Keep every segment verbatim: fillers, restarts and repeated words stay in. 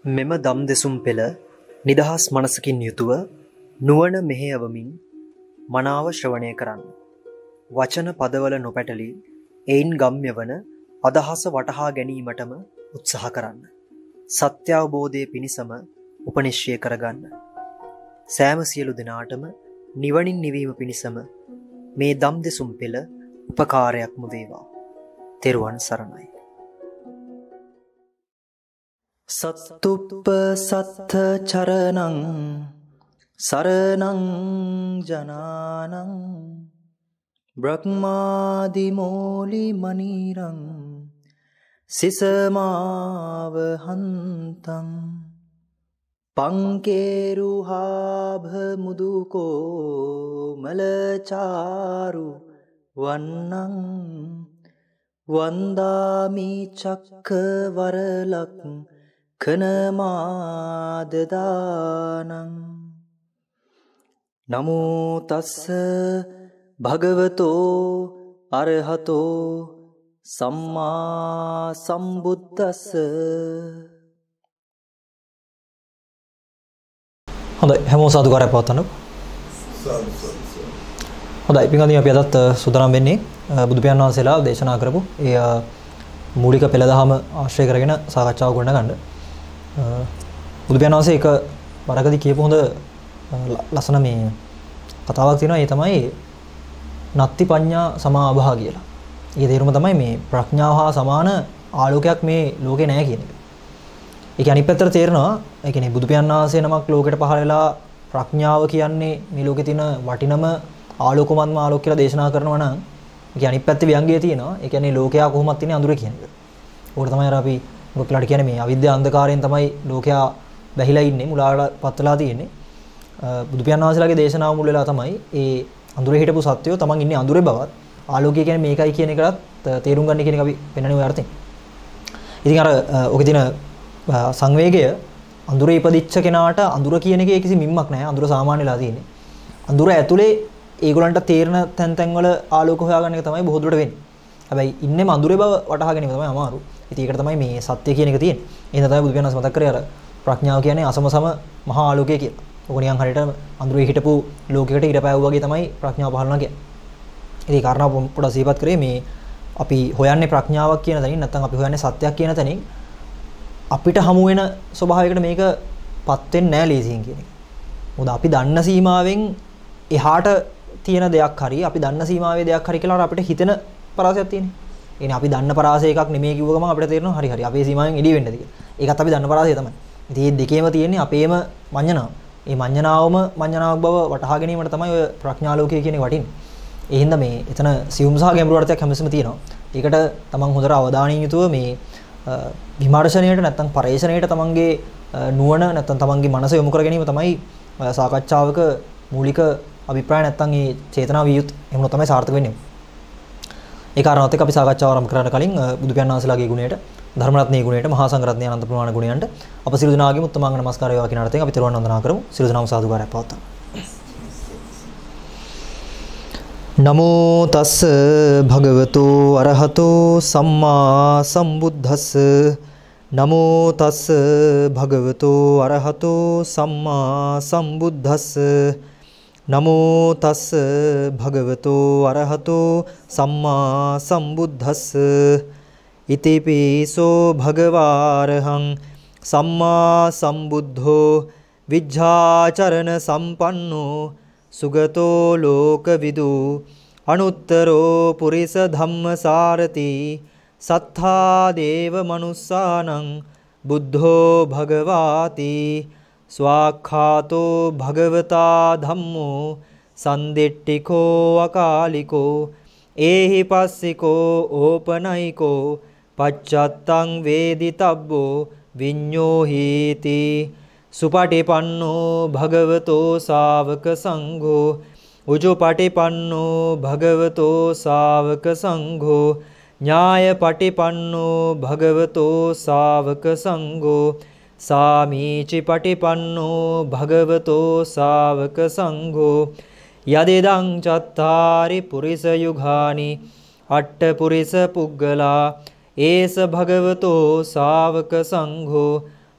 මෙම දම් දෙසුම් පෙළ නිදහස් මනසකින් යුතුව නුවණ මෙහෙයවමින් මනාව ශ්‍රවණය කරන්න. වචන පදවල නොපැටලී එයින් ගම්‍ය වන අදහස වටහා ගැනීමටම උත්සාහ කරන්න. සත්‍ය අවබෝධය පිණිසම උපනිශ්චය කරගන්න. සෑම සියලු දෙනාටම නිවනින් නිවීම පිණිසම මේ දම් දෙසුම් පෙළ උපකාරයක්ම වේවා. තෙරුවන් සරණයි. සත්තුප්ප සත්ත චරණං සරණං ජනානං බ්‍රහ්මාදි මෝලි මනිරං සිසමාව හන්තං පංකේරුහාභ මුදුකෝ මලචාරු වන්නං වන්දාමි චක්කවරලක් කනමාදදානං නමෝ තස්ස භගවතෝ අරහතෝ සම්මා සම්බුද්දස්ස. හොඳයි, හැමෝම සාදුකාරයක් පවත්වන්නකෝ. හොඳයි, පින්වත්නි අපි අදත් සූදානම් වෙන්නේ බුදු පියාණන් වහන්සේලා දේශනා කරපු ඒ මූලික පෙළ දහම ආශ්‍රය කරගෙන සාකච්ඡාව ගොඩනගන්න. බුදු පියාණන් වහන්සේ එක වරකදී කියපු හොඳ ලස්සන මේ කතාවක් තියෙනවා. ඒ තමයි නත්ති පඤ්ඤා සමාභා කියලා. ඒ තේරුම තමයි මේ ප්‍රඥාව හා සමාන ආලෝකයක් මේ ලෝකේ නැහැ කියන එක. ඒක අනිත් පැත්තට තේරෙනවා. ඒ කියන්නේ බුදු පියාණන් වහන්සේ නමක් ලෝකෙට පහළ වෙලා ප්‍රඥාව කියන්නේ මේ ලෝකේ තියෙන වටිනම ආලෝකමත්ම ආලෝක කියලා දේශනා කරනවා නම් ඒක අනිත් පැත්තේ ව්‍යංගය තියෙනවා. ඒ කියන්නේ ලෝකයා කොහොමද තින්නේ අඳුර කියන එක. ඕකට තමයි අර අපි මොකක්ලාට කියන්නේ මේ අවිද්‍යාව අන්ධකාරයෙන් තමයි ලෝකයා බැහැලා ඉන්නේ, මුලාවට පත් වෙලා තියෙන්නේ. බුදු පියාණන් වහන්සේලාගේ දේශනාව මුල් වෙලා තමයි ඒ අඳුරේ හිටපු සත්වයෝ තමන් ඉන්නේ අඳුරේ බවත් ආලෝකය කියන්නේ මේකයි කියන එකවත් තේරුම් ගන්න කියන එක අපි පෙන්වන්නේ ඔය අර්ථයෙන්. ඉතින් අර ඔකේ තියෙන සංවේගය අඳුරේ ඉපදිච්ච කෙනාට අඳුර කියන එකේ කිසි මිම්මක් නැහැ. අඳුර සාමාන්‍ය වෙලා තියෙන්නේ. අඳුර ඇතුලේ ඒගොල්ලන්ට තේරෙන තැන් තැන් වල ආලෝක හොයාගන්න එක තමයි බොහෝ දුරට වෙන්නේ. හැබැයි ඉන්නේම අඳුරේ බව වටහා ගැනීම තමයි අමාරු. ඉතින් ඒකට තමයි මේ සත්‍ය කියන එක තියෙන්නේ. එහෙනම් තමයි බුදු පියාණන් මතක් කරේ අර ප්‍රඥාව කියන්නේ අසමසම මහා ආලෝකය කියලා. ඔක නිකන් හරියට අඳුරේ හිටපු ලෝකයකට ඉර පෑවු වගේ තමයි ප්‍රඥාව පහළනවා කියන්නේ. ඉතින් ඒ කාරණාව පොඩ්ඩක් සිහිපත් කරේ. මේ අපි හොයන්නේ ප්‍රඥාවක් කියන තැනින් නැත්නම් අපි හොයන්නේ සත්‍යයක් කියන තැනින් අපිට හමු වෙන ස්වභාවයකට මේකපත් වෙන්නේ නැහැ ලේසියෙන් කියන එක. මොකද අපි දන්න සීමාවෙන් එහාට තියෙන දෙයක් හරි අපි දන්න සීමාවේ දෙයක් හරි කියලා අපිට හිතෙන පරාසයක් තියෙනවා. ඒ කියන්නේ අපි දන්න පරාසය එකක් නෙමෙයි කිව්ව ගමන් අපිට තේරෙනවා හරි හරි අපේ සීමාවෙන් එළිය වෙන්නද කියලා. ඒකත් අපි දන්න පරාසය තමයි. ඉතින් මේ දෙකේම තියෙන්නේ අපේම මඤ්ඤණාව. මේ මඤ්ඤණාවම මඤ්ඤණාවක් බව වටහා ගැනීමට තමයි ඔය ප්‍රඥාලෝකය කියන එක වටින්නේ. ඒ හින්දා මේ එතන සියුම් සහ ගැඹුරු අර්ථයක් හැමතිස්සෙම තියෙනවා. ඒකට තමන් හොඳට අවධානයෙන් යුතුව මේ විමර්ශනයට නැත්නම් පරේක්ෂණයට තමන්ගේ නුවණ නැත්නම් තමන්ගේ මනස යොමු කර ගැනීම තමයි සාකච්ඡාවක මූලික අභිප්‍රාය නැත්නම් මේ චේතනාව වියුත් එහෙම තමයි සාර්ථක වෙන්නේ. ඒ කාරණාවත් එක්ක අපි සාකච්ඡාව ආරම්භ කරන්න කලින් බුදු පියාණන් වහන්සේලාගේ ගුණයට, ධර්මරත්නයේ ගුණයට, මහා සංඝරත්නයේ අනන්ත ප්‍රමාණ ගුණයන්ට අප සියලු දෙනාගේම උත්තමාංග නමස්කාරය වේවා කියන අර්ථයෙන් අපි තෙරුවන් වන්දනා කරමු. සියලු දෙනාම සාදුකාරයක් පවත්වමු. නමෝ තස්ස භගවතෝ අරහතෝ සම්මා සම්බුද්දස්ස. නමෝ තස්ස භගවතෝ අරහතෝ සම්මා සම්බුද්දස්ස. නමෝ තස්ස භගවතෝ අරහතෝ සම්මා සම්බුද්දස්ස. ඉතිපිසෝ භගවාරහං සම්මා සම්බුද්ධෝ විජ්ජාචරණ සම්පන්නෝ සුගතෝ ලෝකවිදු අනුත්තරෝ පුරිස ධම්මසාරති සත්තා දේව මනුස්සානං බුද්ධෝ භගවාති ස්වාක්ඛාතෝ භගවතා ධම්මෝ සන්දිට්ඨිකෝ අකාලිකෝ ඒහි පස්සිකෝ ඕපනයිකෝ පච්චත්තං වේදිතබ්බෝ විඤ්ඤෝහීති සුපටිපන්නෝ භගවතෝ ශාවක සංඝෝ උජුපටිපන්නෝ භගවතෝ ශාවක සංඝෝ ඥායපටිපන්නෝ භගවතෝ ශාවක සංඝෝ සාමීචි පටිපන්නෝ භගවතෝ ශාවක සංඝෝ යදෙදං චත්තාරි පුරිස යුගානි අට්ඨ පුරිස පුග්ගලා ඒස භගවතෝ ශාවක සංඝෝ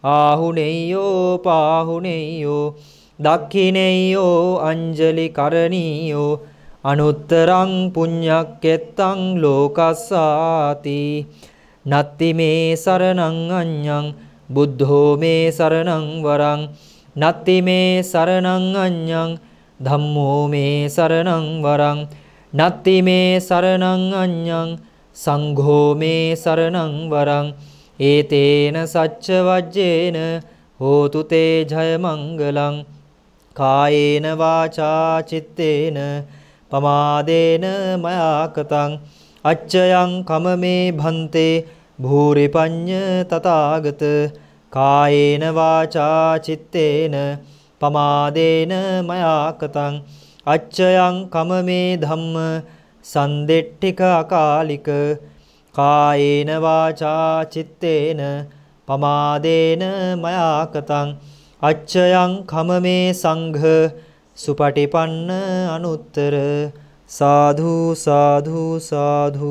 ආහුනෙය්‍යෝ පාහුනෙය්‍යෝ දක්ඛිනෙය්‍යෝ අංජලි කරණීයෝ අනුත්තරං පුඤ්ඤක්කෙත්තං ලෝකස්සාති නත්ති මේ සරණං අඤ්ඤං බුද්ධෝ මේ සරණං වරං නත්ති මේ සරණං අඤ්ඤං ධම්මෝ මේ සරණං වරං නත්ති මේ සරණං අඤ්ඤං සංඝෝ මේ සරණං වරං ඒතේන සච්ච වජ්ජේන හෝතු තේ ජය මංගලං කායේන වාචා චිත්තේන පමාදේන මයාකතං අච්චයං කමමේ භන්තේ භූරි පඤ්ඤ තථාගත කායේන වාචා චිත්තේන පමාදේන මයාකතං අච්චයං කමමේ ධම්ම සන්දෙට්ඨික අකාලික කායේන වාචා චිත්තේන පමාදේන මයාකතං අච්චයං කමමේ සංඝ සුපටිපන්න අනුත්තර සාධු සාධු සාධු.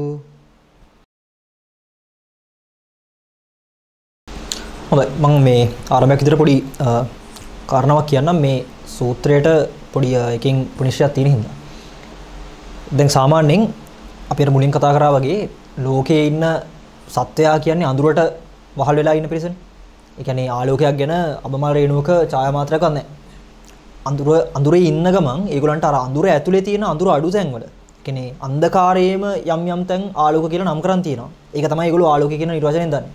හොඳයි මම මේ ආරම්භයක් විතර පොඩි කාරණාවක් කියන්නම් මේ සූත්‍රයට පොඩි එකකින් පුනිශ්චයක් තියෙන හින්දා. දැන් සාමාන්‍යයෙන් අපි අර මුලින් කතා කරා වගේ ලෝකයේ ඉන්න සත්වයා කියන්නේ අඳුරට වහල් වෙලා ඉන්න පිරිසනේ. ඒ කියන්නේ ආලෝකයක් ගැන අබමල් රේණුවක ඡායා මාත්‍රයක් නැහැ. අඳුර අඳුරේ ඉන්න ගමන් ඒගොල්ලන්ට අර අඳුර ඇතුලේ තියෙන අඳුර අඩු තැන් වල කියන්නේ අන්ධකාරයේම යම් යම් තැන් ආලෝක කියලා නම් කරන් තියෙනවා. ඒක තමයි ඒගොල්ලෝ ආලෝකය කියන නිර්වචනයෙන් දන්නේ.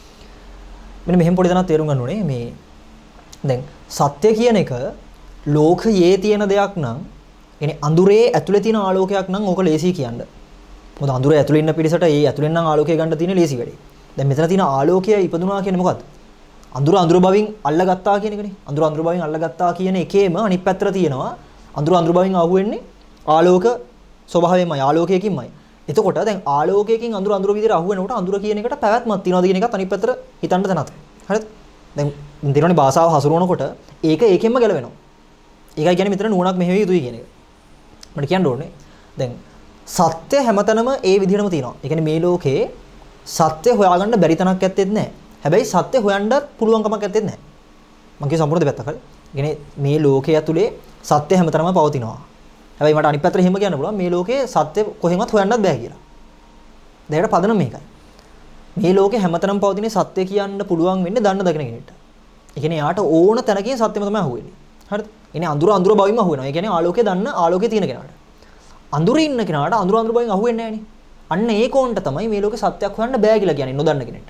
මෙන්න මෙහෙම පොඩි දණක් තේරුම් ගන්න ඕනේ මේ දැන් සත්‍ය කියන එක ලෝකයේ තියෙන දෙයක් නම් කියන්නේ අඳුරේ ඇතුලේ තියෙන ආලෝකයක් නම් ඕක ලේසි කියන්න. මොකද අඳුරේ ඇතුලේ ඉන්න පිරිසට ඒ ඇතුලෙන් නම් ආලෝකය ගන්න තියෙන ලේසි වැඩේ. දැන් මෙතන තියෙන ආලෝකය ඉපදුනා කියන්නේ මොකද්ද? අඳුර අඳුර බවින් අල්ලගත්තා කියන එකනේ. අඳුර අඳුර බවින් අල්ලගත්තා කියන එකේම අනිත් පැත්තට තියෙනවා අඳුර අඳුර බවින් අහුවෙන්නේ ආලෝක ස්වභාවයෙන්මයි ආලෝකයකින්මයි. එතකොට දැන් ආලෝකයකින් අඳුර අඳුර විදිහට අහුවෙනකොට අඳුර කියන එකට පැවැත්මක් තියනවාද කියන එකත් අනිත් පැත්තට හිතන්න තැනත්. හරිද? දැන් දිනෝනේ භාෂාව හසුරවනකොට ඒක ඒකෙන්ම ගැලවෙනවා. ඒකයි කියන්නේ මෙතන නුවණක් මෙහෙවිය යුතුයි කියන එක. මට කියන්න ඕනේ දැන් සත්‍ය හැමතැනම ඒ විදිහටම තියෙනවා. ඒ කියන්නේ මේ ලෝකේ සත්‍ය හොයාගන්න බැරි තැනක් ඇත්තෙත් නැහැ. හැබැයි සත්‍ය හොයන්නත් පුළුවන් කමක් ඇත්තෙත් නැහැ. මම කිය සම්පූර්ණ දෙපැත්තක් හරි. ඒ කියන්නේ මේ ලෝකයේ ඇතුලේ සත්‍ය හැමතැනම පවතිනවා. හැබැයි මට අනිත් පැත්තට එහෙම කියන්න පුළුවන් මේ ලෝකේ සත්‍ය කොහෙන්වත් හොයන්නත් බෑ කියලා. දැන් ඒකට පදනම මේකයි. මේ ලෝකේ හැමතැනම පවතින සත්‍ය කියන්න පුළුවන් වෙන්නේ දන්න දකින කෙනෙක්ට. ඒ කියන්නේ යාට ඕන තැනකින් සත්‍යම තමයි අහුවෙන්නේ. හරිද? එනේ අඳුර අඳුර බවින්ම අහුවෙනවා. ඒ කියන්නේ ආලෝකය දන්න ආලෝකයේ තියෙන කෙනාට. අඳුරේ ඉන්න කෙනාට අඳුර අඳුර බවින් අහුවෙන්නේ නැහනේ. අන්න ඒ කොන්ට තමයි මේ ලෝකේ සත්‍යයක් හොයන්න බෑ කියලා කියන්නේ නොදන්න කෙනෙක්ට.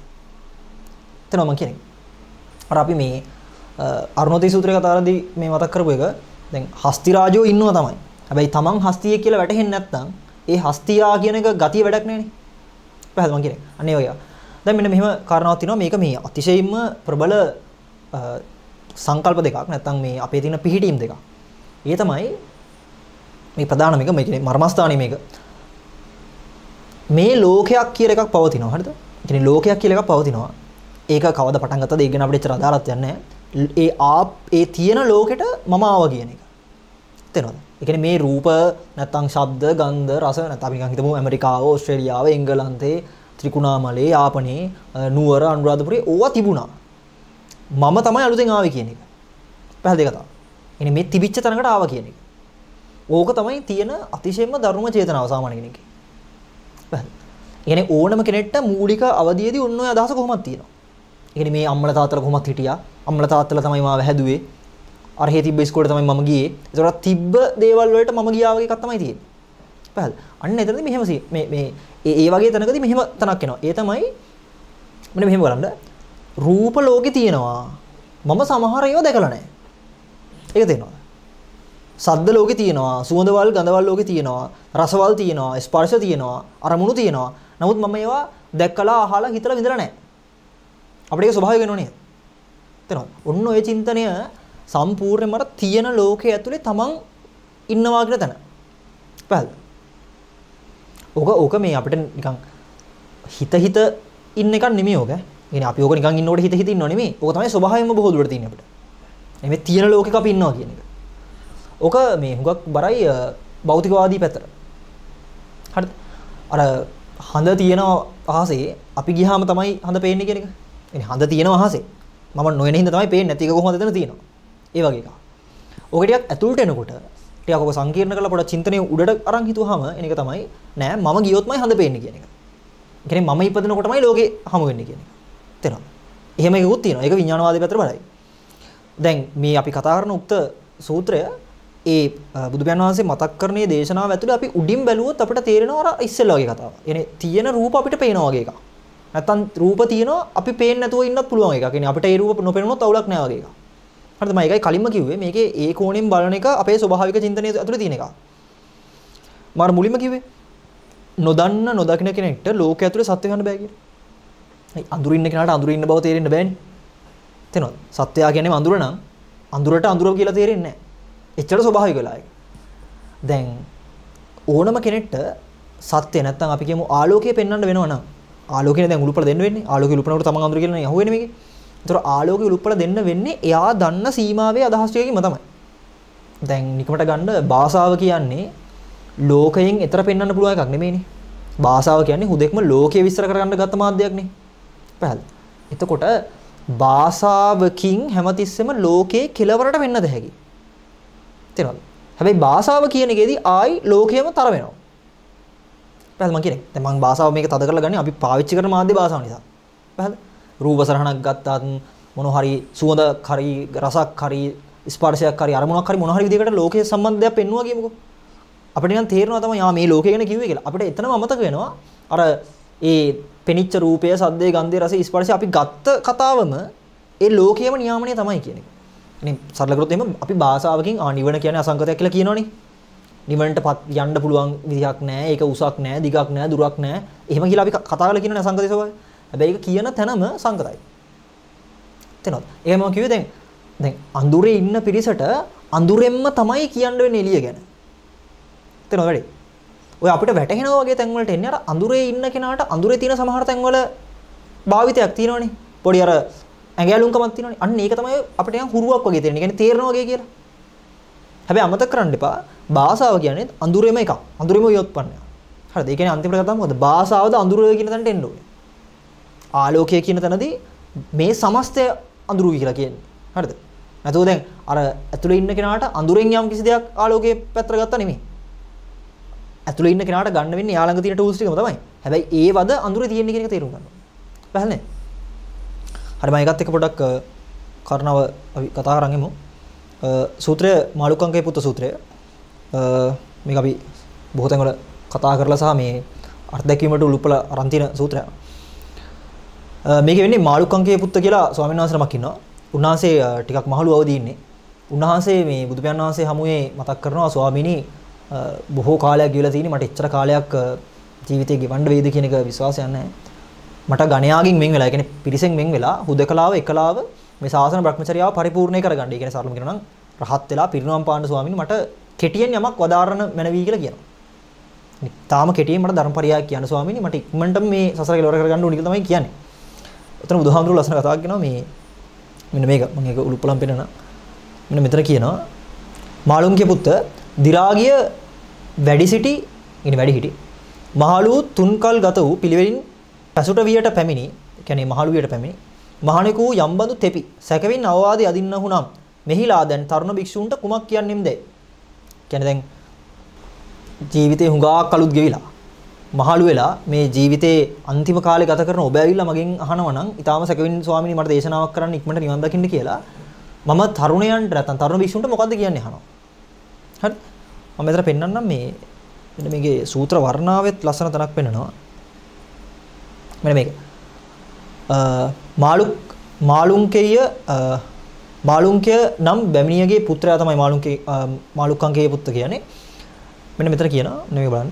එතනවා මම කියන්නේ. අර අපි මේ අරුණෝදේ සූත්‍රය කතා කරද්දී මේ මතක් කරපු එක දැන් හස්ති රාජෝ ඉන්නවා තමයි. හැබැයි තමන් හස්තියෙක් කියලා වැටහෙන්නේ නැත්නම් ඒ හස්තියා කියන එක ගතිය වැඩක් නැහැනේ. පැහැදිලිද මම කියන්නේ. අන්න ඒ වගේ. දැන් මෙන්න මෙහෙම කාරණාවක් තියෙනවා මේක මේ අතිශයින්ම ප්‍රබල සංකල්ප දෙකක් නැත්නම් මේ අපේ තියෙන පිහිටීම් දෙකක්. ඒ තමයි මේ ප්‍රධානම එක මේ කියන්නේ මර්මස්ථානේ මේක. මේ ලෝකයක් කියලා එකක් පවතිනවා හරිද? ඒ කියන්නේ ලෝකයක් කියලා එකක් පවතිනවා. ඒක කවද පටන් ගත්තද ඒක ගැන අපිට එච්චර අදාළත් යන්නේ නැහැ. ඒ ආ ඒ තියෙන ලෝකෙට මම ආවා කියන එක. තේරෙනවද? ඒ කියන්නේ මේ රූප නැත්නම් ශබ්ද, ගන්ධ, රස නැත්නම් අපි නිකන් හිතමු ඇමරිකාව, ඕස්ට්‍රේලියාව, එංගලන්තේ, ත්‍රිකුණාමලේ, යාපනයේ, නුවර, අනුරාධපුරේ ඕවා තිබුණා. මම තමයි අලුතෙන් ආවේ කියන එක. පැහැදිලි කතාව. එනේ මේ තිබිච්ච තැනකට ආවා කියන එක. ඕක තමයි තියෙන අතිශයින්ම ධර්ම චේතනාව සාමාන්‍ය කෙනෙක්ගේ. පැහැදිලි. ඒ කියන්නේ ඕනම කෙනෙක්ට මූලික අවධියේදී ඔන්න ඔය අදහස කොහොමද තියෙනවා. ඒ කියන්නේ මේ අම්මලා තාත්තලා කොහොමද හිටියා? අම්මලා තාත්තලා තමයි මාව හැදුවේ. අරහේ තිබ්බ ඉස්කෝලේ තමයි මම ගියේ. ඒතකොට තිබ්බ දේවල් වලට මම ගියා වගේ එකක් තමයි තියෙන්නේ. පැහැදිලි. අන්න එතනදී මෙහෙම මේ මේ ඒ ඒ වගේ තැනකදී මෙහෙම තනක් එනවා. ඒ තමයි මෙන්න මෙහෙම බලන්න. රූප ලෝකේ තියෙනවා. මම සමහර ඒවා දැකලා නැහැ. ඒක තේරෙනවද? සද්ද ලෝකේ තියෙනවා. සුවඳවල් ගඳවල් ලෝකේ තියෙනවා. රසවල් තියෙනවා. ස්පර්ශ තියෙනවා. අරමුණු තියෙනවා. නමුත් මම ඒවා දැක්කලා අහලා හිතලා විඳලා නැහැ. අපිට ඒක ස්වභාවික වෙනව නේද? තේරෙනවද? ඔන්න ඔය චින්තනය සම්පූර්ණයෙන්ම තියෙන ලෝකයේ ඇතුලේ තමන් ඉන්නවා කියන තැන. පැහැදිලිද? ඕක ඕක මේ අපිට නිකන් හිත හිත ඉන්න එකක් නෙමෙයි ඕක. يعني අපි ඕක නිකන් ඉන්නකොට හිත හිත ඉන්නව නෙමෙයි. ඕක තමයි ස්වභාවයෙන්ම බොහෝ දුරට තියෙන්නේ අපිට. මේ තියෙන ලෝකෙක අපි ඉන්නවා කියන එක. ඕක මේ හුඟක් බරයි භෞතිකවාදී පැත්තට. හරිද? අර හඳ තියෙන අහසේ අපි ගියාම තමයි හඳ පේන්නේ කියන එක. يعني හඳ තියෙන අහසේ. මම නොයන හින්දා තමයි පේන්නේ නැති එක කොහොමද එතන තියෙනවා. ඒ වගේ එකක්. ඔක ටිකක් ඇතුළට එනකොට ටිකක් ඔක සංකීර්ණ කරලා පොඩක් චින්තනය උඩට අරන් හිතුවාම එන එක තමයි නෑ මම ගියොත්මයි හඳ පේන්නේ කියන එක. ඒ කියන්නේ මම ඉපදෙනකොටමයි ලෝකේ හමු වෙන්නේ කියන එක. තේරෙනවද? එහෙම එකකුත් තියෙනවා. ඒක විඥානවාදී පැත්තට බලයි. දැන් මේ අපි කතා කරන උක්ත සූත්‍රය ඒ බුදුපියාණන් වහන්සේ මතක් කරන්නේ දේශනාව ඇතුලේ අපි උඩින් බැලුවොත් අපිට තේරෙනවා අර ඉස්සෙල්ලා වගේ කතාවක්. يعني තියෙන රූප අපිට පේනවා වගේ එකක්. නැත්තම් රූප තියෙනවා අපි පේන්නේ නැතුව ඉන්නත් පුළුවන් එකක්. يعني අපිට ඒ රූප නොපෙනුනොත් අවුලක් නෑ වගේ එකක්. හරිද? මම ඒකයි කලින්ම කිව්වේ මේකේ ඒ කෝණයෙන් බලන එක අපේ ස්වභාවික චින්තනයේ ඇතුලේ තියෙන එකක්. මම මුලින්ම කිව්වේ නොදන්න නොදකින කෙනෙක්ට ලෝකයේ ඇතුලේ සත්‍ය ගන්න බෑ කියලා. ඒ අඳුර ඉන්න කෙනාට අඳුර ඉන්න බව තේරෙන්න බෑනේ. තේරෙනවද? සත්‍යය කියන්නේ අඳුර නම් අඳුරට අඳුර කියලා තේරෙන්නේ නැහැ. එච්චර ස්වභාවික වෙලා ඒක. දැන් ඕනම කෙනෙක්ට සත්‍ය නැත්තම් අපි කියමු ආලෝකය පෙන්වන්න වෙනවා නම් ආලෝකය දැන් උළුප්පල දෙන්න වෙන්නේ. ආලෝකය උළුප්පනකොට තමන් අඳුර කියලා නේ අහුවෙන්නේ මේකේ. ඒතර ආලෝකය උළුප්පල දෙන්න වෙන්නේ එයා දන්න සීමාවේ අදහස් ටිකකින්ම තමයි. දැන් නිකමට ගන්න භාෂාව කියන්නේ ලෝකයෙන් එතර පෙන්වන්න පුළුවන් එකක් නෙමෙයිනේ. භාෂාව කියන්නේ හුදෙක්ම ලෝකයේ විස්තර කරගන්න ගත්ත මාධ්‍යයක් නේ. පැහැදිලි. එතකොට භාෂාවකින් හැමතිස්සෙම ලෝකයේ කෙලවරට වෙන්නද හැකි. තේරෙනවද? හැබැයි භාෂාව කියන එකේදී ආයි ලෝකයම තර වෙනවා. පැහැදිලි මම කියන්නේ. දැන් මම භාෂාව මේක තද කරලා ගන්නේ අපි පාවිච්චි කරන මාධ්‍ය භාෂාව නිසා. පැහැදිලි? රූප සරහනක් ගත්තාත් මොන හරි සුවඳක් හරි රසක් හරි ස්පර්ශයක් හරි අරමුණක් හරි මොන හරි විදිහකට ලෝකයේ සම්බන්ධයක් පෙන්වුවා කියමුකෝ. අපිට නිකන් තේරෙනවා තමයි ආ මේ ලෝකය ගැන කිව්වේ කියලා. අපිට එතනම අමතක වෙනවා අර ඒ පෙනිච්ච රූපය, සද්දේ, ගන්ධේ, රසය, ස්පර්ශය අපි ගත්ත කතාවම ඒ ලෝකයේම නියාමනය තමයි කියන එක. ඉතින් සරල කරොත් එහෙම අපි භාෂාවකින් ආ නිවන කියන්නේ අසංගතයක් කියලා කියනවනේ. නිවනටපත් යන්න පුළුවන් විදිහක් නැහැ. ඒක උසක් නැහැ, දිගක් නැහැ, දුරක් නැහැ. එහෙම කියලා අපි කතා කරලා කියනනේ අසංගතේ ස්වභාවය. හැබැයි ඒක කියන තැනම සංගතයි. තේරෙනවද? ඒකම මම කිව්වේ දැන් දැන් අඳුරේ ඉන්න පිරිසට අඳුරෙන්ම තමයි කියන්න වෙන්නේ එළිය ගැන. තේරෙනවද වැඩි? ඔය අපිට වැටහෙනවා වගේ තැන් වලට එන්නේ අර අඳුරේ ඉන්න කෙනාට අඳුරේ තියෙන සමහර තැන් වල භාවිතයක් තියෙනවනේ. පොඩි අර ඇඟැලුම්කමක් තියෙනවනේ. අන්න ඒක තමයි අපිට නිකන් හුරුවක් වගේ තේරෙන්නේ. කියන්නේ තේරෙනවා වගේ කියලා. හැබැයි අමතක කරන්න එපා. භාෂාව කියන්නේ අඳුරේම එකක්. අඳුරේම යොත්පන්නයක්. හරිද? ඒ කියන්නේ අන්තිමට කතාව මොකද? භාෂාවද අඳුරේ කියන තැනට එන්න ඕනේ. ආලෝකය කියන තැනදී මේ සමස්තය අඳුරුයි කියලා කියන්නේ. හරිද? නැතුව දැන් අර ඇතුලේ ඉන්න කෙනාට අඳුරෙන් යම් කිසි දෙයක් ආලෝකයේ පැත්තට ගත්තා නෙමෙයි. ඇතුලේ ඉන්න කෙනාට ගන්න වෙන්නේ යා ළඟ තියෙන ටූල්ස් ටිකම තමයි. හැබැයි ඒ වද අඳුරේ තියෙන කියන එක තේරුම් ගන්න ඕනේ. පැහැදිලිද? හරි මම ඒකත් එක්ක පොඩ්ඩක් කරනව අපි කතා කරන්නෙමු. සූත්‍රය මාළුකංකේ පුත්ත සූත්‍රය. මේක අපි බොහෝ තැන්වල කතා කරලා සහ මේ අර්ථ දැක්වීමට උළුප්පල අරන් තියෙන සූත්‍රයක්. මේක වෙන්නේ මාළුකංකේ පුත්ත කියලා ස්වාමීන් වහන්සේ නමක් ඉන්නවා. උන්වහන්සේ ටිකක් මහලු අවදී ඉන්නේ. උන්වහන්සේ මේ බුදුපියාණන් වහන්සේ හමුවේ මතක් කරනවා ස්වාමීනි බොහෝ කාලයක් ගිහලා තියෙන්නේ මට එච්චර කාලයක් ජීවිතේ ගෙවන්න වේද කියන එක විශ්වාසයක් නැහැ. මට ගණයාගෙන් වෙන් වෙලා, ඒ කියන්නේ පිරිසෙන් වෙන් වෙලා හුදකලාව එකලාව මේ ශාසන බ්‍රහ්මචර්යාව පරිපූර්ණේ කරගන්න. ඒ කියන්නේ සරලව කියනවා නම් රහත් වෙලා පිරිනවම් පාන්න ස්වාමීනි මට කෙටියෙන් යමක් වදාරන්න මැනවි කියලා කියනවා. තාම කෙටියෙන් මට ධර්මපරියායක් කියන්න ස්වාමීනි මට ඉක්මනටම මේ සසර කෙලවර කරගන්න ඕනි කියලා තමයි කියන්නේ. උතන බුදුහාමුදුරුවෝ ලස්සන කතාවක් කියනවා මේ මෙන්න මේක මම ඒක උළුප්පලම් පෙන්නන. මෙන්න මෙතන කියනවා මාළුන්ගේ පුත්ත දි รา ගිය වැඩි සිටි ඉනි වැඩි හිටි මහලු තුන්කල් ගත වූ පිළිවෙලින් පැසුට වියට පැමිණි. කියන්නේ මහලු වියට පැමිණි. මහණෙකු යම්බඳු තෙපි සැකවින් අවවාදී අදින්නහු නම් මෙහිලා දැන් තරුණ භික්ෂූන්ට කුමක් කියන්නෙම්ද? කියන්නේ දැන් ජීවිතේ හුඟක් කලුත් ගෙවිලා මහලු වෙලා මේ ජීවිතේ අන්තිම කාලේ ගත කරන ඔබ ඇවිල්ලා මගෙන් අහනවා නම් ඊටාම සැකවින් ස්වාමීනි මට දේශනාවක් කරන්න ඉක්මනට නිවන් දකින්න කියලා මම තරුණයන්ට නැත්නම් තරුණ භික්ෂූන්ට මොකද්ද කියන්නේ අහනවා. හරි මම මෙතන පෙන්නන්නම් මේ මෙන්න මේකේ සූත්‍ර වර්ණාවෙත් ලස්සන තැනක් පෙන්නනවා. මෙන්න මේක. මාළුක් මාළුන්කේය මාළුන්කය නම් බැමිණියගේ පුත්‍රයා තමයි මාළුන්කේ මාළුක්කංකේ පුත්ත කියන්නේ. මෙන්න මෙතන කියනවා නෙමෙයි බලන්න.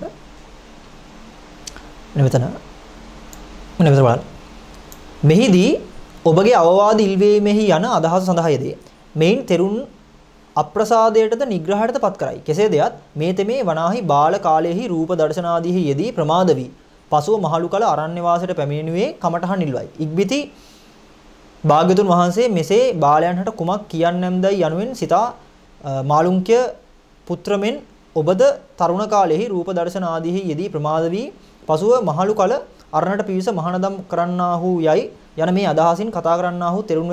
මෙන්න මෙතන මෙන්න මෙතන බලන්න. මෙහිදී ඔබගේ අවවාද ඉල්වීමෙහි යන අදහස සඳහායේදී මෙයින් තෙරුන් අප්‍රසාදයටද නිග්‍රහයටද පත් කරයි. කෙසේ දෙයත් මේ තෙමේ වනාහි බාල කාලයේහි රූප දර්ශනාදීහි යෙදී ප්‍රමාද වී පසුව මහලු කල අරණ්‍ය වාසයට පැමිණෙනුවේ කමඨහන් නිල්වයි. ඉක්බිති භාග්‍යතුන් වහන්සේ මෙසේ බාලයන්ට කුමක් කියන්නම්දයි යනුවෙන් සිතා මාළුන්ක්‍ය පුත්‍රමෙන් ඔබද තරුණ කාලයේහි රූප දර්ශන ආදීහි යෙදී ප්‍රමාද වී පසුව මහලු කල අරණට පිවිස මහානදම් කරන්නාහු යයි යන මේ අදහසින් කතා කරන්නාහු තෙරුන් වෙත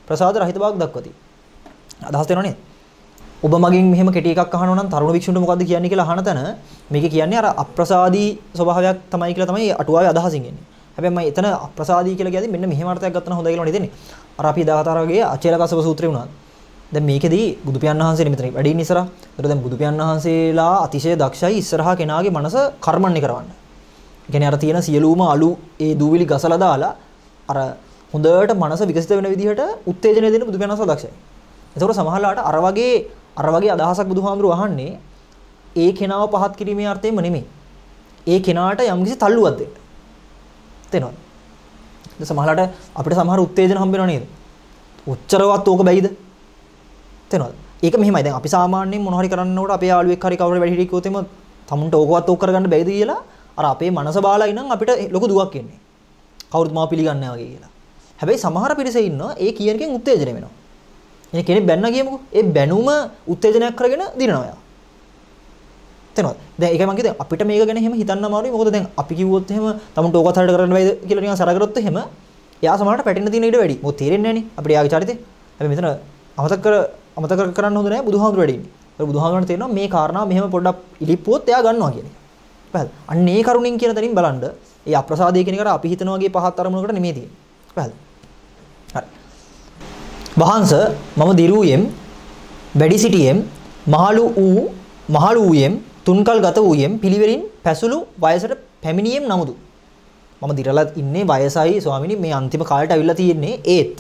ප්‍රසාද රහිත බවක් දක්වති. අදහස් දෙනව නේද? ඔබ මගෙන් මෙහෙම කෙටි එකක් අහනවා නම් තරුණ වික්ෂුන්ට මොකද්ද කියන්නේ කියලා අහන තැන මේක කියන්නේ අර අප්‍රසාදී ස්වභාවයක් තමයි කියලා තමයි අටුවාවේ අදහසින් එන්නේ. හැබැයි මම එතන අප්‍රසාදී කියලා කියද්දි මෙන්න මෙහෙම අර්ථයක් ගත්තා නම් හොඳයි කියලා හිතෙන්නේ. අර අපි දාගතර වගේ අචේලකසව සූත්‍රය වුණා. දැන් මේකෙදී බුදු පියාණන් වහන්සේ මෙතන වැඩි ඉන්න ඉස්සරහ. ඒතර දැන් බුදු පියාණන් වහන්සේලා අතිශය දක්ෂයි ඉස්සරහා කෙනාගේ මනස කර්මන්නේ කරවන්න. ඒ කියන්නේ අර තියෙන සියලුම අලු ඒ දූවිලි ගසලා දාලා අර හොඳට මනස විකසිත වෙන විදිහට උත්තේජනය දෙන්න බුදු පියාණන් වහන්සේ දක්ෂයි. ඒතකොට සමහරලාට අර වගේ අර වගේ අදහසක් බුදුහාමුදුරුවෝ අහන්නේ ඒ කෙනාව පහත් කිරීමේ අර්ථයෙන්ම නෙමෙයි. ඒ කෙනාට යම්කිසි තල්ලුවක් දෙන්න. තේනවද? දැන් සමහරලාට අපිට සමහර උත්තේජන හම්බ වෙනව නේද? ඔච්චරවත් ඕක බැයිද? තේනවද? ඒක මෙහෙමයි. දැන් අපි සාමාන්‍යයෙන් මොන හරි කරන්නකොට අපේ යාළුවෙක් හරි කවුරු වැඩි හිටියෙක් කිව්වොත් එම තමුන්ට ඕකවත් ඕක කරගන්න බැයිද කියලා අර අපේ මනස බාලා ඉනම් අපිට ලොකු දුවක් එන්නේ. කවුරුත් මාව පිළිගන්නේ නැහැ වගේ කියලා. හැබැයි සමහර පිරිසේ ඉන්නවා ඒ කියන එකෙන් උත්තේජනය වෙනවා. එනේ කෙනෙක් බැන්න ගියමුකෝ. ඒ බැනුම උත්තේජනයක් කරගෙන දිනනවා යා. තේනවද? දැන් ඒකයි මම කිව්වේ අපිට මේක ගැන එහෙම හිතන්න අමාරුයි. මොකද දැන් අපි කිව්වොත් එහෙම තමුන්ට ඕකත් හරියට කරන්න බැයිද කියලා නිකන් සර කරොත් එහෙම එයා සමහරට පැටෙන්න තියෙන ඉඩ වැඩි. මොකද තේරෙන්නේ නැහනේ අපිට යාගේ චරිතේ. හැබැයි මෙතන අමතක කර අමතක කරන්න හොඳ නැහැ බුදුහාමුදුර වැඩි ඉන්නේ. ඒක බුදුහාමුදුරන්ට තේරෙනවා මේ කාරණාව මෙහෙම පොඩ්ඩක් ඉලිප්පුවොත් එයා ගන්නවා කියන එක. පැහැදිලි. අන්න ඒ කරුණින් කියන තැනින් බලන්න ඒ අප්‍රසාදයේ කියන එකට අපි හිතන වගේ පහත් අරමුණකට නෙමෙයි තියෙන්නේ. පැහැදිලි. හරි. වහන්ස මම දිරුයෙම් වැඩි සිටියෙම් මහලු වූ මහලු වූයෙම් තුන්කල් ගත වූයෙම් පිළිවෙලින් පැසුළු වයසට පැමිණියෙම් නමුදු මම දිරලා ඉන්නේ වයසයි ස්වාමිනී මේ අන්තිම කාලයට අවිල්ලා තියෙන්නේ ඒත්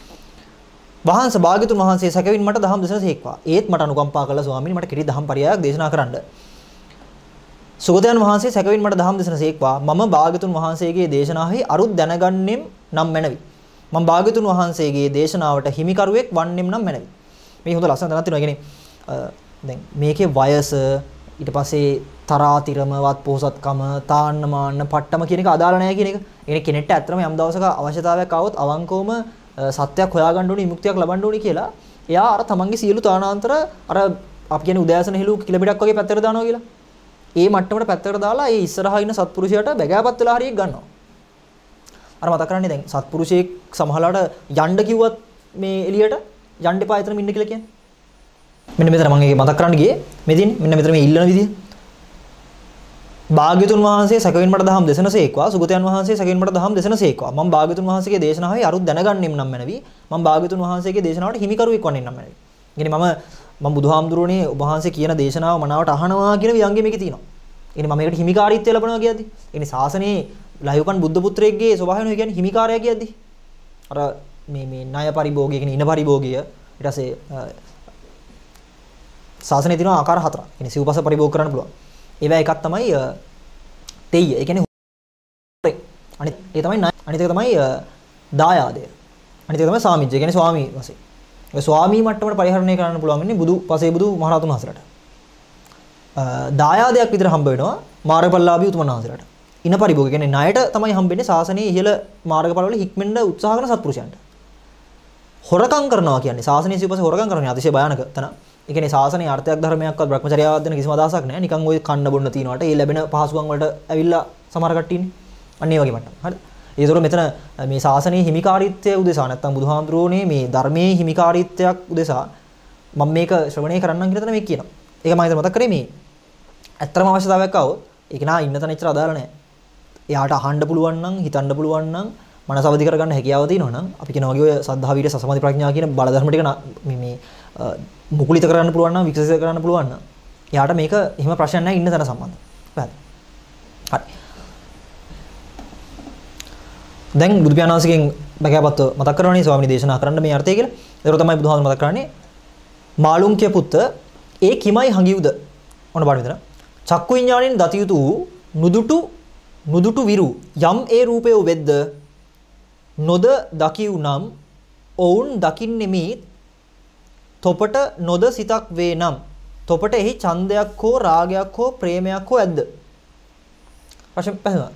වහන්ස භාග්‍යතුන් වහන්සේ සැකවින් මට දහම් දෙසනසේක්වා ඒත් මට අනුකම්පා කළා ස්වාමිනී මට කිරි දහම් පරයයක් දේශනා කරන්න සුගතයන් වහන්සේ සැකවින් මට දහම් දෙසනසේක්වා මම භාග්‍යතුන් වහන්සේගේ දේශනාවෙහි අරුත් දැනගන්නෙම් නම් මැනවි මම භාග්‍යතුන් වහන්සේගේ දේශනාවට හිමිකරුවෙක් වන්නෙම් නම් මැනවි මේ හොඳ ලස්සන තැනක් තියෙනවා. ඒ කියන්නේ දැන් මේකේ වයස ඊට පස්සේ තරාතිරමවත් පොහසත්කම තාන්න මාන්න පට්ටම කියන එක අදාළ නැහැ කියන එක. ඒ කෙනෙක්ට ඇත්තටම යම් දවසක අවශ්‍යතාවයක් ආවොත් අවංකවම සත්‍යයක් හොයාගන්න ඕනේ විමුක්තියක් ලබන්න ඕනේ කියලා එයා අර තමන්ගේ සියලු තානාන්තර අර අපි කියන්නේ උදෑසන හෙළු කිලබිඩක් වගේ පැත්තකට දානවා කියලා. ඒ මට්ටමට පැත්තකට දාලා ඒ ඉස්සරහා ඉන්න සත්පුරුෂයාට බැගෑපත් වෙලා හරියක් ගන්නවා. අර මතක කරන්නේ දැන් සත්පුරුෂයෙක් සමහරලාට යන්න කිව්වත් මේ එළියට යන්න එපා එතනම ඉන්න කියලා කියන්නේ. මෙන්න මෙතන මම ඒක මතක් කරන්න ගියේ. මෙදින් මෙන්න මෙතන මේ ඉල්ලන විදිය. භාග්‍යතුන් වහන්සේ සැකවින් මට දහම් දේශනසේක්වා සුගතයන් වහන්සේ සැකවින් මට දහම් දේශනසේක්වා මම භාග්‍යතුන් වහන්සේගේ දේශනාවයි අරුත් දැනගන්නෙම් නම් මැනවි මම භාග්‍යතුන් වහන්සේගේ දේශනාවට හිමිකරුවෙක් වන්නෙම් නම් මැනවි. ඉතින් මම මම බුදුහාමුදුරනේ ඔබ වහන්සේ කියන දේශනාව මනාවට අහනවා කියන වියංගෙ මේකේ තියෙනවා. ඉතින් මම මේකට හිමිකාරීත්වය ලැබනවා කියද්දි ඉතින් ශාසනයේ ලයිව්පන් බුද්ධ පුත්‍රයෙක්ගේ ස්වභාවය කියන්නේ හිමිකාරය කියද්දි අර මේ මේ ණය පරිභෝගය කියන ඉන පරිභෝගය ඊට පස්සේ ශාසනයේ තියෙන ආකාර හතරක්. ඉතින් සිව්පස පරිභෝග කරන්න පුළුවන්. ඒවා එකක් තමයි තෙయ్య. ඒ කියන්නේ අනිත් ඒ තමයි අනිත් එක තමයි දායාදය. අනිත් එක තමයි සාමිජ්ජය. ඒ කියන්නේ ස්වාමී වශයෙන්. ඒ ස්වාමී මට්ටමට පරිහරණය කරන්න පුළුවන් වෙන්නේ බුදු පසේ බුදු මහරහතුන් වහන්සේලාට. දායාදයක් විතර හම්බ වෙනවා මාර්ගඵලලාභී උතුමන් වහන්සේලාට. ඉන පරිභෝග කියන්නේ ණයට තමයි හම්බෙන්නේ ශාසනයේ ඉහළ මාර්ගඵලවල හික්මෙන්න උත්සාහ කරන සත්පුරුෂයන්ට. හොරකම් කරනවා කියන්නේ ශාසනයේ සිව්පසේ හොරකම් කරනවා අතිශය භයානක තන. ඒ කියන්නේ ශාසනයේ අර්ථයක් ධර්මයක්වත් භ්‍රමචර්යාවක් දෙන කිසිම අදහසක් නැහැ. නිකන් ওই කන්න බොන්න තියනවාට ඒ ලැබෙන පහසුකම් වලට ඇවිල්ලා සමහර කට්ටිය ඉන්නේ. අන්න ඒ වගේ මට්ටම්. හරිද? ඒතකොට මෙතන මේ ශාසනයේ හිමිකාරීත්වය උදෙසා නැත්තම් බුදුහාමුදුරෝනේ මේ ධර්මයේ හිමිකාරීත්වයක් උදෙසා මම මේක ශ්‍රවණය කරන්නම් කියලා තමයි මේ කියනවා. ඒක මම හිතන මතක් කරේ මේ ඇත්තම අවශ්‍යතාවයක් ආවොත් ඒක නා ඉන්න තැන ඉච්චර අදාළ නැහැ. එයාට අහන්න පුළුවන් නම් හිතන්න පුළුවන් නම් මනස අවදි කරගන්න හැකියාව තියෙනවා නම් අපි කියනවා වගේ ඔය සද්ධා වීර්ය සසමාධි ප්‍රඥා කියන බල ධර්ම ටික මේ මේ මුකුලිත කරන්න පුළුවන් නම් විකසිත කරන්න පුළුවන් නම් එයාට මේක එහෙම ප්‍රශ්නයක් නැහැ ඉන්න තැන සම්බන්ධ. හරි. හරි. දැන් බුදු පියාණන් වහන්සේගෙන් බගෑපත්ව මතක් කරනවානේ ස්වාමීන් දේශනා කරන්න මේ අර්ථය කියලා. ඒක තමයි බුදුහාමුදුරුවෝ මතක් කරන්නේ. මාළුන්කිය පුත්ත ඒ කිමයි හඟියුද? ඔන්න බලන්න මෙතන. චක්කු විඥාණයෙන් දති යුතු නුදුටු නුදුටු විරු යම් ඒ රූපය වෙද්ද නොද දකිව් නම් ඔවුන් දකින්නෙමි තොපට නොද සිතක් වේ නම් තොපට එහි ඡන්දයක් හෝ රාගයක් හෝ ප්‍රේමයක් හෝ ඇද්ද? ප්‍රශ්න පහම.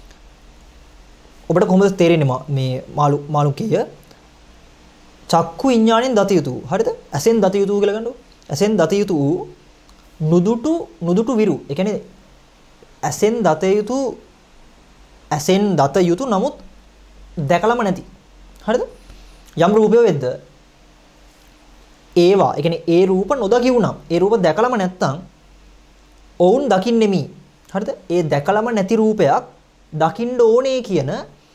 ඔබට කොහොමද තේරෙන්නේ මේ මාළු මාළුකේය චක්කු විඥාණයෙන් දති යුතු හරිද? ඇසෙන් දති යුතු කියලා ගන්නකො. ඇසෙන් දති යුතු නුදුටු නුදුටු විරු. ඒ කියන්නේ ඇසෙන් දත යුතු ඇසෙන් දත යුතු නමුත් දැකලම නැති. හරිද? යම් රූපය වෙද්ද ඒවා ඒ කියන්නේ ඒ රූප නොදකිවුනම් ඒ රූප දැකලම නැත්තම් ඔවුන් දකින්නෙමි. හරිද? ඒ දැකලම නැති රූපයක් දකින්න ඕනේ කියන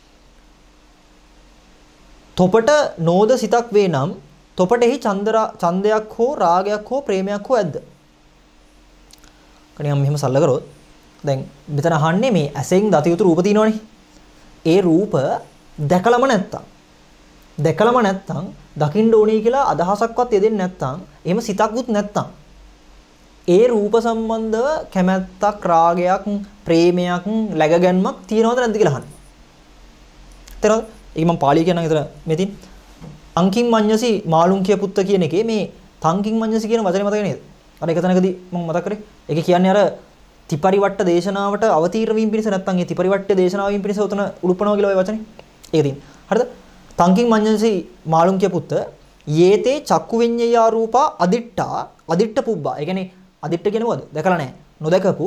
තොපට නෝද සිතක් වේ නම් තොපටෙහි චන්දරා ඡන්දයක් හෝ රාගයක් හෝ ප්‍රේමයක් හෝ ඇද්ද? කණියම් මෙහෙම සල්ල කරොත් දැන් මෙතන අහන්නේ මේ ඇසෙන් දත යුතු රූප තියෙනවනේ. ඒ රූප දැකලම නැත්තම් දැකලම නැත්තම් දකින්න ඕනේ කියලා අදහසක්වත් යෙදෙන්නේ නැත්තම් එහෙම සිතක්වත් නැත්තම් ඒ රූප සම්බන්ධව කැමැත්තක් රාගයක් ප්‍රේමයක් läගගැන්මක් තියනවද නැද්ද කියලා අහන්නේ. තේරෙනවද? ඒක මම පාලිය කියනවා විතර මෙතින් අංකින් මඤ්ඤසි මාළුන්කිය පුත්ත කියන එකේ මේ තංකින් මඤ්ඤසි කියන වචනේ මතක නේද? අර එක තැනකදී මම මතක් කරේ. ඒක කියන්නේ අර ත්‍රිපරිවට්ට දේශනාවට අවතීර්ණ වීම පිණිස නැත්තම් ඒ ත්‍රිපරිවට්ට දේශනාව වීම පිණිස උතන උලුප්පනවා කියලා ඔය වචනේ. ඒක තියෙන. හරිද? තංකින් මඤ්ඤසි මාළුන්කිය පුත්ත යේතේ චක්කු විඤ්ඤයා රූපා අදිට්ඨා අදිට්ඨ පුබ්බා. ඒ කියන්නේ අදිට්ඨ කියන්නේ මොකද? දැකලා නැහැ. නොදකපු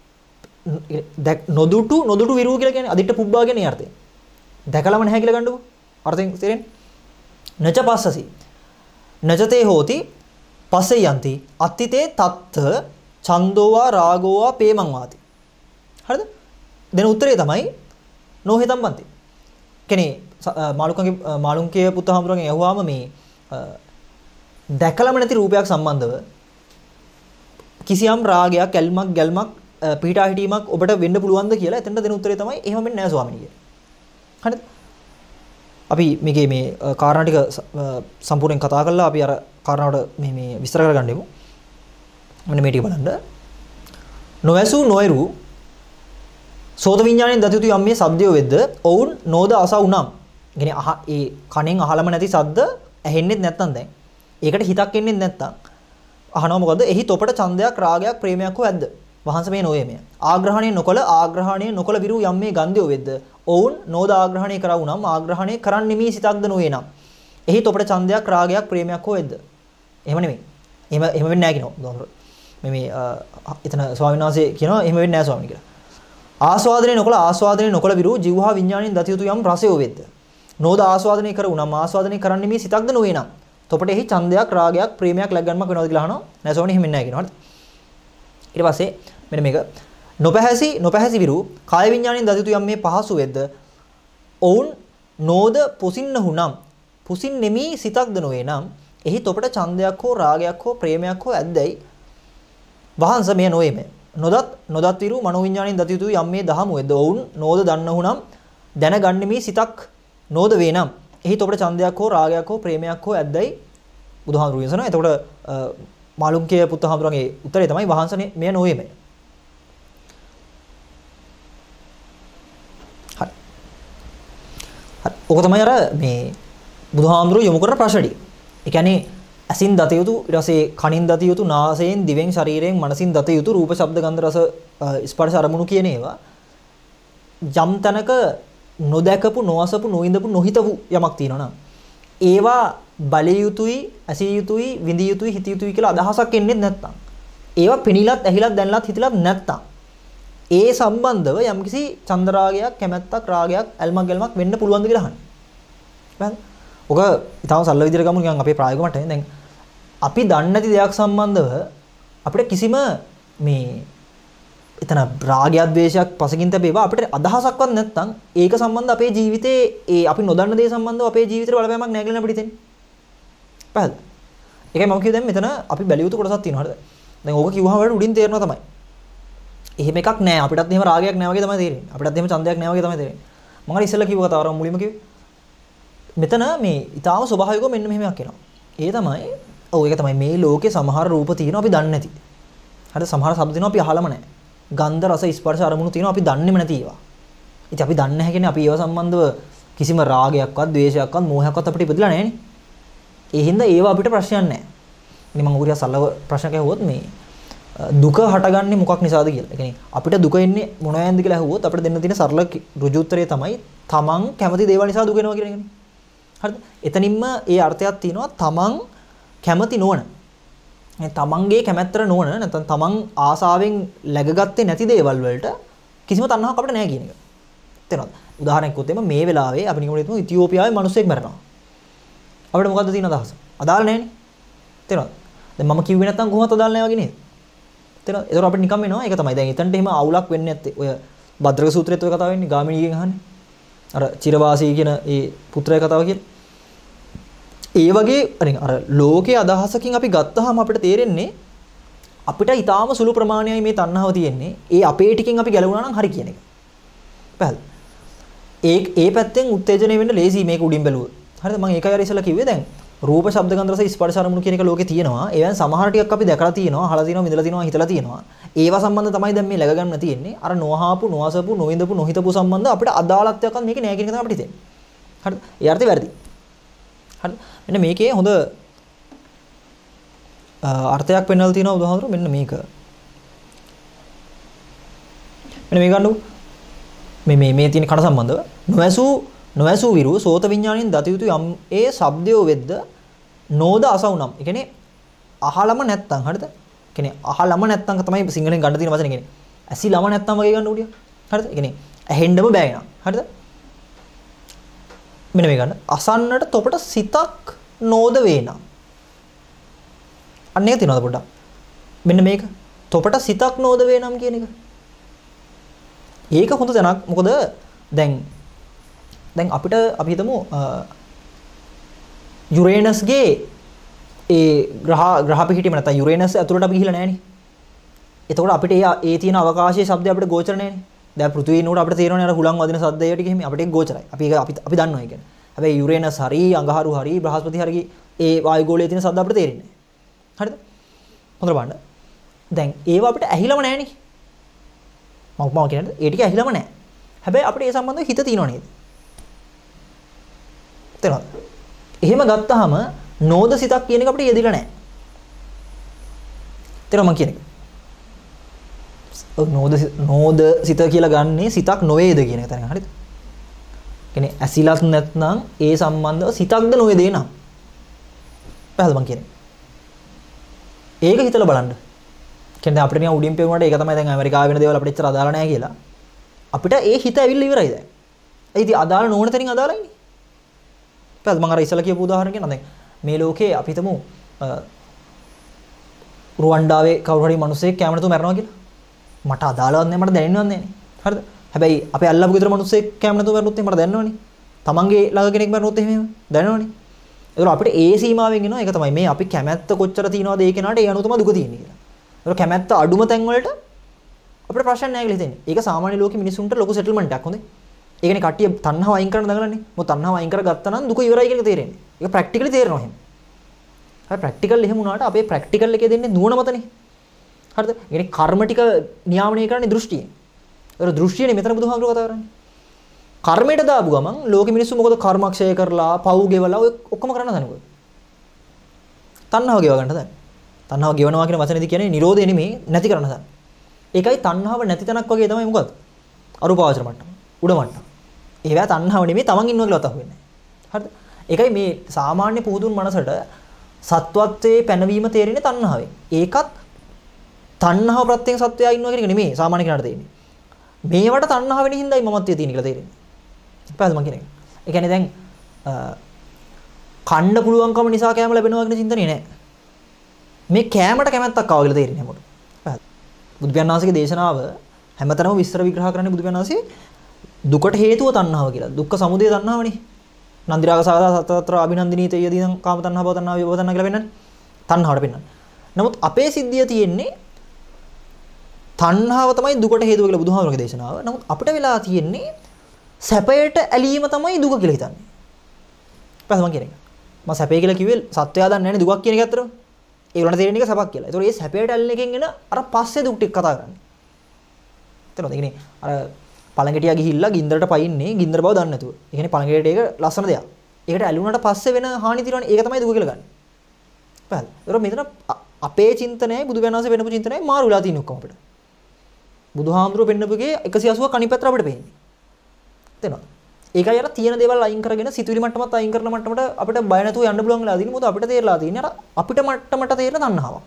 නොදුටු නොදුටු විරූ කියලා කියන්නේ අදිට්ඨ පුබ්බා කියන්නේ අර්ථය. දැකලාම නැහැ කියලා ගන්නකො. අර්ථයෙන් තේරෙන්නේ? නච පස්සසි. නචතේ හෝති පස්සේ යන්ති අත්තිතේ තත්ත ඡන්දෝවා රාගෝවා පේමං වාති. හරිද? දෙන උත්තරේ තමයි නොහෙතම් බන්ති. කෙනේ මාළුකගේ මාළුන්ගේ පුතහාමුදුරන්ගෙන් ඇහුවාම මේ දැකලාම නැති රූපයක් සම්බන්ධව කිසියම් රාගයක් ඇල්මක් ගැල්මක් පිටා හිටීමක් ඔබට වෙන්න පුළුවන්ද කියලා එතනට දෙන උත්තරේ තමයි එහෙම වෙන්නේ නැහැ ස්වාමීනි කියලා. හරිද? අපි මේකේ මේ කාරණා ටික සම්පූර්ණයෙන් කතා කරලා අපි අර කාරණාවට මේ මේ විස්තර කරගන්නෙමු. මෙන්න මේ ටික බලන්න. නොඇසු නොයරු සෝත විඥාණයෙන් දත යුතු යම් මේ සද්දය වෙද්ද ඔවුන් නෝද අසවුනම්. කියන්නේ අහ ඒ කණෙන් අහලම නැති සද්ද ඇහෙන්නෙත් නැත්තම් දැන්. ඒකට හිතක් එන්නේ නැත්තම් අහනවා මොකද? එහි තොපට ඡන්දයක් රාගයක් ප්‍රේමයක් හෝ ඇද්ද? වහන්ස මේ නොවේ මෙය. ආග්‍රහණය නොකල ආග්‍රහණය නොකල විරු යම් මේ ගන්ධය වෙද්ද ඔවුන් නෝද ආග්‍රහණය කරවුනම් ආග්‍රහණය කරන්නේ මේ සිතක්ද නොවේ නම්. එහි තොපට ඡන්දයක් රාගයක් ප්‍රේමයක් හෝ ඇද්ද? එහෙම නෙමෙයි. එහෙම එහෙම වෙන්නේ නැහැ කියනවා. මේ මේ එතන ස්වාමීන් වහන්සේ කියනවා එහෙම වෙන්නේ නැහැ ස්වාමීන් කියලා. ආස්වාදනය නොකල ආස්වාදනය නොකල විරු ජීවහා විඥාණයෙන් දත යුතු යම් රසය වෙද්ද. නෝද ආස්වාදනය කරවුනම් ආස්වාදනය කරන්නේ මේ සිතක්ද නොවේ නම්. තොපට එහි ඡන්දයක් රාගයක් ප්‍රේමයක් läග්ගන්නමක් වෙනවද කියලා අහනවා. නෑ ස්වාමීනි එහෙම නැහැ කියනවා. හරිද? ඊට පස්සේ මෙන්න මේක නොපැහැසි නොපැහැසි විරු කාය විඥාණයෙන් දත යුතු යම් මේ පහසු වෙද්ද ඔවුන් නෝද පුසින්නහුනම් පුසින් නෙමි සිතක්ද නොවේ නම් එහි තොපට ඡන්දයක් හෝ රාගයක් හෝ ප්‍රේමයක් හෝ ඇද්දයි වහන්ස මෙය නොවේ මේ නොදත් නොදත් විරු මනෝවිඥාණයෙන් දත යුතු යම් මේ දහම වෙද්ද ඔවුන් නෝද දන්නහුනම් දැනගන්නේ මේ සිතක් නෝද වේ නම් එහි තොපට ඡන්දයක් හෝ රාගයක් හෝ ප්‍රේමයක් හෝ ඇද්දයි බුදුහාමුදුරුවෝ කියනවා. එතකොට මාළුන්ගේ පුතහාමුදුරන්ගේ උත්තරේ තමයි වහන්සනේ මෙය නොවේ මේ. හරි. හරි. ඔක තමයි අර මේ බුදුහාමුදුරුවෝ යොමු කරන ප්‍රශ්නේ. ඒ කියන්නේ ඇසින් දත යුතු ඊට පස්සේ කනින් දත යුතු නාසයෙන් දිවෙන් ශරීරයෙන් මනසින් දත යුතු රූප ශබ්ද ගන්ධ රස ස්පර්ශ අරමුණු කියන ඒවා යම් තැනක නොදැකපු නොඅසපු නොඉඳපු නොහිතපු යමක් තියෙනවා නම් ඒවා බලය යුතුයි ඇසිය යුතුයි විඳිය යුතුයි හිතිය යුතුයි කියලා අදහසක් එන්නේ නැත්නම් ඒවා පිනිලත් ඇහිලත් දැන්ලත් හිතලත් නැත්නම් ඒ සම්බන්ධව යම්කිසි චන්දරාගයක් කැමැත්තක් රාගයක් ඇල්මක් ගැල්මක් වෙන්න පුළුවන්ද කියලා අහන්නේ. හරිද? ඔක ඊටම සරල විදිහට ගමු නිකන් අපේ ප්‍රායෝගික මට්ටමේ. දැන් අපි දන්නේ නැති දෙයක් සම්බන්ධව අපිට කිසිම මේ එතන රාගයක් ද්වේෂයක් පසකින් තැබේවා අපිට අදහසක්වත් නැත්නම් ඒක සම්බන්ධ අපේ ජීවිතේ ඒ අපි නොදන්න දේ සම්බන්ධව අපේ ජීවිතේ බලපෑමක් නැහැ කියලා අපිට හිතෙන්නේ. පැහැද? ඒකයි මම කිව්වේ දැන් මෙතන අපි බැලිය යුතු කොටසක් තියෙනවා හරිද? දැන් ඕක කිව්වම වල උඩින් තේරෙනවා තමයි. එහෙම එකක් නැහැ. අපිටත් එහෙම රාගයක් නැහැ වගේ තමයි තේරෙන්නේ. අපිටත් එහෙම ඡන්දයක් නැහැ වගේ තමයි තේරෙන්නේ. මම අර ඉස්සෙල්ලා කිව්ව කතාව මුලින්ම කිව්වේ. මෙතන මේ ඊටාම ස්වභාවිකව මෙන්න මෙහෙමයක් එනවා. ඒ තමයි ඔව් ඒක තමයි මේ ලෝකේ සමහර රූප තියෙනවා අපි දන්නේ නැති. හරිද? සමහර ශබ්ද තියෙනවා අපි අහලම නැහැ. ගන්ධ රස ස්පර්ශ අරමුණු තියෙනවා අපි දන්නේම නැති ඒවා. ඉතින් අපි දන්නේ නැහැ කියන්නේ අපි ඒවා සම්බන්ධව කිසිම රාගයක්වත් ද්වේෂයක්වත් මෝහයක්වත් අපිට ඉපදලා නැහැ නේ. ඒ හින්දා ඒවා අපිට ප්‍රශ්නයක් නැහැ. ඉතින් මම උගුරිය සල්ලව ප්‍රශ්නයක් ඇහුවොත් මේ දුක හටගන්නේ මොකක් නිසාද කියලා. ඒ කියන්නේ අපිට දුක එන්නේ මොනවායින්ද කියලා ඇහුවොත් අපිට දෙන්න තියෙන සරල ඍජු උත්තරය තමයි තමන් කැමති දේවල් නිසා දුක එනවා කියන එකනේ. හරිද? එතනින්ම ඒ අර්ථයක් තියෙනවා තමන් කැමති නොවන. ඒ තමන්ගේ කැමැත්තට නොවන නැත්නම් තමන් ආසාවෙන් läගගත්තේ නැති දේවල් වලට කිසිම තණ්හාවක් අපිට නැහැ කියන එක. තේරෙනවද? උදාහරණයක් උත්තේම මේ වෙලාවේ අපි නිකම්ම හිතමු ඉතියෝපියාවේ මිනිස්සෙක් මැරෙනවා. අපිට මොකද්ද තියෙන අදහස? අදාළ නැහැනේ. තේරෙනවද? දැන් මම කිව්වේ නැත්තම් කොහොමද අදාළ නැහැ වගේ නේද? තේරෙනවද? ඒතකොට අපිට නිකම් එනවා. ඒක තමයි. දැන් එතනට එහෙම අවුලක් වෙන්නේ නැත්තේ. ඔය භද්‍රක සූත්‍රයේත් ඔය කතාව වෙන්නේ ගාමිණීගෙන් අහන්නේ. අර චිරවාසී කියන ඒ පුත්‍රයා කතාව කියලා. ඒ වගේ අර ලෝකයේ අදහසකින් අපි ගත්තාම අපිට තේරෙන්නේ අපිට ඊටාම සුළු ප්‍රමාණයයි මේ තණ්හාව තියෙන්නේ. ඒ අපේ ටිකෙන් අපි ගැලවුණා නම් හරි කියන එක. පැහැදිලි. ඒ ඒ පැත්තෙන් උත්තේජනය වෙන්න ලේසි මේක උඩින් බැලුවොත්. හරිද? මම ඒකයි අර ඉස්සලා කිව්වේ දැන් රූප ශබ්ද ගන්ධ රස ස්පර්ශ අරමුණු කියන එක ලෝකේ තියෙනවා. ඒවෙන් සමහර ටිකක් අපි දැකලා තියෙනවා, අහලා තියෙනවා, විඳලා තියෙනවා, හිතලා තියෙනවා. ඒවා සම්බන්ධ තමයි දැන් මේ läග ගන්න තියෙන්නේ. අර නොහාපු, නොවසපු, නොවිඳපු, නොහිතපු සම්බන්ධ අපිට අදාළත්වයක් මේක නෑ කියන එක තමයි අපිට හිතෙන්නේ. හරිද? ඒ අර්ථය වැරදි. හරිද? මෙන්න මේකේ හොඳ අර්ථයක් පෙන්වලා තියෙනවා උදාහරණ මෙන්න මේක. මෙන්න මේ ගන්නකො. මේ මේ මේ තියෙන කන සම්බන්ධව නොඇසු නොඇසු විරු සෝත විඥාණයෙන් දත යුතු යම් ඒ ශබ්දයෝ වෙද්ද නෝද අසවුනම්. ඒ කියන්නේ අහලම නැත්තම් හරිද? ඒ කියන්නේ අහලම නැත්තම් තමයි සිංහලෙන් ගන්න තියෙන වචනේ කියන්නේ. ඇසිලම නැත්තම් වගේ ගන්න උඩිය. හරිද? ඒ කියන්නේ ඇහෙන්නම බෑ නේද? හරිද? මෙන්න මේ ගන්න. අසන්නට තොපට සිතක් නෝද වේනම්. අන්න ඒක තියෙනවද පොඩ්ඩක්? මෙන්න මේක. තොපට සිතක් නෝද වේනම් කියන එක. ඒක හොඳ දැනක්. මොකද දැන් දැන් අපිට අපි හිතමු යුරේනස්ගේ ඒ ග්‍රහ ග්‍රහ පිහිටීම නැත්නම් යුරේනස් ඇතුළට අපි ගිහිල්ලා නැහනේ. එතකොට අපිට ඒ ඒ තියෙන අවකාශයේ ශබ්දය අපිට ගෝචර නැහනේ. දැන් පෘථිවියේ නෝඩ අපිට තේරෙන්නේ අර හුලං වදින ශබ්දය ටික එහෙම අපිට ඒක ගෝචරයි. අපි ඒක අපි අපි දන්නවා ඒක. හැබැයි යුරේනස් හරි අඟහරු හරි බ්‍රහස්පති හරි ඒ වායුගෝලයේ තියෙන ශබ්ද අපිට තේරෙන්නේ නැහැ. හරිද? හොඳට බලන්න. දැන් ඒව අපිට ඇහිලම නැහනේ. මම මම කියන්නේ ඒ ටික ඇහිලම නැහැ. හැබැයි අපිට ඒ සම්බන්ධව හිත තියෙනව නේද? තේරෙනවද? එහෙම ගත්තාම නෝද සිතක් කියන එක අපිට යෙදිලා නැහැ. තේරෙනවද මම කියන්නේ? නෝද නෝද සිත කියලා ගන්නේ සිතක් නොවේද කියන එක තමයි. හරිද? කියන්නේ ඇසිලත් නැත්නම් ඒ සම්බන්ධව සිතක්ද නොවේද එනම්. පැහැදිලි මම කියන්නේ. ඒක හිතලා බලන්න. කියන්නේ අපිට නිකන් උඩින් පෙවුනට ඒක තමයි දැන් ඇමරිකාව වෙන දේවල් අපිට ඉතර අදාළ නැහැ කියලා. අපිට ඒ හිත ඇවිල්ලා ඉවරයි දැන්. ඒ ඉතින් අදාළ නොවන තැනින් අදාළයිනේ. පැහැදිලි මම අර ඉස්සලා කියපු උදාහරණ කියනවා දැන් මේ ලෝකේ අපි හිතමු රුවන්ඩාවේ කවුරු හරි මිනිස්සෙක් කැම නැතුව මැරෙනවා කියලා. මට අදාළවත් නැහැ මට දැනෙන්නවත් නැහැ නේ. හරිද? හැබැයි අපේ අල්ලපු ගෙදර මිනිස්සෙක් කැම නැතුව මැරුණොත් මට දැනනවනේ. තමන්ගේ ළඟ කෙනෙක් මැරුණොත් එහෙම දැනනවනේ. ඒතකොට අපිට ඒ සීමාවෙන් එනවා ඒක තමයි මේ අපි කැමැත්ත කොච්චර තියනවද ඒ කෙනාට ඒ අනුව තමයි දුක තියෙන්නේ කියලා. ඒතකොට කැමැත්ත අඩුම තැන් වලට අපිට ප්‍රශ්න නැහැ කියලා හිතෙන්නේ. ඒක සාමාන්‍ය ලෝකෙ මිනිසුන්ට ලොකු සෙටල්මන්ට් එකක් හොඳේ. ඒ කියන්නේ කට්ටිය තණ්හාව අයින් කරන්න දඟලන්නේ. මොකද තණ්හාව අයින් කරගත්තා නම් දුක ඉවරයි කියන එක තේරෙන්නේ. ඒක ප්‍රැක්ටිකලි තේරෙනවා එහෙම. හරි ප්‍රැක්ටිකල් එහෙම වුණාට අපේ ප්‍රැක්ටිකල් එකේ දෙන්නේ නුවණ මතනේ. හරිද? ඒ කියන්නේ කර්ම ටික නියාමනය කරන්නේ දෘෂ්ටියෙන්. ඒක දෘෂ්ටියනේ මෙතන බුදුහාමුදුරුවෝ කතා කරන්නේ. කර්මයට දාපු ගමන් ලෝකෙ මිනිස්සු මොකද කර්මක්ෂය කරලා පව් ගෙවලා ඔය ඔක්කොම කරන්න දන්නකො. තණ්හාව ගෙව ගන්න දන්නේ. තණ්හාව ගෙවනවා කියන වචනේදී කියන්නේ නිරෝධය නෙමෙයි නැති කරන්න දන්නේ. ඒකයි තණ්හාව නැති තැනක් වගේ තමයි මොකද? අරූපාවචර මට්ටම. උඩ මට්ටම. ඒවා තණ්හාව නෙමෙයි තමන් ඉන්නවා කියලා අතහ වෙන්නේ. හරිද? ඒකයි මේ සාමාන්‍ය පුහුදුන් මනසට සත්වත්වයේ පැනවීම තේරෙන්නේ තණ්හාවෙන්. ඒකත් තණ්හාව ප්‍රත්‍යයෙන් සත්වයා ඉන්නවා කියන එක නෙමෙයි සාමාන්‍ය කෙනාට තේරෙන්නේ. මේවට තණ්හාව වෙන හින්දායි මමත්වයේ තියෙන කියලා තේරෙන්නේ. පැහැදිලි මම කියන්නේ. ඒ කියන්නේ දැන් කන්න පුළුවන්කම නිසා කැම ලැබෙනවා කියන චින්තනය නෑ. මේ කැමට කැමැත්තක් ආවා කියලා තේරෙන්නේ හැමෝටම. පැහැදිලි. බුදු පියාණන් වහන්සේගේ දේශනාව හැමතැනම විස්තර විග්‍රහ කරන්නේ බුදු පියාණන් වහන්සේ දුකට හේතුව තණ්හාව කියලා. දුක්ඛ සමුදය තණ්හාවනේ. නන්දිරාග සාගත සතතර අභිනන්දිනී තේයදීනම් කාම තණ්හා භව තණ්හා විභව තණ්හා කියලා පෙන්නන්නේ. තණ්හාවට පෙන්නන්නේ. නමුත් අපේ සිද්ධිය තියෙන්නේ තණ්හාව තමයි දුකට හේතුව කියලා බුදුහාමරගේ දේශනාව. නමුත් අපිට වෙලා තියෙන්නේ සැපයට ඇලීම තමයි දුක කියලා හිතන්නේ. පැහැදිලි මම කියන්නේ. මම සැපේ කියලා කිව්වේ සත්‍යය දන්නේ නැහැ නේ දුකක් කියන එක ඇත්තටම. ඒගොල්ලන්ට තේරෙන එක සැපක් කියලා. ඒතකොට මේ සැපයට ඇලෙන එකෙන් එන අර පස්සේ දුක් ටික කතා කරන්නේ. එතනද? ඒ කියන්නේ අර පළඟටියා ගිහිල්ලා ගින්දරට පයින්නේ ගින්දර බව දන්නේ නැතුව. ඒ කියන්නේ පළඟටියට ඒක ලස්සන දෙයක්. ඒකට ඇලුනට පස්සේ වෙන හානි తీරවනේ ඒක තමයි දුක කියලා ගන්න. පැහැදිලි. ඒතකොට මෙතන අපේ චින්තනයයි බුදු වෙනවාසේ වෙනපු චින්තනයයි මාරු වෙලා තියෙන ඔක්කොම අපිට. බුදුහාමුදුරුවෝ පෙන්නපුගේ එකසිය අසූවක් අනිත් පැත්තට අපිට පේන්නේ. තේරෙනවද? ඒකයි අර තියෙන දේවල් අයින් කරගෙන සිතුවිලි මට්ටමත් අයින් කරන මට්ටමට අපිට බය නැතුව යන්න පුළුවන් වෙලා තියෙන්නේ. මොකද අපිට තේරලා තියෙන්නේ අර අපිට මට්ටමට තේරෙන තණ්හාවක්.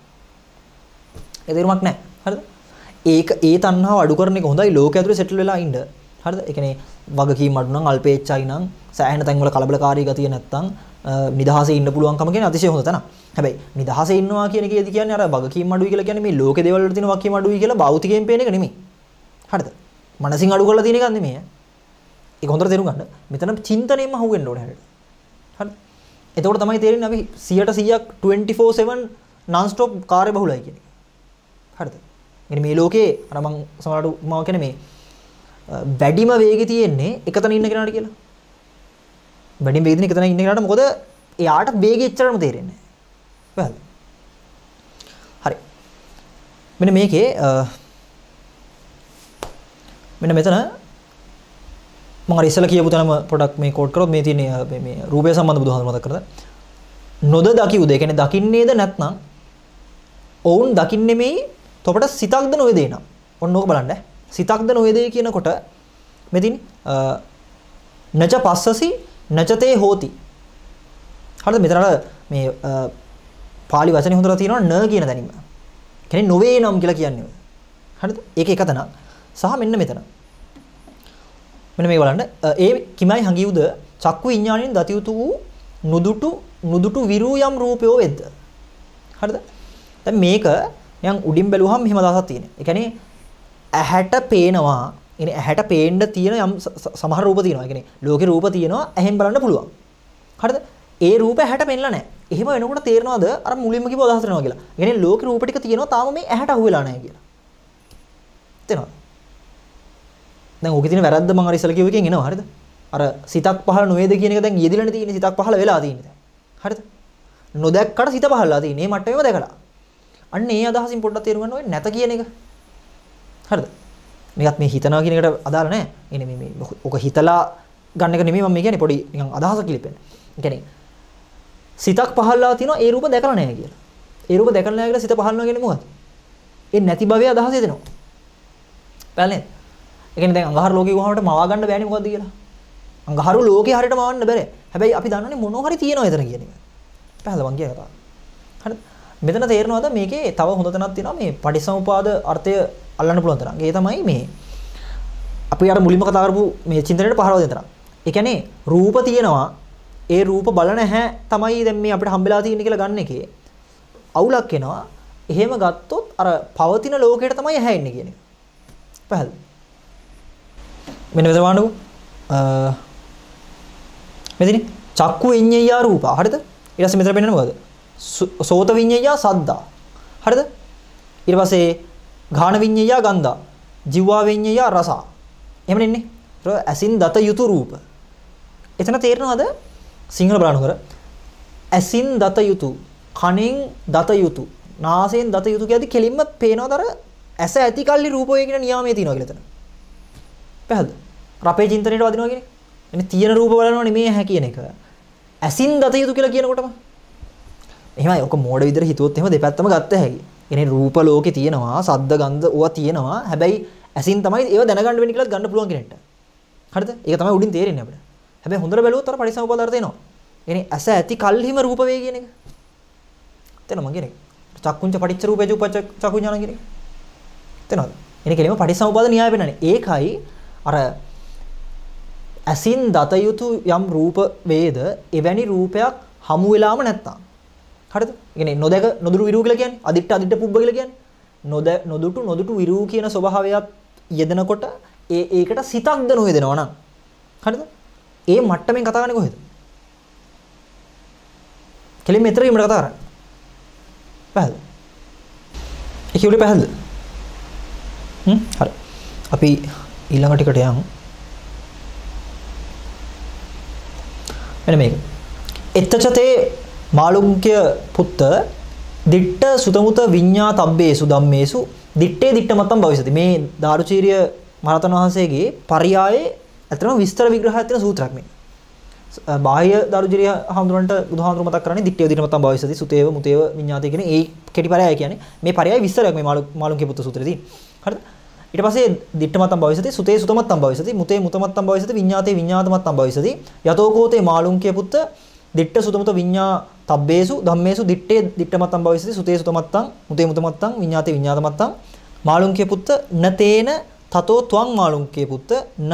ඒ තේරුමක් නැහැ. හරිද? ඒක ඒ තණ්හාව අඩු කරන එක හොඳයි ලෝකයේ ඇතුලේ සෙටල් වෙලා ඉන්න. හරිද? ඒ කියන්නේ වගකීම් අඩු නම් අල්පේච්ඡයි නම් සෑහෙන තැන්වල කලබලකාරී ගතිය නැත්තම් නිදහසේ ඉන්න පුළුවන්කම කියන අතිශය හොඳ තැන. හැබැයි නිදහසේ ඉන්නවා කියන එකේදී කියන්නේ අර වගකීම් අඩුයි කියලා කියන්නේ මේ ලෝකේ දේවල් වල තියෙන වගකීම් අඩුයි කියලා භෞතිකයෙන් පේන එක නෙමෙයි. හරිද? මනසින් අඩු කරලා තියෙන එකක් නෙමෙයි. ඒක හොඳට තේරුම් ගන්න. මෙතන චින්තනයෙන්ම අහුවෙන්න ඕනේ හැරෙට. හරිද? එතකොට තමයි තේරෙන්නේ අපි සියයට සීයක් twenty-four seven non stop කාර්ය බහුලයි කියන එක. හරිද? يعني මේ ලෝකේ අර මම සමහරට මම කියන්නේ මේ වැඩිම වේගෙ තියෙන්නේ එකතන ඉන්න කෙනාට කියලා. වැඩිම වේගෙ තියෙන එකතන ඉන්න කෙනාට මොකද එයාට වේගෙ එච්චරම තේරෙන්නේ නැහැ. හරි. මෙන්න මේකේ මෙන්න මෙතන මම අර ඉස්සෙල්ලා කියපු තැනම පොඩක් මේ කෝඩ් කරොත් මේ තියෙන මේ මේ රූපය සම්බන්ධ බුදුහාමුදුරුවෝ මතක් කරලා නොද දකිවුද ඒ කියන්නේ දකින්නේද නැත්නම් ඔවුන් දකින්නේ මේ තොපට සිතක්ද නොවේදේ නම් ඔන්න ඕක බලන්න සිතක්ද නොවේදේ කියනකොට මෙතින් නච පස්සසි නචතේ හෝති හරිද මෙතන මේ පාලි වචනේ හොඳට තියෙනවා න කියන දැනීම කියන්නේ නොවේ නම් කියලා කියන්නේ හරිද ඒක එක තැනක් සහ මෙන්න මෙතන මෙන්න මේක බලන්න ඒ කිමයි හංගියුද චක්කු විඥාණයෙන් දතියුතු වූ නුදුටු නුදුටු විරු යම් රූපයෝ වෙද්ද හරිද දැන් මේක නිකන් උඩින් බැලුවහම මෙහෙම අදහසක් තියෙනවා ඒ කියන්නේ ඇහැට පේනවා ඉතින් ඇහැට පේන්න තියෙන යම් සමහර රූප තියෙනවා ඒ කියන්නේ ලෝකේ රූප තියෙනවා ඇහෙන් බලන්න පුළුවන් හරිද ඒ රූප ඇහැට පෙන්නලා නැහැ එහෙම වෙනකොට තේරෙනවද අර මුලින්ම කිව්ව අදහස වෙනවා කියලා ඒ කියන්නේ ලෝකේ රූප ටික තියෙනවා තාම මේ ඇහැට අහු වෙලා නැහැ කියලා තේරෙනවද දැන් ඕකේ තියෙන වැරද්ද මම අර ඉස්සලා කිව්ව එකෙන් එනවා හරිද අර සිතක් පහළ නොවේද කියන එක දැන් යෙදිලානේ තියෙන්නේ සිතක් පහළ වෙලා තියෙන්නේ දැන් හරිද නොදැක්කට සිත පහළලා තියෙන්නේ මේ මට්ටමේම දැකලා අන්න ඒ අදහසින් පොඩ්ඩක් තේරුම් ගන්න ඕනේ නැත කියන එක හරිද මේකත් මේ හිතනවා කියන එකට අදාළ නැහැ එනේ මේ මේ ඔක හිතලා ගන්න එක නෙමෙයි මම කියන්නේ පොඩි නිකන් අදහසක් කිලිපෙන්නේ ඒ කියන්නේ සිතක් පහළලා තිනවා ඒ රූප දැකලා නැහැ කියලා ඒ රූප දැකලා නැහැ කියලා සිත පහළනවා කියන්නේ මොකක්ද ඒ නැති භවයේ අදහස එදෙනවා පැලනේ ඒ කියන්නේ දැන් අඟහරු ලෝකේ වුණාට මවා ගන්න බෑනේ මොකද්ද කියලා. අඟහරු ලෝකේ හරියට මවන්න බෑ. හැබැයි අපි දන්නනේ මොනවා හරි තියෙනවා එතන කියන එක. පැහැදිලිද මං කියන කතාව. හරිද? මෙතන තේරෙනවද මේකේ තව හොඳ තැනක් තියෙනවා මේ පටිසමුපාද අර්ථය අල්ලන්න පුළුවන් තරම්. ඒ තමයි මේ අපි අර මුලින්ම කතා කරපු මේ චින්තනයේ පහරව දෙන තරම්. ඒ කියන්නේ රූප තියෙනවා. ඒ රූප බලන හැ තමයි දැන් මේ අපිට හම්බෙලා තියෙන්නේ කියලා ගන්න එකේ අවුලක් එනවා. එහෙම ගත්තොත් අර පවතින ලෝකයට තමයි ඇහැ ඉන්නේ කියන එක. පැහැදිලිද? මෙන්න මෙතන වහන්නකෝ අ මෙතන චක්කු විඤ්ඤය රූප හරිද ඊට පස්සේ මෙතන පෙන්නන්නේ මොකද සෝත විඤ්ඤය සද්දා හරිද ඊට පස්සේ ගාහන විඤ්ඤය ගන්ධා ජීවා විඤ්ඤය රස එහෙම නෙන්නේ ඒක ඇසින් දත යුතු රූප එතන තේරෙනවද සිංහල බලන්න කර ඇසින් දත යුතු කනෙන් දත යුතු නාසයෙන් දත යුතු කියද්දි කෙලින්ම පේනවද අර ඇස ඇති කල්ලි රූපය කියන නියාමයේ තියෙනවා කියලා එතන පැහැදිලිද අපේ චින්තනයට වදිනවා කියන්නේ. එන්නේ තියෙන රූප බලනවා නෙමෙයි ඇහැ කියන එක. ඇසින් දත යුතු කියලා කියනකොටම. එහෙමයි ඔක මෝඩ විදිහට හිතුවොත් එහෙම දෙපැත්තම ගත්ත හැකි. එනේ රූප ලෝකේ තියෙනවා, සද්ද ගන්ධ ඕවා තියෙනවා. හැබැයි ඇසින් තමයි ඒව දැනගන්න වෙන්නේ කියලාත් ගන්න පුළුවන් කෙනෙක්ට. හරිද? ඒක තමයි උඩින් තේරෙන්නේ අපිට. හැබැයි හොඳට බැලුවොත් අර පරිසම්පාද අර්ථය එනවා. එනේ ඇස ඇති කල්හිම රූප වේ කියන එක. තේරෙනවද මං කියන්නේ? චක්කුංච පටිච්ච රූපේජ උපච චක්කුඥාන කියන එක. තේරෙනවද? එනේ කෙලිම පටිසම්පාද න්‍යාය පෙන්නන්නේ. ඒකයි අර ඇසින් දත යුතු යම් රූප වේද එවැනි රූපයක් හමු වෙලාම නැත්තම් හරිද? ඒ කියන්නේ නොදක නොදුරු විරු කියලා කියන්නේ අදිට්ඨ අදිට්ඨ පුබ්බ කියලා කියන්නේ නොද නොදුටු නොදුටු විරු කියන ස්වභාවයත් යෙදෙනකොට ඒ ඒකට සිතක්ද නොවේදෙනවා නම් හරිද? ඒ මට්ටමින් කතා කරන්නේ කොහෙද? කෙලින් මෙතන ඉමර කතා කරන්නේ. පැහැදිලි? ඒ කියුලේ පැහැදිලිද? හ්ම් හරි. අපි ඊළඟ ටිකට යමු. මෙන්න මේක. එත්තචතේ මාළුන්ක්‍ය පුත්ත දිට්ඨ සුතමුත විඤ්ඤා තබ්බේසු ධම්මේසු දිට්ඨේ දිට්ඨමත්තම් භවිසති. මේ දාරුචීරිය මහරතන වහන්සේගේ පරියායේ අතරම විස්තර විග්‍රහයක් තියෙන සූත්‍රයක් මේ. බාහ්‍ය දාරුචීරිය හඳුනනට බුදුහාමුදුරුවෝ මතක් කරන්නේ දිට්ඨේ දිට්ඨමත්තම් භවිසති සුතේව මුතේව විඤ්ඤාතේ කියන ඒ කෙටි පරයය කියන්නේ. මේ පරයය විස්තරයක් මේ මාළුන්ක්‍ය පුත්ත සූත්‍රයේ තියෙන. හරිද? ඊට පස්සේ දිට්ඨමත්තම් භවිසති සුතේ සුතමත්තම් භවිසති මුතේ මුතමත්තම් භවිසති විඤ්ඤාතේ විඤ්ඤාතමත්තම් භවිසති යතෝ කෝතේ මාළුන්ක්‍ය පුත්ත දිට්ඨ සුතමත විඤ්ඤා තබ්බේසු ධම්මේසු දිට්ඨේ දිට්ඨමත්තම් භවිසති සුතේ සුතමත්තම් මුතේ මුතමත්තම් විඤ්ඤාතේ විඤ්ඤාතමත්තම් මාළුන්ක්‍ය පුත්ත නතේන තතෝ ත්වං මාළුන්ක්‍ය පුත්ත න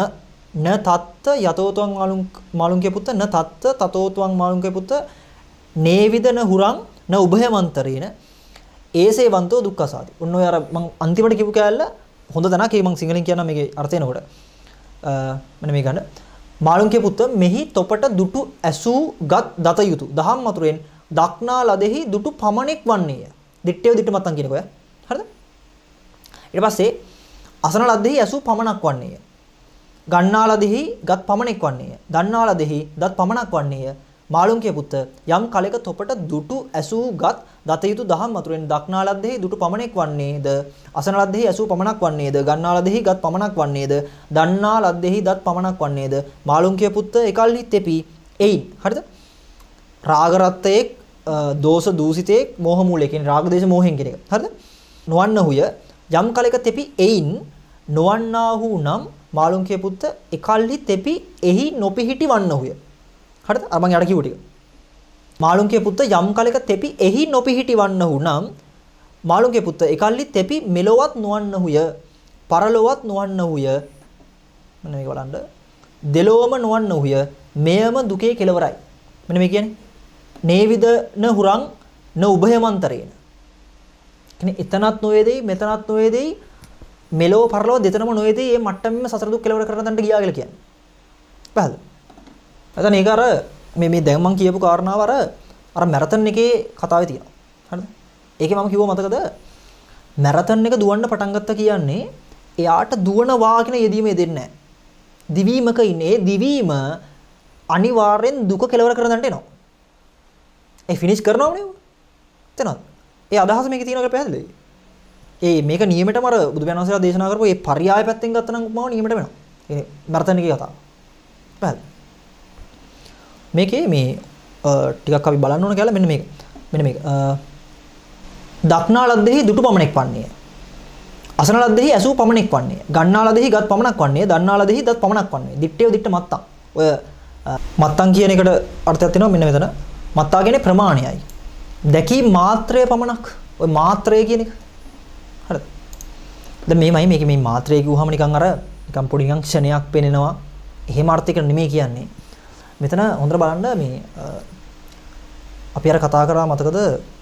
න තත්ත යතෝත්වං මාළුං මාළුංකේ පුත්ත න තත්ත තතෝත්වං මාළුංකේ පුත්ත නේවිදන හුරං න උභයමන්තරේන ඒසේවන්තෝ දුක්ඛසාති. ඔන්න ඔය අර මං අන්තිමට කියපු කෑල්ල හොඳ තැනක්. ඒ මං සිංහලෙන් කියනවා මේකේ අර්ථය එනකොට. අ මෙන්න මේ ගන්න. මාළුංකේ පුත්ත මෙහි තොපට දුටු ඇසූ ගත් දත යුතු දහම් මතුරෙන් දක්නා ලදෙහි දුටු පමණෙක් වන්නේය. දිත්තේ දිත්ත මත්තන් කියනකො ය. හරිද? ඊට පස්සේ අසන ලද්දෙහි ඇසූ පමණක් වන්නේය. ගන්නා ලදෙහි ගත් පමණෙක් වන්නේය. දන්නා ලදෙහි දත් පමණක් වන්නේය. මාළුංකේ පුත්ත යම් කලෙක තොපට දුටු ඇසූ ගත් දත යුතු දහම් මතුරෙන් දක්නා ලද්දෙහි දුටු පමණෙක් වන්නේද, අසන ලද්දෙහි ඇසූ පමණක් වන්නේද, ගන්නා ලද්දෙහි ගත් පමණක් වන්නේද, දන්නා ලද්දෙහි දත් පමණක් වන්නේද. මාළුංකේ පුත්ත එකල්හි තෙපි එයින්. හරිද? රාග රත්තයේ දෝෂ දූසිතේ මෝහ මූලයේ කියන රාග දේශ මොහෙන් කියන එක. හරිද? නොවන්නහුය යම් කලෙක තෙපි එයින් නොවන්නාහු නම් මාළුංකේ පුත්ත එකල්හි තෙපි එහි නොපිහිටි වන්නහුය. හරිද? අර මම යට කිව්ව ටික. මාළුංකේ පුත්ත යම් කලෙක තෙපි එහි නොපිහිටි වන්නහු නම් මාළුංකේ පුත්ත එකල්හි තෙපි මෙලොවත් නොවන්නහුය, පරලොවත් නොවන්නහුය. මෙන්න මේක බලන්න. දෙලොවම නොවන්නහුය, මෙයම දුකේ කෙලවරයි. මෙන්න මේ කියන්නේ නේවිදන හුරං න උභයමන්තරේන. කියන්නේ එතනත් නොවේදෙයි මෙතනත් නොවේදෙයි මෙලෝ පරලෝ දෙතනම නොවේදෙයි මේ මට්ටමෙම සසර දුක් කෙලවර කරන තැනට ගියා කියලා කියන්නේ. පැහැදිලි? එතන ඒක අර මේ මේ දැන් මම කියපු කාරණාව අර අර මැරතන් එකේ කතාවේ තියෙනවා. හරිද? ඒකේ මම කිව්වා මතකද? මැරතන් එක දුවන්න පටන් ගත්තා කියන්නේ එයාට දුවන වාගෙන යෙදීම යෙදෙන්නේ නැහැ. දිවීමක ඉන්නේ. දිවීම අනිවාර්යෙන් දුක කෙලවර කරන තැනට එනවා. ඒ ෆිනිෂ් කරනවනේ. එතනත්. ඒ අදහස මේකේ තියෙනවා කියලා පැහැදිලිද? ඒ මේක නියමෙටම අර බුදු පියාණන් වහන්සේලා දේශනා කරපු ඒ පරියාය පැත්තෙන් ගත්ත නම් උපමාව නියමෙට වෙනවා. ඒ මැරතන් එකේ කතාව. පැහැදිලි? මේකේ මේ ටිකක් අපි බලන්න ඕන කියලා මෙන්න මේක. මෙන්න මේක. දක්නා ලද්දෙහි දුටු පමණෙක් වන්නේය. අසන ලද්දෙහි ඇසූ පමණෙක් වන්නේය. ගන්නා ලද්දෙහි ගත් පමණක් වන්නේය. දන්නා ලද්දෙහි දත් පමණක් වන්නේය. දිත්තේ දිත්ත මත්තං. ඔය මත්තං කියන එකට අර්ථයක් තියෙනවා මෙන්න මෙතන. මත්තා කියන්නේ ප්‍රමාණයයි. දැකීම් මාත්‍රය පමණක්. ඔය මාත්‍රය කියන එක. හරිද? දැන් මේමයි මේකේ මේ මාත්‍රය කිව්වහම නිකන් අර නිකන් පොඩි නිකන් ක්ෂණයක් පේනනවා. එහෙම අර්ථයකට නෙමෙයි කියන්නේ. මෙතන හොඳට බලන්න මේ අපි අර කතා කරා මතකද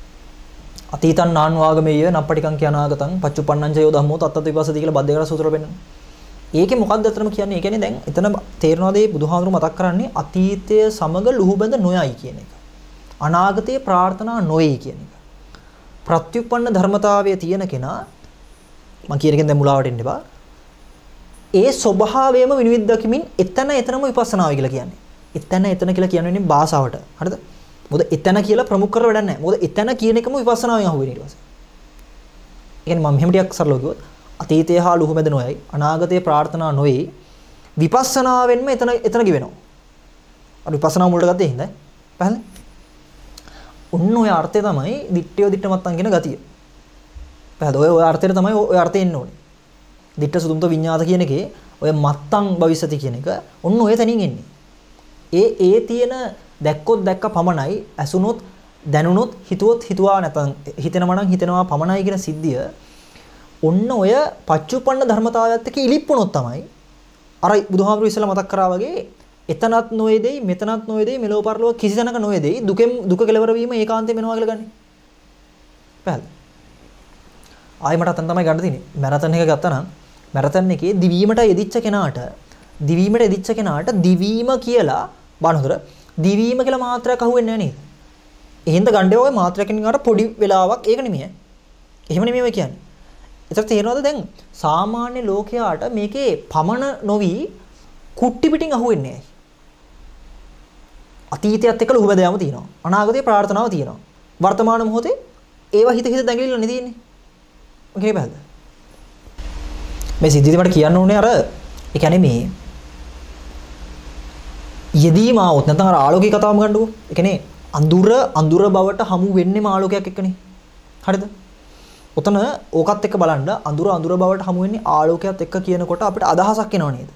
අතීතං නාන්වාගමේය නප්පටිකං කියනාගතං පච්චුප්පන්නං චයෝ ධම්මෝ තත්තත විපස්සති කියලා බද්දේකර සූත්‍ර පෙන්නන. ඒකේ මොකක්ද අතරම කියන්නේ? ඒ කියන්නේ දැන් එතන තේරෙනවාද මේ බුදුහාමුදුරු මතක් කරන්නේ අතීතය සමග ලුහුබඳ නොයයි කියන එක. අනාගතයේ ප්‍රාර්ථනා නොවේ කියන එක. ප්‍රත්‍යুৎপন্ন ධර්මතාවයේ තියෙන කෙනා මම කියන එකෙන් දැන් මුලාවට එන්න එපා. ඒ ස්වභාවයම විනිවිද දකිමින් එතන එතනම විපස්සනාවයි කියලා කියන්නේ. එතන එතන කියලා කියන්නේ භාෂාවට. හරිද? මොකද එතන කියලා ප්‍රමුඛ කරලා වැඩක් නැහැ. මොකද එතන කියන එකම විපස්සනාවෙන් අහුවෙන ඊට පස්සේ. ඒ කියන්නේ මම මෙහෙම ටිකක් සරලව කිව්වොත් අතීතය හා ලුහුබඳ නොයයි අනාගතයේ ප්‍රාර්ථනා නොවේ විපස්සනාවෙන්ම එතන එතන ගිවෙනවා. අර විපස්සනා මුලට ගත්තේ හින්දා. පැහැදිලි? ඔන්න ඔය අර්ථය තමයි දිත්තේ දිත්ත මත්තන් කියන ගතිය. පැහැදිලි? ඔය ඔය අර්ථයට තමයි ඔය අර්ථය එන්න ඕනේ. දිත්ත සුදුම්ත විඤ්ඤාත කියන එකේ ඔය මත්තන් භවිෂති කියන එක ඔන්න ඔය තැනින් එන්නේ. ඒ ඒ තියෙන දැක්කොත් දැක්ක පමණයි ඇසුනොත් දැනුනොත් හිතුවොත් හිතුවා නැත්නම් හිතෙනවා නම් හිතෙනවා පමණයි කියන සිද්ධිය ඔන්න ඔය පච්චුප්පන්න ධර්මතාවයත් එක්ක ඉලිප්පුණොත් තමයි අර බුදුහාමුදුරු ඉස්සෙල්ලා මතක් කරා වගේ එතනත් නොවේදෙයි මෙතනත් නොවේදෙයි මෙලෝ පරලෝ කිසි තැනක නොවේදෙයි දුකෙන් දුක කෙලවර වීම ඒකාන්තයෙන් වෙනවා කියලා ගන්න. පැහැදිලි? ආයි මට අතන තමයි ගන්න තියෙන්නේ. මැරතන් එක ගත්තා නම් මැරතන් එකේ දිවීමට යෙදිච්ච කෙනාට දිවීමට යෙදිච්ච කෙනාට දිවීම කියලා බලන හොඳට දිවීම කියලා මාත්‍රයක් අහුවෙන්නේ නැහැ නේද? එහෙන්ද ගණ්ඩේ ඔය මාත්‍රයකින් අර පොඩි වෙලාවක් ඒක නෙමෙයි. එහෙම නෙමෙයි ඔය කියන්නේ. ඒතර තේරෙනවද දැන් සාමාන්‍ය ලෝකයාට මේකේ පමන නොවි කුට්ටි පිටින් අහුවෙන්නේ නැහැ. අතීතයත් එක්ක ලුහුබැද යාම තියෙනවා. අනාගතේ ප්‍රාර්ථනාව තියෙනවා. වර්තමාන මොහොතේ ඒවා හිත හිත දැඟලිලා නේ තියෙන්නේ. ඔකේ බහද? මේ සිද්ධිය මට කියන්න ඕනේ අර ඒ කියන්නේ මේ යෙදීම આવොත් නැත්නම් අර ආලෝකී කතාවම ගන්නකො. ඒ කියන්නේ අඳුර අඳුර බවට හමු වෙන්නේම ආලෝකයක් එක්කනේ. හරිද? ඔතන ඕකත් එක්ක බලන්න අඳුර අඳුර බවට හමු වෙන්නේ ආලෝකයක් එක්ක කියනකොට අපිට අදහසක් එනවා නේද?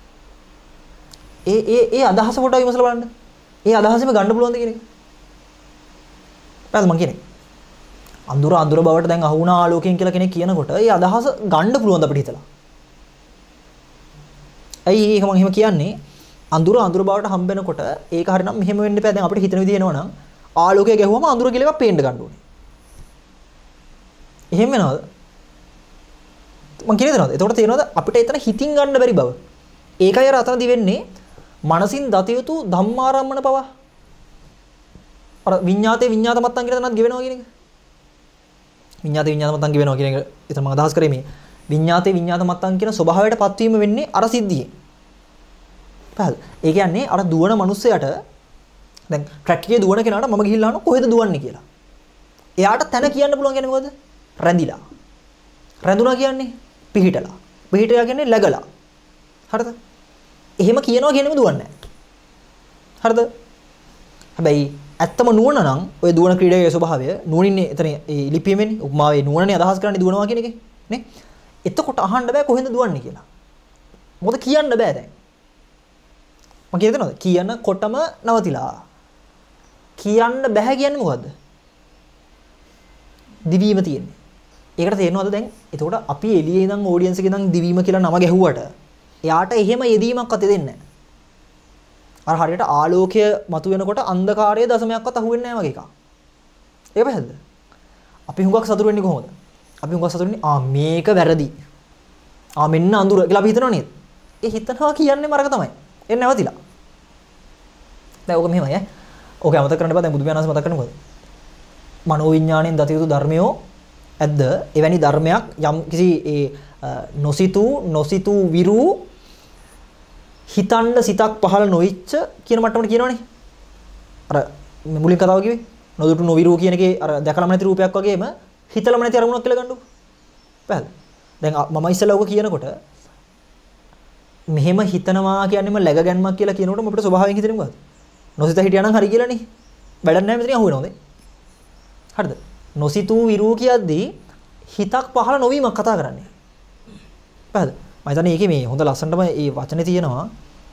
ඒ ඒ ඒ අදහස කොට විමසලා බලන්න. ඒ අදහසෙම ගන්න පුළුවන්ද කියන එක. පැහැදිලි මං කියන්නේ. අඳුර අඳුර බවට දැන් අහු වුණා ආලෝකයෙන් කියලා කෙනෙක් කියනකොට ඒ අදහස ගන්න පුළුවන්ද අපිට හිතලා? ඇයි ඒක මම එහෙම කියන්නේ? අඳුර අඳුර බවට හම්බ වෙනකොට ඒක හරිනම් මෙහෙම වෙන්න එපා. දැන් අපිට හිතන විදිහ එනවනම් ආලෝකය ගැහුවම අඳුර කියලා එකක් පේන්න ගන්න ඕනේ. එහෙම වෙනවද? මං කියන්නේ දෙනවද? එතකොට තේරෙනවද අපිට එතන හිතින් ගන්න බැරි බව. ඒකයි අර අතනදි වෙන්නේ මනසින් දතියුතු ධම්මාරම්මන පව. අර විඤ්ඤාතේ විඤ්ඤාත මත්තන් කියලා තනත් ගෙවෙනවා කියන එක. විඤ්ඤාතේ විඤ්ඤාත මත්තන් ගෙවෙනවා කියන එක එතන මම අදහස් කරේ මේ විඤ්ඤාතේ විඤ්ඤාත මත්තන් කියන ස්වභාවයට පත්වීම වෙන්නේ අර සිද්ධියේ. පහද. ඒ කියන්නේ අර දුවන මිනිස්සයාට දැන් ට්‍රැක් එකේ දුවන කෙනාට මම ගිහිල්ලා අහනවා කොහෙද දුවන්නේ කියලා. එයාට තැන කියන්න පුළුවන් කියන්නේ මොකද? රැඳිලා. රැඳුණා කියන්නේ පිහිටලා. පිහිටලා කියන්නේ läගලා. හරිද? එහෙම කියනවා කියනම දුවන්නේ නැහැ. හරිද? හැබැයි ඇත්තම නුවණ නම් ඔය දුවන ක්‍රීඩකයේ ස්වභාවය නුවණින්නේ එතන ඒ ලිපියෙන්නේ උපමාවේ නුවණනේ අදහස් කරන්නේ දුවනවා කියන එකේ නේ. එතකොට අහන්න බෑ කොහෙන්ද දුවන්නේ කියලා. මොකද කියන්න බෑ දැන්. මම කියද දෙනවද? කියනකොටම නවතිලා. කියන්න බෑ කියන්නේ මොකද්ද? දිවීම තියෙන්නේ. ඒකට තේරෙනවද දැන්? එතකොට අපි එළියේ ඉඳන් ඔඩියන්ස් එකේ ඉඳන් දිවීම කියලා නම ගැහුවට එයාට එහෙම යෙදීමක් අතේ දෙන්නේ නැහැ. අර හරියට ආලෝකය මතුවෙනකොට අන්ධකාරයේ දශමයක්වත් අහුවෙන්නේ නැහැ වගේ එකක්. ඒක පැහැදිලිද? අපි හුඟක් සතුටු වෙන්නේ කොහොමද? අපි හුඟක් සතුටු වෙන්නේ ආ මේක වැරදි. ආ මෙන්න අඳුර කියලා අපි හිතනවා නේද? ඒ හිතනවා කියන්නේ මරක තමයි. එන්නේ නැවතිලා. දැන් ඕක මෙහෙමයි ඈ. ඕක අමතක කරන්න බෑ. දැන් බුදු පියාණන්ස් මතක කරනකොද? මනෝවිඤ්ඤාණයෙන් දතියුතු ධර්මයෝ ඇද්ද? එවැනි ධර්මයක් යම් කිසි ඒ නොසිතූ නොසිතූ විරු හිතන්න සිතක් පහළ නොවිච්ච කියන මට්ටමට කියනවනේ. අර මුලින් කතාව කිව්වේ නොදුටු නොවිරු කියන එකේ අර දැකලම නැති රූපයක් වගේම හිතලම නැති අරමුණක් කියලා ගන්නකො. පැහැදිලි. දැන් මම ඉස්සෙල්ලා ඔක කියනකොට මෙහෙම හිතනවා කියන්නේම läග ගැන්මක් කියලා කියනකොට අපිට ස්වභාවයෙන් හිතෙන්නේ මොකද්ද? නොසිත හිටියානම් හරි කියලානේ. වැඩක් නැහැ මෙතන අහුවෙනවද? හරිද? නොසිතූ විරු කියද්දී හිතක් පහළ නොවීමක් කතා කරන්නේ. පැහැදිලි. මම හිතන්නේ ඒකේ මේ හොඳ ලස්සනටම මේ වචනේ තියෙනවා.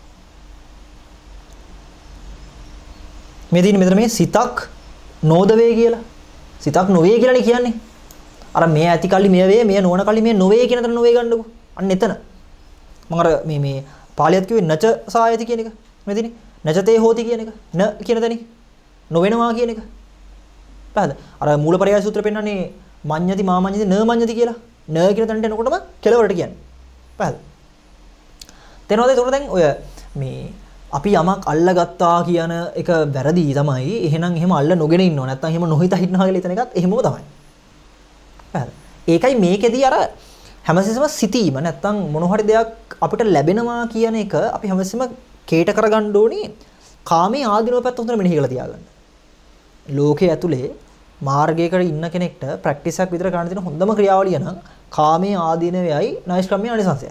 මේ දින මෙතන මේ සිතක් නොද වේ කියලා. සිතක් නොවේ කියලානේ කියන්නේ. අර මේ ඇති කල්ලි මේ වේ, මේ නොවන කල්ලි මේ නොවේ කියන තැන නොවේ ගන්නකො. අන්න එතන. මම අර මේ මේ පාලියත් කිව්වේ නච සායති කියන එක. මෙදිනේ නචතේ හෝති කියන එක. න කියන තැනින් නොවෙනවා කියන එක. පැහැද? අර මූලපරයාය සූත්‍රය පෙන්නන්නේ මඤ්ඤති මාමඤ්ඤති න මඤ්ඤති කියලා. න කියන තැනට එනකොටම කෙලවරට කියන්නේ. පැහැද? තේරෙනවද? ඒතකොට දැන් ඔය මේ අපි යමක් අල්ලගත්තා කියන එක වැරදි තමයි. එහෙනම් එහෙම අල්ල නොගෙන ඉන්නව. නැත්නම් එහෙම නොහිත හිටනවා කියලා හිතන එකත් එහෙමම තමයි. පැහැද? ඒකයි මේකෙදී අර හැමතිස්සෙම සිතීම නැත්නම් මොන හරි දෙයක් අපිට ලැබෙනවා කියන එක අපි හැමතිස්සෙම කේට කරගන්න ඕනේ. කාමයේ ආධිනව පැත්ත හොඳට මෙනෙහි කරලා තියාගන්න. ලෝකයේ ඇතුලේ මාර්ගයකට ඉන්න කෙනෙක්ට ප්‍රැක්ටිස් එකක් විතර කරන්න තියෙන හොඳම ක්‍රියාවලිය නම් කාමයේ ආදීනවයයි නෛෂ්ක්‍රම්‍ය අනිසංසයයි.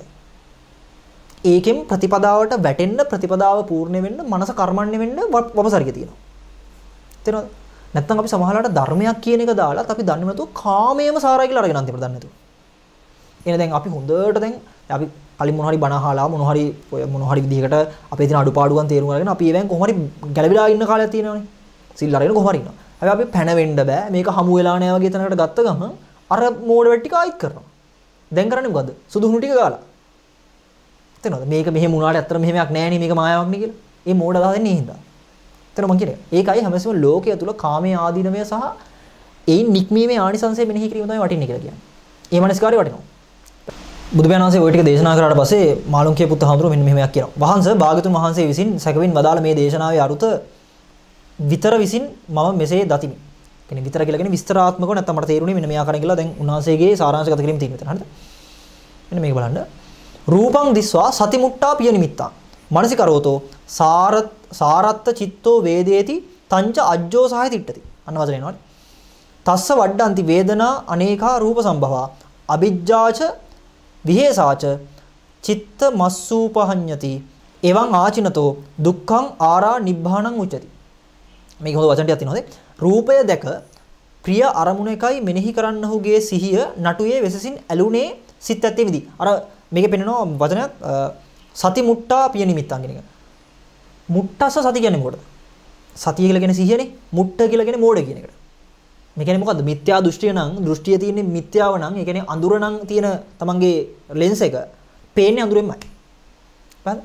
ඒකෙන් ප්‍රතිපදාවට වැටෙන්න ප්‍රතිපදාව පූර්ණ වෙන්න මනස කර්මන්නේ වෙන්න වපසරිය තියෙනවා. තේරෙනවද? නැත්නම් අපි සමහරවිට ධර්මයක් කියන එක දාලාත් අපි දන්නේ නැතුව කාමයේම සාරයි කියලා අරගෙන අන්තිමට දන්නේ නැතුව. එනේ දැන් අපි හොඳට දැන් අපි කලින් මොන හරි බණ අහලා මොන හරි මොන හරි විදිහකට අපේ තියෙන අඩුපාඩුවන් තේරුම් අරගෙන අපි ඒවෙන් කොහොම හරි ගැලවිලා ඉන්න කාලයක් තියෙනවනේ. සිල් අරගෙන කොහොම හරි ඉන්නවා. හැබැයි අපි පැන වෙන්න බෑ. මේක හමු වෙලා නැහැ වගේ තැනකට ගත්ත ගමන් අර මෝඩ වැට් ටික ආයිත් කරනවා. දැන් කරන්නේ මොකද්ද? සුදු හුණු ටික ගාලා. තේරෙනවද? මේක මෙහෙම වුණාට ඇත්තට මෙහෙමයක් නැහැ නේ මේක මායාවක් නේ කියලා. ඒ මෝඩ අදහස් දෙන්නේ හින්දා. තේරෙනවද මං කියන්නේ? ඒකයි හැමසෙම ලෝකයේ තුල කාමයේ ආදීනමය සහ ඒයින් නික්මීමේ ආනිසංසය මෙනෙහි කිරීම තමයි වටින්නේ කියලා කියන්නේ. ඒ මනස්කාරය වටිනවා. බුදු පියාණන් වහන්සේ ওই ටික දේශනා කරාට පස්සේ මාළුන්ගේ පුත් හඳුරු මෙන්න මෙහෙමයක් කියනවා. වහන්සේ භාගතුන් වහන්සේ විසින් සැකවින් වදාළ මේ දේශනාවේ අරුත විතර විසින් මම මෙසේ දතිමි. කියන්නේ විතර කියලා කියන්නේ විස්තරාත්මකව නැත්තම් මට තේරුණේ මෙන්න මේ ආකාරයෙන් කියලා දැන් උන්වහන්සේගේ සාරාංශගත කිරීම තියෙන විතර. හරිද? මෙන්න මේක බලන්න. රූපං දිස්වා සතිමුට්ටා පිය නිමිත්තා. මනසිකරෝතෝ සාරත් සාරත්ත චිත්තෝ වේදේති තංච අජ්ජෝ සහය තිට්ඨති. අන්න වචන එනවා. තස්ස වඩ්ඩಂತಿ වේදනා අනේකා රූප සම්භවා අවිජ්ජාච විහෙසාච චිත්ත මස්සූපහඤ්ඤති එවං ආචිනතෝ දුක්ඛං ආරා නිබ්බාණං උච්චති. මේක හොඳ වචන ටිකක් තියෙනවා. රූපය දැක ප්‍රිය අරමුණ එකයි මෙනෙහි කරන්නහුගේ සිහිය නටුවේ වෙසසින් ඇලුනේ සිත් ඇත්තේ විදි. අර මේකේ පෙන්නනවා වචනයක් සති මුට්ටා පිය නිමිත්තන් කියන එක. මුට්ටස සති කියන්නේ මොකටද? සතිය කියලා කියන්නේ සිහියනේ. මුට්ට කියලා කියන්නේ මෝඩ කියන එකට. මේ කියන්නේ මොකද්ද? මිත්‍යා දෘෂ්ටිය නම් දෘෂ්ටිය තියෙන්නේ මිත්‍යාව නම් ඒ කියන්නේ අඳුර නම් තියෙන තමන්ගේ ලෙන්ස් එක පේන්නේ අඳුරෙන්මයි. හරි.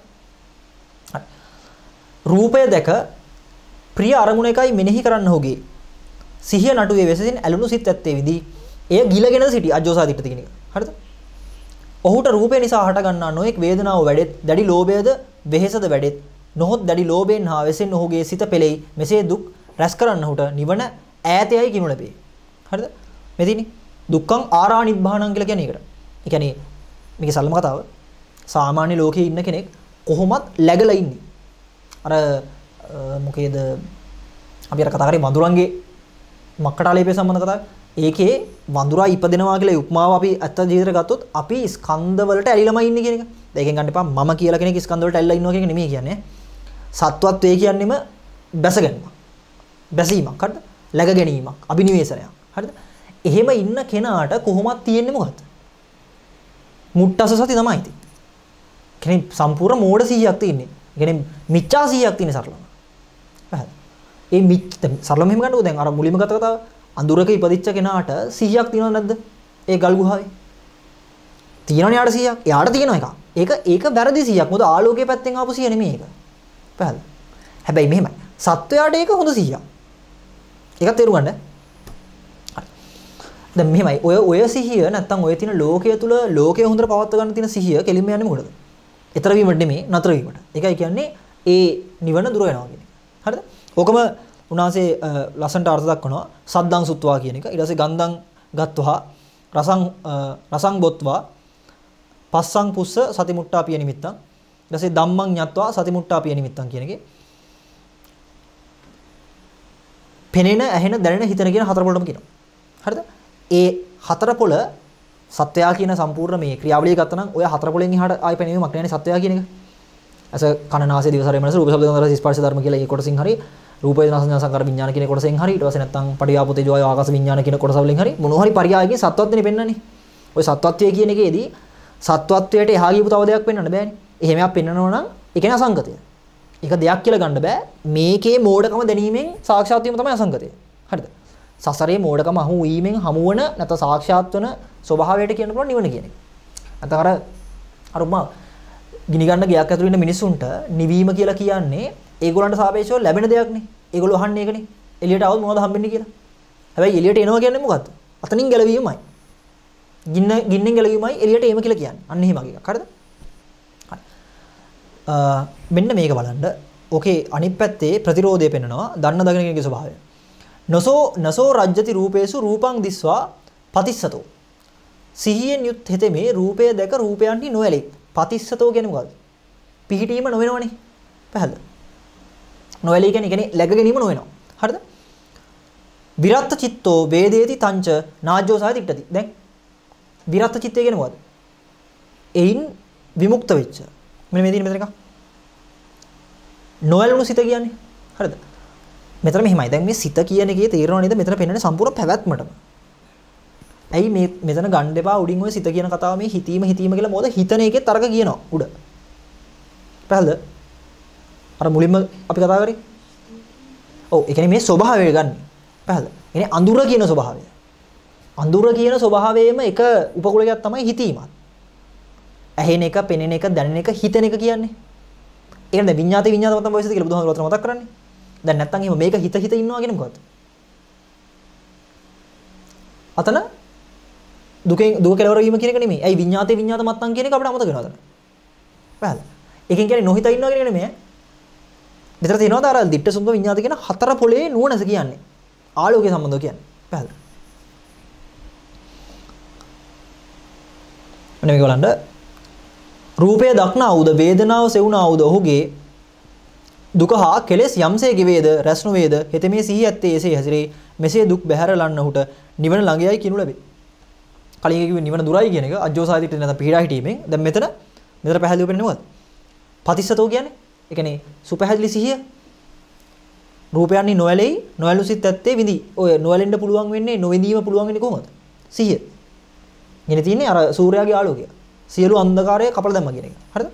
රූපය දැක ප්‍රිය අරමුණකයි මෙනෙහි කරන්න හොගේ. සිහිය නටුවේ වෙසෙසින් ඇලුණු සිත් ඇත්තේ විදී එය ගිලගෙන සිටි අජෝසාදිට්ඨ කියන එක. හරිද? ඔහුට රූපය නිසා හට ගන්නා නොඑක් වේදනාව වැඩෙත් දැඩි ලෝභයද වෙහෙසද වැඩෙත් නොහොත් දැඩි ලෝභයෙන් හා වෙසෙන් ඔහුගේ සිත පෙළෙයි. මෙසේ දුක් රැස් කරන්න ඔහුට නිවන ඈතයයි කිනු ලැබේ. හරිද? මෙතිනේ දුක්ඛං ආරා නිබ්බාණං කියලා කියන්නේ ඒකට. ඒ කියන්නේ මේකේ සල්ලම කතාව. සාමාන්‍ය ලෝකයේ ඉන්න කෙනෙක් කොහොමත් läගලා ඉන්නේ. අර මොකේද අපි අර කතා කරේ වඳුරන්ගේ මක්කටාලේපේ සම්බන්ධ කතාව. ඒකේ වඳුරා ඉපදෙනවා කියලා උපමාව අපි අත්ත ජීවිතේ ගත්තොත් අපි ස්කන්ධ වලට ඇලිලාමයි ඉන්නේ කියන එක. ඒකෙන් ගන්න එපා මම කියලා කෙනෙක් ස්කන්ධ වලට ඇලිලා ඉන්නවා කියන එක නෙමෙයි කියන්නේ. සත්වත්වයේ කියන්නේම බැස ගැනීමක්. බැසීමක්. හරිද? läග ගැනීමක්. අබිනිවේෂණයක්. හරිද? එහෙම ඉන්න කෙනාට කොහොමද තියෙන්නේ මොකද්ද? මුට්ටස සති තමයි ඉතින්. කෙනෙක් සම්පූර්ණ මෝඩ සිහියක් තියෙන්නේ. කියන්නේ මිච්ඡා සිහියක් තියෙන සරලම. හරිද? ඒ මිච් සරලම එහෙම ගන්නකො දැන් අර මුලින්ම ගත කතාව අඳුරක ඉපදිච්ච කෙනාට සිහියක් තියෙනවද නැද්ද? ඒ ගල් ගුහාවේ. තියෙනවනේ යාට සිහියක්. යාට තියෙන එක. ඒක ඒක වැරදි සිහියක්. මොකද ආලෝකයේ පැත්තෙන් ආපු සිහිය නෙමෙයි ඒක. පැහැද? හැබැයි මෙහෙමයි. සත්වයාට ඒක හොඳ සිහියක්. ඒක තේරුම් ගන්න. හරි. දැන් මෙහෙමයි. ඔය ඔය සිහිය නැත්තම් ඔය තියෙන ලෝකයේ තුල ලෝකයේ හොඳට පවත්වා ගන්න තියෙන සිහිය කෙලින්ම යන්නේ මොකටද? ඊතර වීමට නෙමෙයි නතර වීමට. ඒකයි කියන්නේ ඒ නිවන දුර වෙනවා කියන එක. හරිද? ඕකම උනාසේ ලසන්ට අර්ථ දක්වනවා සද්දං සුත්වා කියන එක. ඊට පස්සේ ගන්ධං ගත්වා රසං රසං බොත්වා පස්සං පුස්ස සතිමුට්ටා පිය නිමිත්තං. ඊට පස්සේ ධම්මං ඤත්වා සතිමුට්ටා පිය නිමිත්තං කියන එකේ පෙනෙන ඇහෙන දැනෙන හිතන කියන හතර පොළම කියනවා. හරිද? ඒ හතර පොළ සත්‍යය කියන සම්පූර්ණ මේ ක්‍රියාවලිය ගත්තා නම් ඔය හතර පොළෙන් එහාට ආයි පෙනෙන්නේ මක් නැන්නේ සත්‍යය කියන එක. අස කන නාසය දිව ශරීරය මනස රූප ශබ්ද ගන්ධ රස ස්පර්ශ ධර්ම කියලා ඒ කොටසින් හරි රූප වේදනා සංඥා සංකාර විඥාන කියන කොටසෙන් හරි ඊට පස්සේ නැත්තම් පටිආපෝ තේජෝ ආයෝ ආකාශ විඥාන කියන කොටස වලින් හරි මොන හරි පරියායකින් සත්වත්වනේ පෙන්වන්නේ. ඔය සත්වත්වය කියන එකේදී සත්වත්වයට එහා ගියපු තව දෙයක් පෙන්වන්න බෑනේ. එහෙම එකක් පෙන්වනවා නම් ඒ කියන්නේ අසංගතය. ඒක දෙයක් කියලා ගන්න බෑ. මේකේ මෝඩකම දැනීමෙන් සාක්ෂාත් වීම තමයි අසංගතය. හරිද? සසරේ මෝඩකම අහු වීමෙන් හමුවන නැත්නම් සාක්ෂාත් වන ස්වභාවයට කියන පුළුවන් නිවන කියන එක. නැත්නම් අර අර උමා ගිනි ගන්න ගයක් ඇතුළේ ඉන්න මිනිසුන්ට නිවීම කියලා කියන්නේ ඒගොල්ලන්ට සාපේක්ෂව ලැබෙන දෙයක් නේ. ඒගොල්ලෝ අහන්නේ ඒකනේ. එළියට આવොත් මොනවද හම්බෙන්නේ කියලා. හැබැයි එළියට එනවා කියන්නේ මොකද්ද? අතනින් ගැලවීමයි. ගින්න ගින්නෙන් ගැලවීමයි එළියට එීම කියලා කියන්නේ. අන්න එහෙම වගේ එකක්. හරිද? හරි. අ මෙන්න මේක බලන්න. ඕකේ අනිත් පැත්තේ ප්‍රතිරෝධය පෙන්නනවා. දන්න දගෙන කෙනෙකුගේ ස්වභාවය. නසෝ නසෝ රජ්‍යති රූපේසු රූපං දිස්වා පතිස්සතෝ. සිහියෙන් යුත් හිතේ රූපය දැක රූපයන්හි නොඇලෙයි. පතිස්සතෝ කියන්නේ මොකද්ද? පිහිටීම නොවෙනවනේ. පැහැදිලිද? නොඇලී කියන්නේ කියන්නේ läග ගැනීම නොවෙනවා. හරිද? විරත්ත චිත්තෝ වේදේති තංච නාජ්ජෝසාය තිට්ඨති. දැන් විරත්ත චිත්තය කියන්නේ මොකද්ද? එයින් විමුක්ත වෙච්ච. මෙන්න මේ දින මෙතන එක. නොඇලුණු සිත කියන්නේ. හරිද? මෙතන මෙහිමයි. දැන් මේ සිත කියන එකේ තේරෙනව නේද? මෙතන පෙන්වන්නේ සම්පූර්ණ පැවැත්මටම. ඇයි මේ මෙතන ගන්න එපා උඩින් ඔය සිත කියන කතාව මේ හිතීම හිතීම කියලා මොකද හිතන එකේ තරක කියනවා උඩ. පැහැදිලිද? අර මුලින්ම අපි කතා කරේ. ඔව් ඒ කියන්නේ මේ ස්වභාවය ගන්න. පැහැදිලිද? يعني අඳුර කියන ස්වභාවය. අඳුර කියන ස්වභාවයේම එක උපකුලයක් තමයි හිතීමත්. ඇහෙන එක, පෙනෙන එක, දැනෙන එක, හිතෙන එක කියන්නේ. ඒක නේද විඤ්ඤාති විඤ්ඤාත මතම වයසද කියලා බුදුහාමුදුරුවෝ මතක් කරන්නේ. දැන් නැත්තම් එහෙම මේක හිත හිත ඉන්නවා කියන්නේ මොකද්ද? අතන දුකෙන් දුක කෙලවර වීම කියන එක නෙමෙයි. ඇයි විඤ්ඤාතේ විඤ්ඤාත මත්තන් කියන එක අපිට අමතක වෙනවා අතන. පැහැදිලිද? ඒකෙන් කියන්නේ නොහිත ඉන්නවා කියන එක නෙමෙයි. විතර තියෙනවද අර දිට්ඨ සුද්ධ විඤ්ඤාත කියන හතර පොලේ නුවණස කියන්නේ. ආලෝකය සම්බන්ධව කියන්නේ. පැහැදිලිද? අනේ මේක බලන්න. රූපය දක්නා වූද වේදනාව සෙවුනා වූද ඔහුගේ දුක හා කෙලෙස් යම්සේ ගෙවේද රැස් නොවේද හෙතෙමේ සිහි ඇත්තේ එසේ හැසිරේ මෙසේ දුක් බැහැර ලන්නහුට නිවන ළඟයයි කිනු ලැබේ. කලින් කිව්වේ නිවන දුරයි කියන එක අජ්ජෝසාදිට නැත්නම් පීඩා හිටීමෙන්. දැන් මෙතන මෙතන පැහැදිලිව වෙන්නේ මොකද්ද? පතිස්සතෝ කියන්නේ. ඒ කියන්නේ සුපැහැදිලි සිහිය. රූපයන්හි නොඇලෙයි නොඇලු සිත් ඇත්තේ විඳි. ඔය නොඇලෙන්න පුළුවන් වෙන්නේ නොවිඳීම පුළුවන් වෙන්නේ කොහොමද? සිහිය. ඉන්නේ තියෙන්නේ අර සූර්යාගේ ආලෝකය. සියලු අන්ධකාරය කපලා දැම්මා කියන එක. හරිද?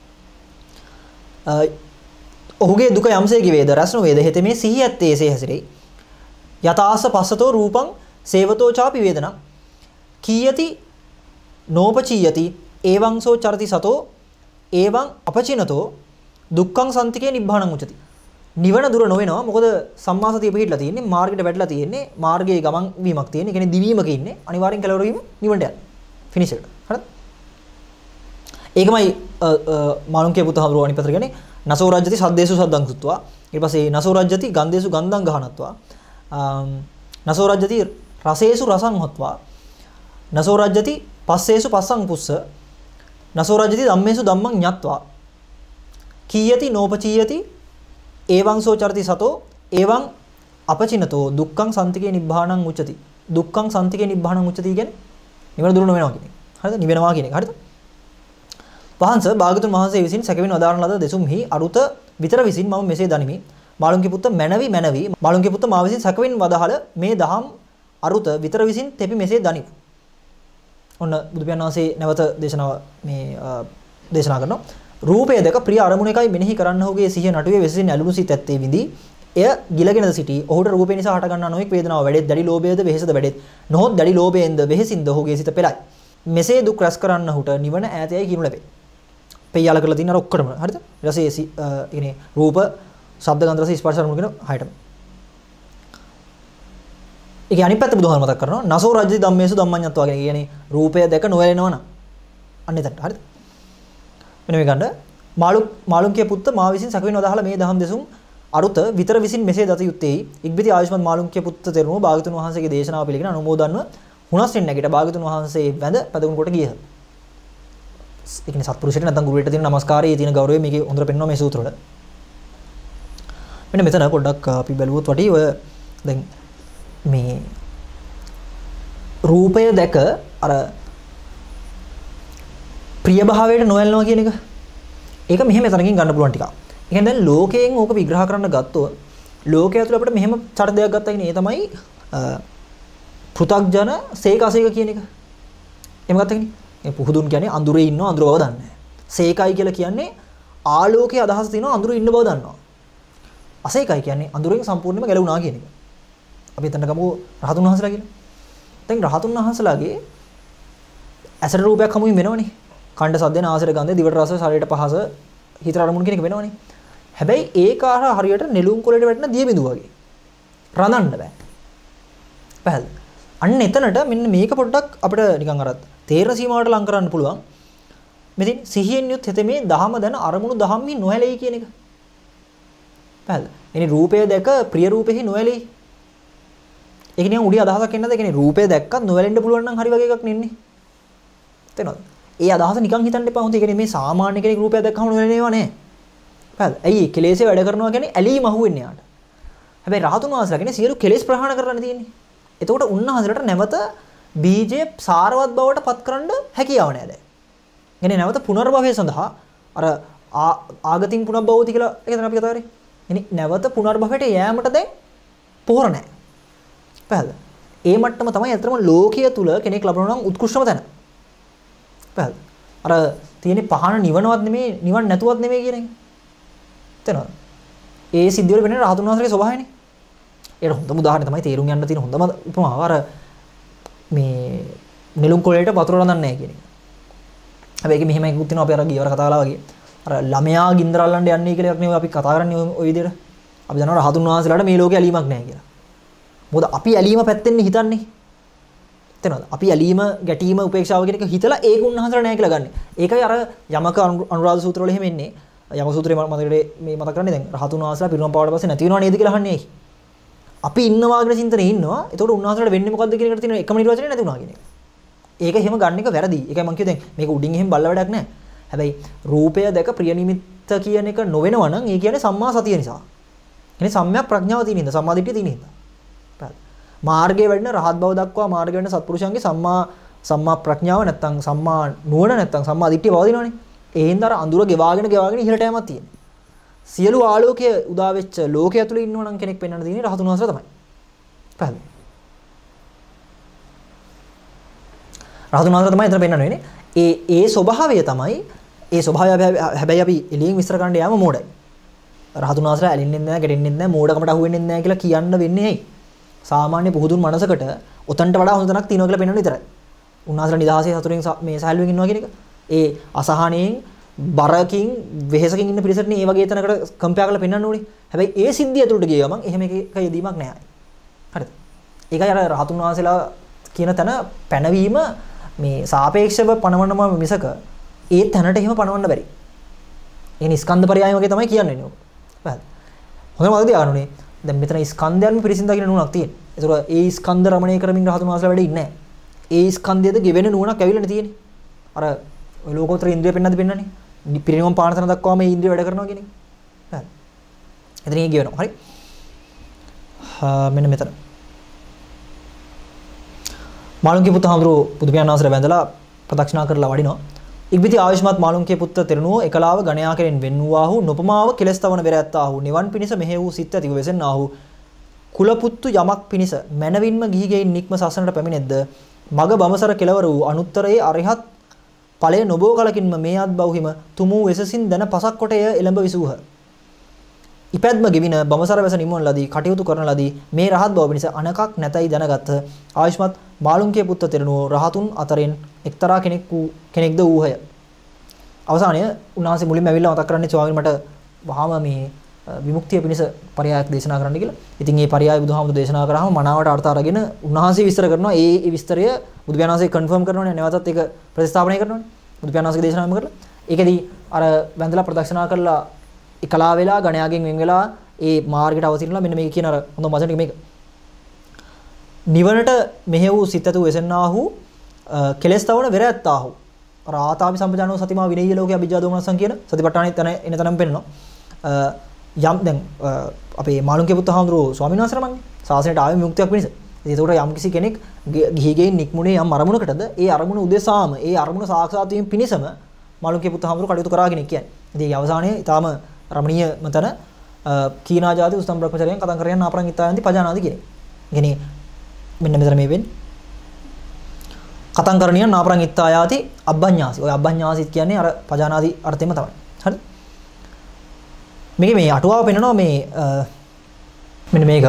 ඔහුගේ දුක යම්සේ කිවේද රස නොවේද හෙතෙමේ සිහිය ඇත්තේ එසේ හැසිරෙයි. යතාස පස්සතෝ රූපං සේවතෝ ചാපි වේදනං කීයති නෝපචීයති එවංසෝ චරති සතෝ ඒවං අපචිනතෝ දුක්ඛං සන්තිකේ නිබ්බාණං උච්චති. නිවන දුර නොවෙනවා. මොකද සම්මා සතිය පිළිහිట్లా තියෙන්නේ, මාර්ගයට වැටලා තියෙන්නේ, මාර්ගයේ ගමන් වීමක් තියෙන්නේ. කියන්නේ දිවීමක ඉන්නේ. අනිවාර්යෙන් කෙලවර වීම නිවනට යන. ෆිනිෂ් එකට. හරිද? ඒකමයි මාළුන්ගේ පුතහවරු අනිපතර කියන්නේ නසෝ රජ්‍යති සද්දේසු සද්දං සුත්වා. ඊට පස්සේ නසෝ රජ්‍යති ගන්ධේසු ගන්ධං ගහනත්වා. නසෝ රජ්‍යති රසේසු රසං හොත්වා. නසෝ රජ්‍යති පස්සේසු පස්සං පුස්ස. නසෝ රජ්‍යති ධම්මේසු ධම්මං ඤත්වා. කීයති නෝපචීයති එවං සෝ චරති සතෝ එවං අපචිනතෝ දුක්ඛං සන්තිකේ නිබ්බාණං උච්චති. දුක්ඛං සන්තිකේ නිබ්බාණං උච්චති කියන්නේ නිවන දුරු නොවෙනවා කියන එක. හරිද? නිවෙනවා කියන එක. හරිද? වහන්ස භාගතුන් වහන්සේ විසින් සැකවින් වදාරන ලද දෙසුම්හි අරුත විතර විසින් මම මෙසේ දනිමි. මාළුන්ගේ පුත්ත මැනවි මැනවි මාළුන්ගේ පුත්ත මා විසින් සැකවින් වදාහල මේ දහම් අරුත විතර විසින් තෙපි මෙසේ දනිමු. ඔන්න බුදු පියාණන් වහන්සේ නැවත දේශනාව මේ දේශනා කරනවා. රූපය දැක ප්‍රිය අරමුණ එකයි මෙනෙහි කරන්නහුගේ සිහිය නටුවේ වෙසින් ඇලුණු සිත ඇත්තේ විඳි එය ගිලගෙනද සිටි. ඔහුට රූපේ නිසා හට ගන්නා නොඑක් වේදනාව වැඩෙත්, දැඩි ලෝභයද වෙහෙසද වැඩෙත්. නොහොත් දැඩි ලෝභයෙන්ද වෙහෙසින්ද ඔහුගේ සිත පෙළයි. මෙසේ දුක් රැස් කරන්නහුට නිවන ඈතයයි කියනු ලැබේ. පෙය්‍යාල කරලා තියෙන අර ඔක්කොම හරිද? ඊට පස්සේ කියන්නේ රූප, ශබ්ද, ගන්ධ, රස, ස්පර්ශ අරමුණු කියන හයටම. ඒක අනිත් පැත්ත බුදුහාම මතක් කරනවා. නසෝ රජ්‍ය ධම්මේසු ධම්මඤ්ඤත්වා කියන කියන්නේ රූපය දැක නොයැලෙනවා නම්. අන්න එතනට හරිද? මෙන්න මේ ගන්න මාළු මාළුන්ගේ පුත්ත මා විසින් සැකවින් වදාහලා මේ දහම් දෙසුම් අරුත විතර විසින් මෙසේ දත යුත්තේයි. ඉක්බිති ආයුෂ්මත් මාළුන්ගේ පුත්ත තෙරුණෝ භාගතුන් වහන්සේගේ දේශනාව පිළිගෙන අනුමෝදන්ව හුනස්ෙන් නැගිට භාගතුන් වහන්සේ වැඳ පැදගුණ කොට ගියහ. ඒ කියන්නේ සත්පුරුෂයට නැත්නම් ගුරුවරට තියෙන නමස්කාරයේ තියෙන ගෞරවය මේකේ හොඳට පෙන්වනවා මේ සූත්‍රවල. මෙන්න මෙතන පොඩ්ඩක් අපි බැලුවොත් වටි ඔය දැන් මේ රූපය දැක අර ප්‍රිය භාවයට නොයල්නවා කියන එක. ඒක මෙහෙම එතනකින් ගන්න පුළුවන් ටිකක්. ඒ කියන්නේ දැන් ලෝකයෙන් ඕක විග්‍රහ කරන්න ගත්තොත් ලෝකය ඇතුළේ අපිට මෙහෙම චරිතයක් ගත්තා කියන්නේ ඒ තමයි පෘථග්ජන සේක අසේක කියන එක. එහෙම ගත්තා කියන්නේ මේ පුහුදුන් කියන්නේ අඳුරේ ඉන්නවා අඳුර බව දන්නේ නැහැ. සේකයි කියලා කියන්නේ ආලෝකයේ අදහස තියෙනවා අඳුරේ ඉන්න බව දන්නවා. අසේකයි කියන්නේ අඳුරෙන් සම්පූර්ණයෙන්ම ගැලවුණා කියන එක. අපි එතන ගමු රහතුන් වහන්සේලා කියලා. දැන් රහතුන් වහන්සේලාගේ ඇසට රූපයක් හමුවින් වෙනවනේ. කණ්ඩ සද්ද නාසයට ගන්ධ දිවට රස ශරීරයට පහස හිතට අරමුණු කියන එක වෙනවනේ. හැබැයි ඒක ආර හරියට නෙළුම් කොළේට වැටෙන දිය බිඳුව වගේ. රඳන්න බෑ. පැහැදිලි. අන්න එතනට මෙන්න මේක පොඩ්ඩක් අපිට නිකන් අර තේරණ සීමාවට ලං කරන්න පුළුවන්. මෙතින් සිහියෙන් යුත් හිතේ මේ දහම දැන අරමුණු දහම්හි නොඇලෙයි කියන එක. පැහැදිලි. එනි රූපය දැක ප්‍රිය රූපෙහි නොඇලෙයි. ඒක නිකන් උඩිය අදහසක් එන්නද? ඒ කියන්නේ රූපය දැක්කත් නොඇලෙන්න පුළුවන් නම් හරි වගේ එකක් නෙන්නේ. තේරෙනවද? ඒ අදහස නිකන් හිතන්න එපා. හොඳ ඒ කියන්නේ මේ සාමාන්‍ය කෙනෙක් රූපයක් දැක්කම නොඇලෙනේවා නෑ. පැහැදිලි. ඇයි කෙලෙසේ වැඩ කරනවා කියන්නේ ඇලීම අහුවෙන්නේ යාට. හැබැයි රහතුන් වහන්සේලා කියන්නේ සියලු කෙලෙස් ප්‍රහාණය කරන්න තියෙන්නේ. එතකොට උන්වහන්සේලාට නැවත බීජේ සාරවත් බවට පත් කරන්න හැකියාව නෑ දැන්. කියන්නේ නැවත පුනර්භවය සඳහා අර ආගතින් පුනර්භවති කියලා ඒක තමයි අපි කතා කරේ. එනි නැවත පුනර්භවයට යෑමට දැන් පොහොර නෑ. පැහැදිලි. ඒ මට්ටම තමයි අතරම ලෝකීය තුල කෙනෙක් ලබනවා නම් උත්කෘෂ්ඨම තැන. පැහැදිලි. අර තියෙන පහන නිවනවත් නෙමෙයි නිවන් නැතුවත් නෙමෙයි කියන එක. තේරෙනවද? ඒ සිද්ධිය වල වෙන්නේ රහතුන් වහන්සේගේ ස්වභාවයනේ. ඒකට හොඳම උදාහරණය තමයි තේරුම් ගන්න තියෙන හොඳම උපමාව අර මේ නෙළුම් කොළේට වතුර රඳන්නේ නැහැ කියන එක. හැබැයි ඒක මෙහෙම එකකුත් තියෙනවා අපි අර ගියවර කතා කළා වගේ. අර ළමයා ගින්දර අල්ලන්න යන්නේ කියලා එකක් නෙවෙයි අපි කතා කරන්නේ ওই විදිහට. අපි දන්නවා රහතුන් වහන්සේලාට මේ ලෝකේ ඇලීමක් නැහැ කියලා. මොකද අපි ඇලීම පැත්තෙන් හිතන්නේ. තේරෙනවද? අපි ඇලීම, ගැටීම, උපේක්ෂාව කියන එක හිතලා ඒක උන්වහන්සේලා නැහැ කියලා ගන්න. ඒකයි අර යමක අනුරාධ සූත්‍ර වල එහෙම එන්නේ. යම සූත්‍රයේ මතකයේ මේ මතක කරන්නේ දැන් රහතුන් වහන්සේලා පිරුණම් පාවට පස්සේ නැති වෙනව නේද කියලා අහන්නේ ඇයි? අපි ඉන්නවා කියන චින්තනේ ඉන්නවා. ඒතකොට උන්වහන්සේලාට වෙන්නේ මොකද්ද කියන එකට තියෙන එකම නිර්වචනය නැති වුණා කියන එක. ඒක එහෙම ගන්න එක වැරදි. ඒකයි මම කිව්වේ දැන් මේක උඩින් එහෙම බල්ල වැඩක් නැහැ. හැබැයි රූපය දැක ප්‍රිය නිමිත්ත කියන එක නොවෙනවා නම් ඒ කියන්නේ සම්මා සතිය නිසා. කියන්නේ සම්‍යක් ප්‍රඥාව තියෙන හින්දා, සම්මා දිට්ඨිය තියෙන හින්දා. මාර්ගයේ වැඩෙන රහත් බව දක්වා මාර්ගයේ වැඩෙන සත්පුරුෂයන්ගේ සම්මා සම්මා ප්‍රඥාව නැත්තම් සම්මා නුවණ නැත්තම් සම්මා දිට්ඨිය පවතිනවනේ. ඒ හින්දා අර අඳුර ගෙවාගෙන ගෙවාගෙන ඉහළට යamak තියෙනවා. සියලු ආලෝකයේ උදා වෙච්ච ලෝකයේ ඇතුළේ ඉන්නව නම් කෙනෙක් පෙන්වන්න තියෙන්නේ රහතුන් වහන්සේලා තමයි. පැහැදිලි. රහතුන් වහන්සේලා තමයි එතන පෙන්වන්න වෙන්නේ. ඒ ඒ ස්වභාවය තමයි ඒ ස්වභාවය හැබැයි අපි එළියෙන් විස්තර කරන්න යාම මෝඩයි. රහතුන් වහන්සේලා ඇලෙන්නේ නැහැ, ගැටෙන්නේ නැහැ, මෝඩකමට අහු වෙන්නේ නැහැ කියලා කියන්න වෙන්නේ ඇයි? සාමාන්‍ය පුහුදුන් මනසකට ඔතන්ට වඩා හොඳ තැනක් තියෙනවා කියලා පෙන්වන්න විතරයි. උන්වහන්සේලා නිදහසේ සතුටින් මේ සහැල්ලුවෙන් ඉන්නවා කියන එක. ඒ අසහනෙන් බරකින් වෙහෙසකින් ඉන්න පිරිසට නේ මේ වගේ තැනකට කම්පෙයා කරලා පෙන්වන්න ඕනේ. හැබැයි ඒ සිද්ධිය ඇතුළට ගිය ගමන් එහෙම එක යෙදීමක් නැහැ. හරිද? ඒකයි අර රහතුන් වහන්සේලා කියන තැන පැනවීම මේ සාපේක්ෂව පනවන්නම මිසක ඒ තැනට එහෙම පනවන්න බැරි. ඒ නිස්කන්ධ පරයය වගේ තමයි කියන්නේ නේ. හරිද? හොඳම වගේ ආනුනේ. දැන් මෙතන ස්කන්ධයන්ම පිරිසිදු දකින්න නුවණක් තියෙන. ඒතර ඒ ස්කන්ධ රමණය කරමින් රහතුන් වහන්සේලා වැඩ ඉන්නේ නැහැ. ඒ ස්කන්ධයද ගෙවෙන නුවණක් ඇවිල්ලානේ තියෙන්නේ. අර ඔය ලෝකෝත්තර ඉන්ද්‍රිය පෙන්නද පෙන්නන්නේ. පිරිනිවන් පාන තැන දක්වා මේ ඉන්ද්‍රිය වැඩ කරනවා කියන එක. හරි. එතන ඒ ගෙවෙනවා. හරි. හා මෙන්න මෙතන. මාළුන්ගේ පුත් හඳුරෝ බුදු පියාණන් වහන්සේලා වැඳලා ප්‍රදක්ෂිනා කරලා වඩිනවා. ඉක්බිති ආයුෂ්මත් මාළුන්ගේ පුත්ත තෙරණුවෝ එකලාව ගණයා කෙරෙන් වෙන්වූවාහු නොපමාව කෙලස් තවන බෙර ඇත්තාහු නිවන් පිණිස මෙහෙ වූ සිත් ඇතිව වෙසෙන්නාහු කුලපුත්තු යමක් පිණිස මනවින්ම ගිහිගෙයින් නික්ම සසනට පැමිණෙද්ද මග බමසර කෙලවර වූ අනුත්තරයේ අරිහත් ඵලය නොබෝ කලකින්ම මේ අත් බවහිම තුමු වෙසසින් දන පසක් කොට එය එළඹ විසූහ. ඉපැද්ම ගෙවින බමසර වැස නිමවන ලදී කටයුතු කරන ලදී මේ රහත් බව පිණිස අනකක් නැතයි දැනගත් ආයුෂ්මත් මාළුන්ගේ පුත්ත තෙරණුවෝ රහතුන් අතරින් එක්තරා කෙනෙක් වූ කෙනෙක්ද වූහය. අවසානයේ උන්වහන්සේ මුලින්ම ඇවිල්ලා මතක් කරන්නේ ස්වාමීන් මට වහාම මේ විමුක්තිය පිණිස පරයයක් දේශනා කරන්න කියලා. ඉතින් මේ පරයය බුදුහාමුදුරු දේශනා කරාම මනාවට අර්ථ අරගෙන උන්වහන්සේ විස්තර කරනවා. ඒ විස්තරය බුදු පියාණන් වහන්සේ කන්ෆර්ම් කරනවානේ. නැවතත් ඒක ප්‍රතිස්ථාපනය කරනවානේ. බුදු පියාණන් වහන්සේගේ දේශනාවම කරලා. ඒකෙදී අර වැඳලා ප්‍රදක්ෂිනා කරලා එකලා වෙලා ගණයාගෙන් වෙන් වෙලා ඒ මාර්ගයට අවසිරලා මෙන්න මේක කියන අර හොඳ වචන ටික මේක. නිවනට මෙහෙ වූ සිත ඇතු වෙසෙන්නාහු කෙලස් තවන වෙර ඇත්තාහු. රාතාපි සම්පජානෝ සතිමා විනේය ලෝකේ අභිජ්ජා දෝමනසං කියන සතිපට්ඨානෙ තන එන තනම පෙන්නනවා. යම් දැන් අපේ මාළුන්ගේ පුත් හඳුරෝ ස්වාමීන් වහන්සේ නමන්නේ සාසනයට ආවේ විමුක්තියක් පිණිස. ඉතින් ඒකට යම් කිසි කෙනෙක් ගිහිගෙයින් නික්මුනේ යම් අරමුණකටද ඒ අරමුණ උදෙසාම ඒ අරමුණ සාක්ෂාත් වීම පිණිසම මාළුන්ගේ පුත් හඳුරෝ කටයුතු කරා කෙනෙක් කියන්නේ. ඉතින් අවසානයේ ඊටාම රමණීය මතන කීනා ජාති උස්තම් බ්‍රහ්මචර්යයන් කතං කරයන් නාපරං ඉත්තායන්ති පජානාති කියන්නේ. කියන්නේ මෙන්න මෙතන මේ වෙන්නේ. කතං කරණියන් නාපරං ඉත්තායාති අබ්බඤ්ඤාසි. ඔය අබ්බඤ්ඤාසිත් කියන්නේ අර පජානාති අර්ථෙම තමයි. හරිද? මේක මේ අටුවාව පෙන්නනවා මේ මෙන්න මේක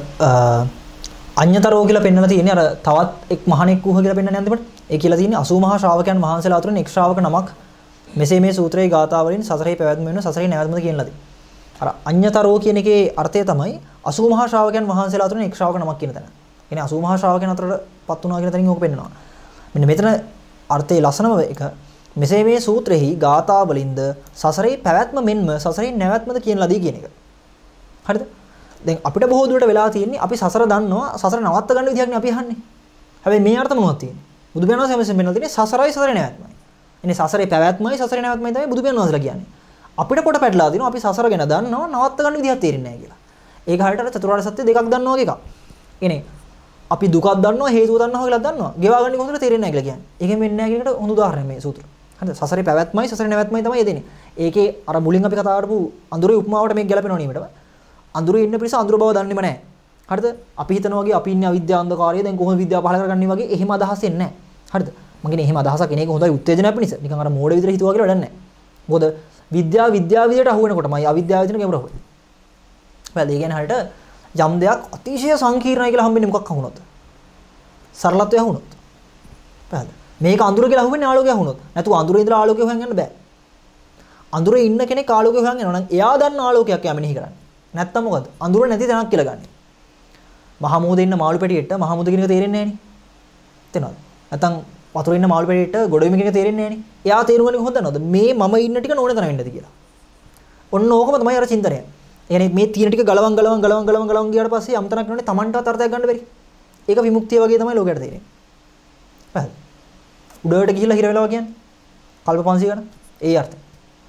අඤ්‍යතරෝ කියලා පෙන්නලා තියෙන්නේ අර තවත් එක් මහණෙක් වූහ කියලා පෙන්නන්නේ අන්තිමට. ඒ කියලා තියෙන්නේ අසූ මහා ශ්‍රාවකයන් වහන්සේලා අතරින් එක් ශ්‍රාවක නමක් මෙසේ මේ සූත්‍රයේ ගාථා වලින් සසරේ පැවැත්ම වෙන සසරේ නැවැත්මද කියන ලදී. අර අඤ්‍යතරෝ කියන එකේ අර්ථය තමයි අසූ මහා ශ්‍රාවකයන් වහන්සේලා අතරින් එක් ශ්‍රාවක නමක් කියන තැන. කියන්නේ අසූ මහා ශ්‍රාවකයන් අතරටපත් වුණා කියන තැනින් ඕක පෙන්නනවා. මෙන්න මෙතන අර්ථයේ ලස්සනම එක මෙසේ මේ සූත්‍රෙහි ගාථා වලින්ද සසරේ පැවැත්ම මෙන්ම සසරේ නැවැත්මද කියන ලදී කියන එක. හරිද? දැන් අපිට බොහෝ දුරට වෙලා තියෙන්නේ අපි සසර දන්නවා සසර නවත්ත ගන්න විදිහක් නේ අපි අහන්නේ. හැබැයි මේ අර්ථ මොනවද තියෙන්නේ? බුදු පියාණන් වහන්සේ හැමසෙම පෙන්නලා තියෙන්නේ සසරයි සසරේ නැවැත්මයි. එනේ සසරේ පැවැත්මයි සසරේ නැවැත්මයි තමයි බුදු පියාණන් වහන්සේලා කියන්නේ. අපිට කොට පැටලලා දිනවා අපි සසර ගැන දන්නවා නවත්ත ගන්න විදිහක් තේරෙන්නේ නැහැ කියලා. ඒක හරියට අර චතුරාර්ය සත්‍ය දෙකක් දන්නවා වගේ එකක්. එනේ අපි දුකක් දන්නවා හේතුව දන්නවා කියලා දන්නවා. ගෙවා ගන්න කොහොමද තේරෙන්නේ නැහැ කියලා කියන්නේ. ඒකෙන් වෙන්නේ නැහැ කියන එකට හොඳ උදාහරණයක් මේ සූත්‍රය. හරිද? සසරේ පැවැත්මයි සසරේ නැවැත්මයි තමයි එදෙන්නේ. ඒකේ අර මුලින් අපි කතා කරපු අඳුරේ උපමාවට මේක ගැලපෙනව නීමටම. අඳුරේ ඉන්න පිරිස අඳුර බව දන්නේම නැහැ. හරිද? අපි හිතනවා වගේ අපි ඉන්නේ අවිද්‍යාව අන්ධකාරයේ දැන් කොහොමද විද්‍යාව පහල කරගන්නේ වගේ එහෙම අදහස් එන්නේ නැහැ. හරිද? මම කියන්නේ එහෙම අදහසක් එන එක හොඳයි උත්තේජනයක් පිණිස. නිකන් අර මෝඩ විදිහට හිතුවා කියලා වැඩක් නැහැ. මොකද විද්‍යාව විද්‍යාව විදිහට අහු වෙනකොටමයි අවිද්‍යාව විදිහට ගැඹුර හොයි. වැල් ඒ කියන්නේ හරියට යම් දෙයක් අතිශය සංකීර්ණයි කියලා හම්බෙන්නේ මොකක් අහුනොත්? සරලත්වය අහුනොත්. පැහැදිලි. මේක අඳුර කියලා අහුවෙන්නේ ආලෝකය අහුනොත්. නැතුව අඳුරේ ඉඳලා ආලෝකය හොයන් යන්න බෑ. අඳුරේ ඉන්න කෙනෙක් ආලෝකය හොයන් යනවා නම් එයා දන්න ආලෝකයක් යා මෙනෙහි කරන්නේ. නැත්තම් මොකද? අඳුර නැති තැනක් කියලා ගන්න. මහා මොහොතේ ඉන්න මාළු පැටියෙට මහා මොහොත කියන එක තේරෙන්නේ නැහැ නේ. තේරෙනවද? නැත්තම් වතුරේ ඉන්න මාළු පැටියෙට ගොඩ වෙමින් කියන එක තේරෙන්නේ නැහැ නේ. එයා තේරුම් ගන්නේ කොහොමද දන්නවද? මේ මම ඉන්න ටික නෝන තැන වෙන්නද කියලා. ඔන්න ඕකම තමයි අර චින්තනය. يعني මේ තියෙන ටික ගලවන් ගලවන් ගලවන් ගලවන් ගලවන් ගියාට පස්සේ යම් තැනක් නෝනේ Tamanටවත් අර්ථයක් ගන්න බැරි. ඒක විමුක්තිය වගේ තමයි ලෝකයට තේරෙන්නේ. හරි. උඩට ගිහිල්ලා හිර වෙලා කියන්නේ. කල්ප පන්සිය ගන්න. ඒ අර්ථය.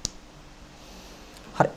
හරි.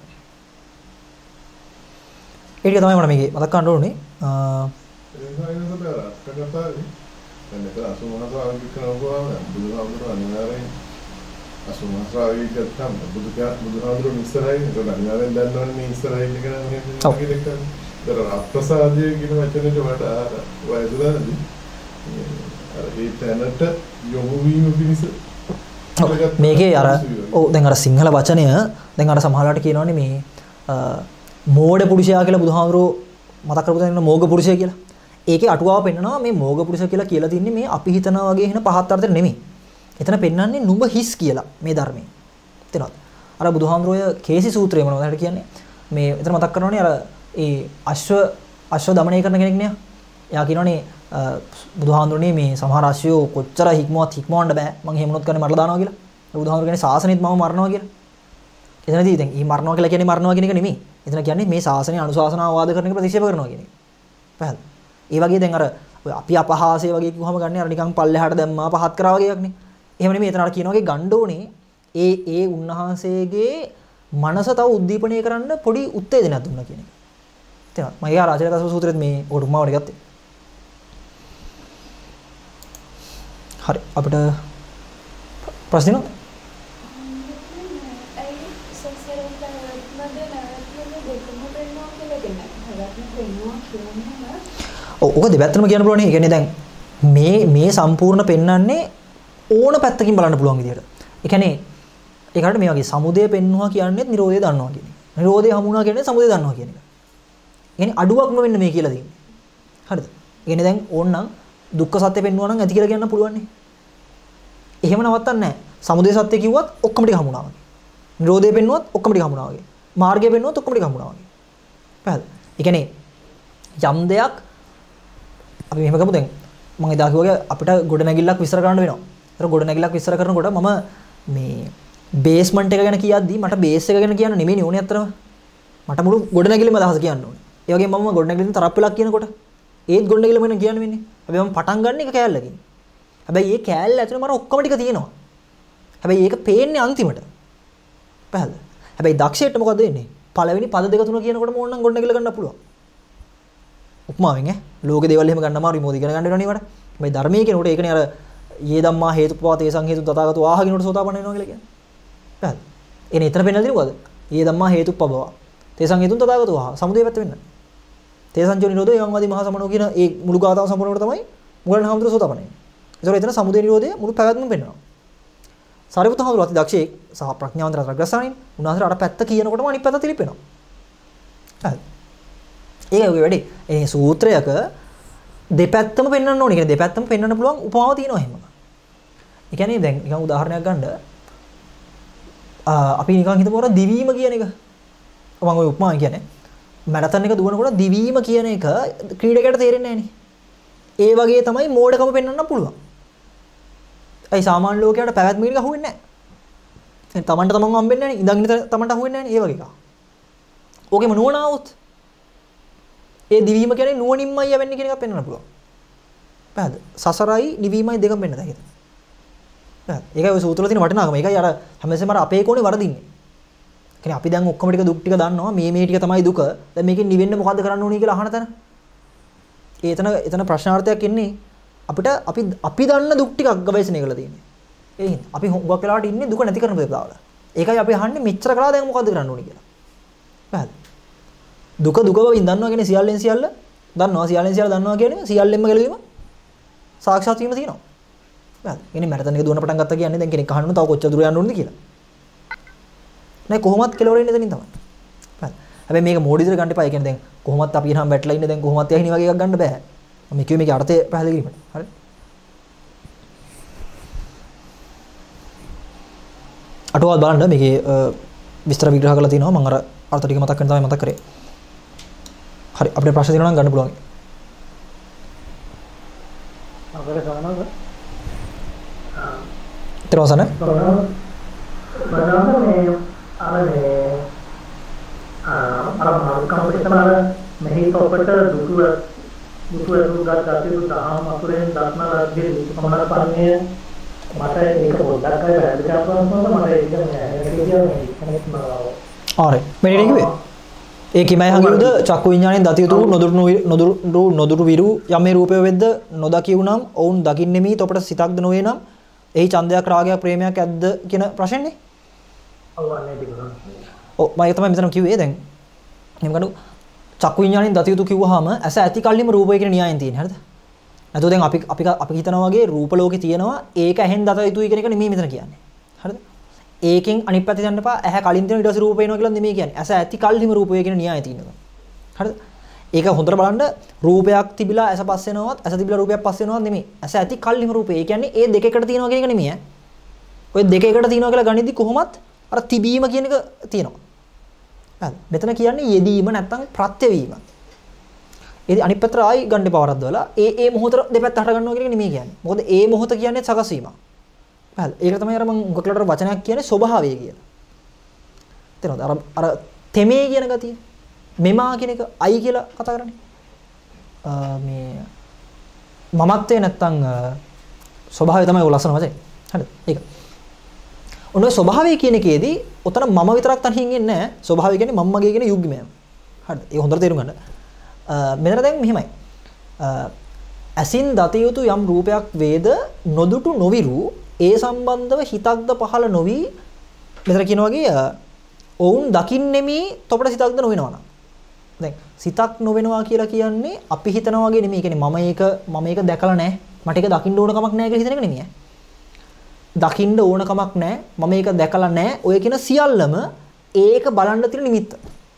ඒක තමයි මම මේකේ මතක් ගන්න ඕනේ. අ ඒ වගේම තමයි අර්ථකථාවේ දැන් මෙතන අසුමහසාවික කරනවා බුදුහාමුදුරුවෝ අනිවාර්යෙන් අසුමහසාවික ගත්තාම බුදු බුදුහාමුදුරුවෝ ඉස්සරහින් ඒක අනිවාර්යෙන් දන්නවනේ මේ ඉස්සරහින් එක නම් මේක දෙකක්. දර අප්‍රසාදය කියන වචනෙට වඩා වයසුදානදී අර ඒ තැනට යොමු වීම පිණිස මේකේ අර ඔව් දැන් අර සිංහල වචනය දැන් අර සමහරවිට කියනවනේ මේ මෝඩ පුරුෂයා කියලා බුදුහාමුදුරුවෝ මතක් කරපු තැන මෝග පුරුෂය කියලා. ඒකේ අටුවාව පෙන්නනවා මේ මෝග පුරුෂය කියලා කියලා තින්නේ මේ අපි හිතනා වගේ එන පහත් අර්ථයට නෙමෙයි. එතන පෙන්වන්නේ නුඹ හිස් කියලා මේ ධර්මයේ. තේරෙනවද? අර බුදුහාමුදුරුවෝ කේසි සූත්‍රය මොනවද කියන්නේ? මේ එතන මතක් කරනෝනේ අර ඒ අශ්ව අශ්ව দমনය කරන කෙනෙක් නේ. එයා කියනෝනේ බුදුහාමුදුරනේ මේ සමහර අශ්වයෝ කොච්චර හික්මුවත් හික්මවන්න බෑ. මං එහෙම මොනොත් කරන්නේ මරලා දානවා කියලා. බුදුහාමුදුරු කියන්නේ සාසනෙත් මම මරනවා කියලා. එතනදී දැන් ඊ මරනවා කියලා කියන්නේ මරනවා කියන එක නෙමෙයි. එතන කියන්නේ මේ සාසනය අනුශාසනාව වාද කරන එක ප්‍රතික්ෂේප කරනවා කියන එක. පැහැදිලි. ඒ වගේ දැන් අර අපි අපහාසය වගේ කිව්වම ගන්න අර නිකන් පල්ලෙහාට දැම්මා පහත් කරා වගේ එකක් නේ. එහෙම නෙමෙයි. එතන අර කියන වගේ ගන්න ඕනේ ඒ ඒ උන්වහන්සේගේ මනස තව උද්දීපනය කරන්න පොඩි උත්තේජනයක් දුන්නා කියන එක. තේරෙනවද? මම යා රාජලකස සූත්‍රෙත් මේ ඔකට උපමාවට ගත්තේ. හරි අපිට ප්‍රශ්න නේද? ඔව් ඔක දෙපැත්තම කියන්න පුළුවන් නේ. ඒ කියන්නේ දැන් මේ මේ සම්පූර්ණ පෙන්වන්නේ ඕන පැත්තකින් බලන්න පුළුවන් විදියට. ඒ කියන්නේ ඒකට මේ වගේ සමුදය පෙන්වුවා කියන්නේත් නිරෝධය දන්නවා කියන එක. නිරෝධය හමුුණා කියන්නේ සමුදය දන්නවා කියන එක. ඒ කියන්නේ අඩුවක් නොවෙන්න මේ කියලා දෙන්නේ. හරිද? ඒ කියන්නේ දැන් ඕනනම් දුක්ඛ සත්‍ය පෙන්වුවා නම් ඇති කියලා කියන්න පුළුවන් නේ. එහෙම නවත්තන්නේ නැහැ. සමුදය සත්‍ය කිව්වත් ඔක්කොම ටික හමුුණා වගේ. නිරෝධය පෙන්වුවත් ඔක්කොම ටික හමුුණා වගේ. මාර්ගය පෙන්වුවත් ඔක්කොම ටික හමුුණා වගේ. පැහැදිලි? ඒ කියන්නේ යම් දෙයක් අපි මෙහෙම ගමු දැන් මම එදා කිව්වා අපිට ගොඩනැගිල්ලක් විස්තර කරන්න වෙනවා. ඒතර ගොඩනැගිල්ලක් විස්තර කරනකොට මම මේ බේස්මන්ට් එක ගැන කියද්දි මට බේස් එක ගැන කියන්න නෙමෙයි ඕනේ අතරම. මට මුළු ගොඩනැගිල්ලම අදහස කියන්න ඕනේ. ඒ වගේම මම ගොඩනැගිල්ලෙන් තරප්පලක් කියනකොට ඒත් ගොඩනැගිල්ලම ගැන කියන්න වෙන්නේ. හැබැයි මම පටන් ගන්න එක කෑල්ලකින්. හැබැයි මේ කෑල්ල ඇතුලේ මට ඔක්කොම ටික තියෙනවා. හැබැයි ඒක පේන්නේ අන්තිමට. පැහැදිලිද? හැබැයි දක්ෂයට මොකද වෙන්නේ? පළවෙනි පද දෙක තුන කියනකොටම ඕනනම් ගොඩනැගිල්ල ගන්න පුළුවන්. උපමාවෙන් ඈ ලෝක දේවල් එහෙම ගන්න අමාරුයි මොකද ඉගෙන ගන්න වෙනවනේ වට. හැබැයි ධර්මයේ කියනකොට ඒකනේ අර යේ ධම්මා හේතුපවා තේසං හේතු තථාගතෝ ආහකිනකොට සෝතාපන්න වෙනවා කියලා කියන්නේ. පැහැදිලි. එනේ එතන පෙන්නලා දෙන්නේ මොකද? යේ ධම්මා හේතුපවා තේසං හේතුන් තථාගතෝ ආහ සමුදේ පැත්ත වෙන්න. තේසං චෝ නිරෝධෝ යං වාදී මහා සමනෝ කියන ඒ මුළු ගාතාව සම්පූර්ණවට තමයි මුගලන් හාමුදුරුවෝ සෝතාපන්න වෙන්නේ. ඒතකොට එතන සමුදේ නිරෝධය මුළු පැවැත්මම පෙන්නනවා. සාරිපුත් හාමුදුරුවෝ අති දක්ෂයෙක් සහ ප්‍රඥාවන්ත රත්ගස්සානින් උන්වහන්සේට අර පැත්ත කියනකොටම අනිත් පැත්ත තිලිපෙනවා. පැහැදිලි. ඒක ඔය වැඩි. ඒ සූත්‍රයක දෙපැත්තම පෙන්වන්න ඕනේ. ඒ කියන්නේ දෙපැත්තම පෙන්වන්න පුළුවන් උපමාව තියෙනවා එහෙම. ඒ කියන්නේ දැන් නිකන් උදාහරණයක් ගන්න අපි නිකන් හිතමු අර දිවීම කියන එක. මම ඔය උපමාව කියන්නේ මැරතන් එක දුවනකොට දිවීම කියන එක ක්‍රීඩකයට තේරෙන්නේ නැහැ නේ. ඒ වගේ තමයි මෝඩකම පෙන්වන්න පුළුවන්. ඒ සාමාන්‍ය ලෝකයට පැවැත්මකින් අහුවෙන්නේ නැහැ. ඒ තමන්ට තමන් හම්බෙන්නේ නැහැ නේ. ඉඳන් ඉඳ තමන්ට අහුවෙන්නේ නැහැ නේ. ඒ වගේ එකක්. ඕකෙම නුවණ આવොත් ඒ දිවීම කියන්නේ නුවණින්මයි යවෙන්නේ කියන එකක් පෙන්වන්න පුළුවන්. පැහැදිලි. සසරයි නිවීමයි දෙකම වෙන්න දැන් හිතන්න. පැහැදිලි. ඒකයි ඔය සූත්‍රවල තියෙන වටිනාකම. ඒකයි අර හැමසෙම අර අපේ කෝණේ වරදින්නේ. කියන්නේ අපි දැන් ඔක්කොම ටික දුක් ටික දන්නවා. මේ මේ ටික තමයි දුක. දැන් මේකෙන් නිවෙන්න මොකද්ද කරන්න ඕනේ කියලා අහන තැන. ඒ එතන එතන ප්‍රශ්නාර්ථයක් එන්නේ අපිට අපි අපි දන්න දුක් ටිකක් ගවේෂණය කරලා තියෙන්නේ. ඒ හින්දා අපි හුඟක් වෙලාවට ඉන්නේ දුක නැති කරන බේබාවල. ඒකයි අපි අහන්නේ මෙච්චර කළා දැන් මොකද්ද කරන්න ඕනේ කියලා. පැහැදිලි. දුක දුක බවින් දන්නවා කියන්නේ සියල්ලෙන් සියල්ල දන්නවා සියල්ලෙන් සියල්ල දන්නවා කියන්නේ සියල්ලෙන්ම ගැලවීම සාක්ෂාත් වීම තියෙනවා. හරිද? කියන්නේ මැරතන් එක දුවන පටන් ගත්තා කියන්නේ දැන් කෙනෙක් අහන්න තව කොච්චර දුර යන්න ඕනද කියලා. නෑ කොහොමත් කෙලවර ඉන්නේ එතනින් තමයි. හරිද? හැබැයි මේක මෝඩි විදිහට ගන්න එපා. ඒ කියන්නේ දැන් කොහොමත් අපි නම් වැටලා ඉන්නේ දැන් කොහොමත් යහිනි වගේ එකක් ගන්න බෑ. මම කිව්වේ මේකේ අර්ථය පැහැදිලි කිරීමට. හරිද? අටුවල් බලන්න මේකේ විස්තර විග්‍රහ කරලා තියෙනවා. මම අර අර්ථ ටික මතක් කරගෙන තමයි මතක් කරේ. හරි අපිට ප්‍රශ්න තියෙනවා නම් ගන්න පුළුවන්. අපිට ගන්නවද? ඊටවසන බලන්න මේ අර මේ අර කම්පිටේෂන් වල මෙහි පොකට දුක දුක දුක ගතිය දහම් අතුරෙන් දක්න රාජ්‍ය දුකමන පන්නේ මට ඒක පොඩ්ඩක් අය වැඩි කරපුවාම මට ඒක කියන්නේ ආරේ මෙන්න කිව්වේ ඒ කිමයි හංගියුද චක්කු විඥාණයෙන් දතියුතු නොදුරු නොදුරු නොදුරු විරු යමේ රූපය වෙද්ද නොදකියුනම් ඔවුන් දකින්නෙමි තොපට සිතක්ද නොවේ නම් එහි ඡන්දයක් රාගයක් ප්‍රේමයක් ඇද්ද කියන ප්‍රශ්නේ. ඔව් අනේ තිබුණා. ඔව් මම තමයි මෙතන කිව්වේ දැන් එහෙම ගන්න චක්කු විඥාණයෙන් දතියුතු කිව්වහම ඇස ඇති කල්ලිම රූපය කියන න්‍යායෙන් තියෙන්නේ හරිද? නැතෝ දැන් අපි අපි අපි හිතනවා වගේ රූප ලෝකේ තියෙනවා ඒක ඇහෙන් දත යුතුයි කියන එක නෙමෙයි මෙතන කියන්නේ. හරිද? ඒකෙන් අනිත් පැත්තට යන්න එපා. ඇහැ කලින් තියෙන ඊට පස්සේ රූප වෙනවා කියලා නෙමෙයි කියන්නේ. ඇස ඇති කල්හිම රූපය කියන න්‍යායය තියෙනවා. හරිද? ඒක හොඳට බලන්න රූපයක් තිබිලා ඇස පස් වෙනවත් ඇස තිබිලා රූපයක් පස් වෙනවත් නෙමෙයි. ඇස ඇති කල්හිම රූපය. ඒ කියන්නේ ඒ දෙක එකට තියෙනවා කියන එක නෙමෙයි ඈ. ඔය දෙක එකට තියෙනවා කියලා ගනිද්දි කොහොමත් අර තිබීම කියන එක තියෙනවා. හරිද? මෙතන කියන්නේ යෙදීම නැත්තම් ප්‍රත්‍යවීම. ඒ අනිත් පැත්තට ආයි ගන්න පවරද්දවලා ඒ ඒ මොහොත දෙපැත්ත හට ගන්නවා කියන එක නෙමෙයි කියන්නේ. මොකද ඒ මොහොත කියන්නේ සකස් වීම. හරිද? ඒක තමයි අර මම උගක්ලට වචනයක් කියන්නේ ස්වභාවය කියලා. තේරෙනවද? අර අර තෙමේ කියන ගතිය. මෙමා කියන එක අයි කියලා කතා කරන්නේ. මේ මමත්වේ නැත්තම් ස්වභාවය තමයි ඔය ලස්සන වචනේ. හරිද? ඒක. ඔන්න ඔය ස්වභාවය කියන එකේදී උතන මම විතරක් තනියෙන් ඉන්නේ නැහැ. ස්වභාවය කියන්නේ මම මගේ කියන යුග්මය. හරිද? ඒක හොඳට තේරුම් ගන්න. මෙතන දැන් මෙහිමයි. ඇසින් දත යුතු යම් රූපයක් වේද නොදුටු නොවිරු ඒ සම්බන්ධව හිතක්ද පහළ නොවි මෙතන කියන වගේ ඔවුන් දකින්නෙමි තොපට සිතක්ද නොවෙනවා නම්. දැන් සිතක් නොවෙනවා කියලා කියන්නේ අපි හිතනවා වගේ නෙමෙයි. කියන්නේ මම ඒක මම ඒක දැකලා නැහැ. මට ඒක දකින්න ඕන කමක් නැහැ කියලා හිතන එක නෙමෙයි. දකින්න ඕන කමක් නැහැ. මම මේක දැකලා නැහැ. ඔය කියන සියල්ලම ඒක බලන්න තියෙන නිමිත්ත.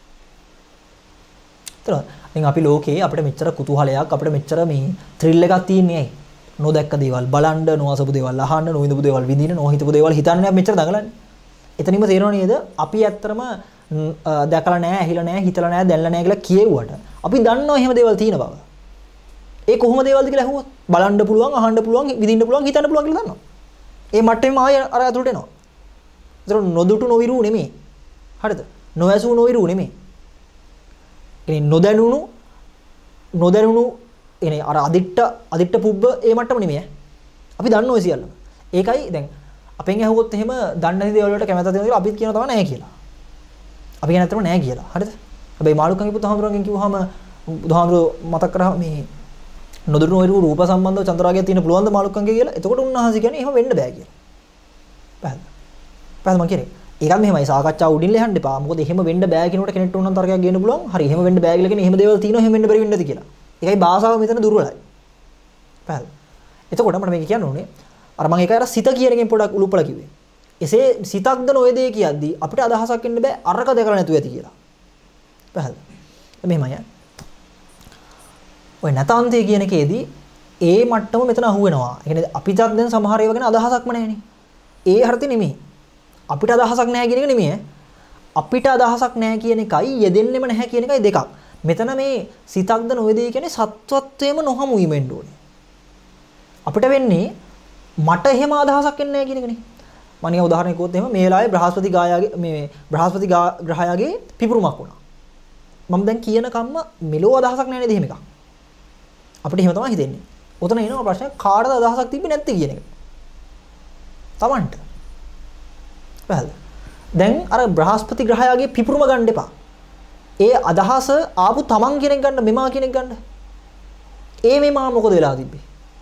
තේරුණාද? දැන් අපි ලෝකේ අපිට මෙච්චර කුතුහලයක් අපිට මෙච්චර මේ ත්‍රිල් එකක් තියෙන්නේ ඇයි? නොදැක්ක දේවල් බලන්න, නොඅසපු දේවල් අහන්න, නොවිඳපු දේවල් විඳින්න, නොහිතපු දේවල් හිතන්න මෙච්චර දඟලන්නේ. එතනින්ම තේරෙනව නේද? අපි ඇත්තටම දැකලා නැහැ, ඇහිලා නැහැ, හිතලා නැහැ, දැනලා නැහැ කියලා කියෙව්වට අපි දන්නවා එහෙම දේවල් තියෙන බව. ඒ කොහොම දේවල්ද කියලා අහුවොත් බලන්න පුළුවන්, අහන්න පුළුවන්, විඳින්න පුළුවන්, හිතන්න පුළුවන් කියලා දන්නවා. ඒ මට්ටමෙම ආය අර අතුලට එනවා. ඒතර නොදුටු නොවිරු නෙමෙයි. හරිද? නොඇසු නොවිරු නෙමෙයි. ඒ නොදැනුණු නොදැනුණු එනේ අර අදිට්ට අදිට්ට පුබ්බ ඒ මට්ටම නෙමෙයි. අපි දන්නවා ඒ සියල්ලම. ඒකයි දැන් අපෙන් ඇහුවොත් එහෙම දන්නේ නැති දේවල් වලට කැමැත්ත තියෙනවා කියලා අපිත් කියනවා තමයි නැහැ කියලා. අපි කියන අතරම නැහැ කියලා. හරිද? හැබැයි මාළුකන්ගේ පුතහාමුදුරන්ගෙන් කිව්වහම බුදුහාමුදුර මතක් කරා මේ නොදුටු නොවිරු රූප සම්බන්ධව චන්ද්‍රාගය තියෙන පුළුවන්ද මාළුකන්ගේ කියලා. එතකොට උන්වහන්සේ කියන්නේ එහෙම වෙන්න බෑ කියලා. පැහැදිලි. පැහැදිලි මං කියන්නේ. ඒකත් මෙහෙමයි සාකච්ඡාව උඩින් ලෙහන්න එපා. මොකද එහෙම වෙන්න බෑ කියනකොට කෙනෙක්ට උනන් තර්කයක් ගේන්න පුළුවන්. හරි එහෙම වෙන්න බෑ කියලා කියන්නේ එහෙම දේවල් තියෙනවා එහෙම වෙන්න බැරි වෙන්නද කියලා. ඒකයි භාෂාව මෙතන දුර්වලයි. පැහැදිලි. එතකොට මට මේක කියන්න ඕනේ අර මම ඒකයි අර සිත කියන එකෙන් පොඩක් උලුප්පල කිව්වේ. එසේ සිතක්ද නොය දේ කියද්දී අපිට අදහසක් එන්න බෑ අරක දැකලා නැතුව ඇති කියලා. පැහැදිලි. මෙහෙමයි. ඔය නැතාන්තය කියන එකේදී ඒ මට්ටම මෙතන අහු වෙනවා. ඒ කියන්නේ අපිටත් දැන් සමහර ඒවා ගැන අදහසක්ම නැහැනේ. ඒ හරියට නෙමෙයි. අපිට අදහසක් නැහැ කියන එක නෙමෙයි. අපිට අදහසක් නැහැ කියන එකයි යෙදෙන්නෙම නැහැ කියන එකයි දෙකක්. මෙතන මේ සිතක්ද නොවේදී කියන්නේ සත්වත්වයේම නොහමු වීමෙන් ඕනේ. අපිට වෙන්නේ මට එහෙම අදහසක් එන්නේ නැහැ කියන එකනේ. මම නිකන් උදාහරණයක් කිව්වොත් එහෙම මේ වෙලාවේ බ්‍රහස්පති ගායාගේ මේ බ්‍රහස්පති ග්‍රහයාගේ පිපුරුමක් වුණා. මම දැන් කියන කම්ම මෙලෝ අදහසක් නැහැ නේද එහෙම එකක්. අපිට එහෙම තමයි හිතෙන්නේ. උතන එනවා ප්‍රශ්නය කාටද අදහසක් තිබ්බේ නැත්තේ කියන එක. Tamanට. පැහැදිලි. දැන් අර බ්‍රහස්පති ග්‍රහයාගේ පිපුරුම ගන්න එපා. ඒ අදහස ආපු Taman කෙනෙක් ගන්න මෙමා කෙනෙක් ගන්න. ඒ මෙමා මොකද වෙලා තිබ්බේ?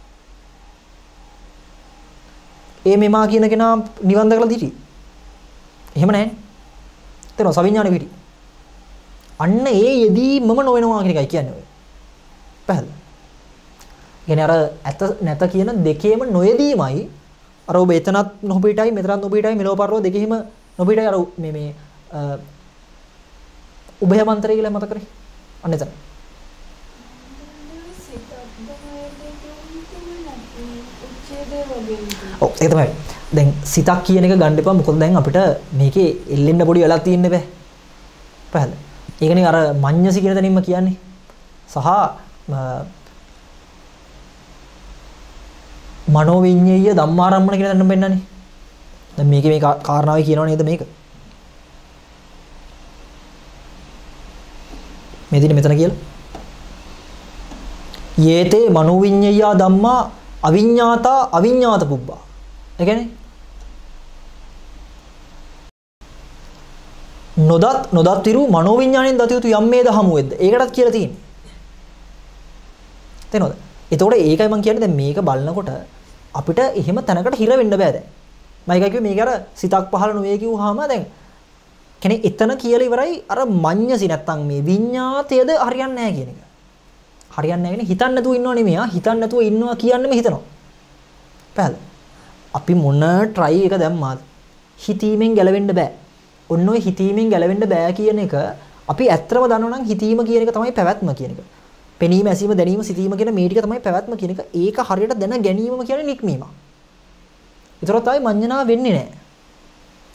ඒ මෙමා කියන කෙනා නිවන් දැකලා දිටි. එහෙම නැහැනේ. තේරෙනවද? සවිඥානෙ පිටි. අන්න ඒ යෙදීමම නොවෙනවා කියන එකයි කියන්නේ ඔය. පැහැදිලි. කියන්නේ අර ඇත නැත කියන දෙකේම නොයෙදීමයි අර ඔබ එතනත් නොපිටයි මෙතනත් නොපිටයි මෙලෝ පරලෝ දෙකෙහිම නොපිටයි අර මේ මේ උභය මන්ත්‍රය කියලා මතක කරේ. අන්න එතන. ඔව් ඒක තමයි. දැන් සිතක් කියන එක ගන්න එපා. මොකද දැන් අපිට මේකේ එල්ලෙන්න පොඩි වෙලා තියෙන්න බෑ. පැහැදිලි. ඒකනේ අර මඤ්ඤසි කියන තැනින්ම කියන්නේ. සහ මනෝවිඤ්ඤය ධම්මාරම්මන කියන තැනම වෙන්නනේ. දැන් මේකේ මේ කාරණාවයි කියනව නේද මේක? මේ දිනේ මෙතන කියලා. යේතේ මනෝවිඤ්ඤය ධම්මා අවිඤ්ඤාතා අවිඤ්ඤාත පුබ්බා. ඒ කියන්නේ නොදත් නොදත් විරු මනෝවිඤ්ඤාණයෙන් දත යුතු යම් මේ දහමු වෙද්ද. ඒකටත් කියලා තියෙන්නේ. තේනවද? එතකොට ඒකයි මම කියන්නේ දැන් මේක බලනකොට අපිට එහෙම තැනකට හිර වෙන්න බෑ දැන්. මම ඒකයි කිව්වේ මේක අර සිතක් පහළ නොවේ කිව්වහම දැන් කෙනෙක් එතන කියලා ඉවරයි අර මඤ්ඤසි නැත්තම් මේ විඤ්ඤාතයද හරියන්නේ නැහැ කියන එක. හරියන්නේ නැහැ කියන්නේ හිතන්න නැතුව ඉන්නව නෙමෙයි ආ හිතන්න නැතුව ඉන්නවා කියන්නේම හිතනවා. පැහැදිලි. අපි මොන try එක දැම්මාද හිතීමෙන් ගැලවෙන්න බෑ. ඔන්න ඔය හිතීමෙන් ගැලවෙන්න බෑ කියන එක අපි ඇත්තම දන්නව නම් හිතීම කියන එක තමයි පැවැත්ම කියන එක. පෙනීම ඇසීම දැනීම සිතීම කියන මේ ටික තමයි පැවැත්ම කියන එක. ඒක හරියට දැන ගැනීම කියන්නේ නික්මීම. ඒතරත් ආයි මඤ්ඤණා වෙන්නේ නැහැ.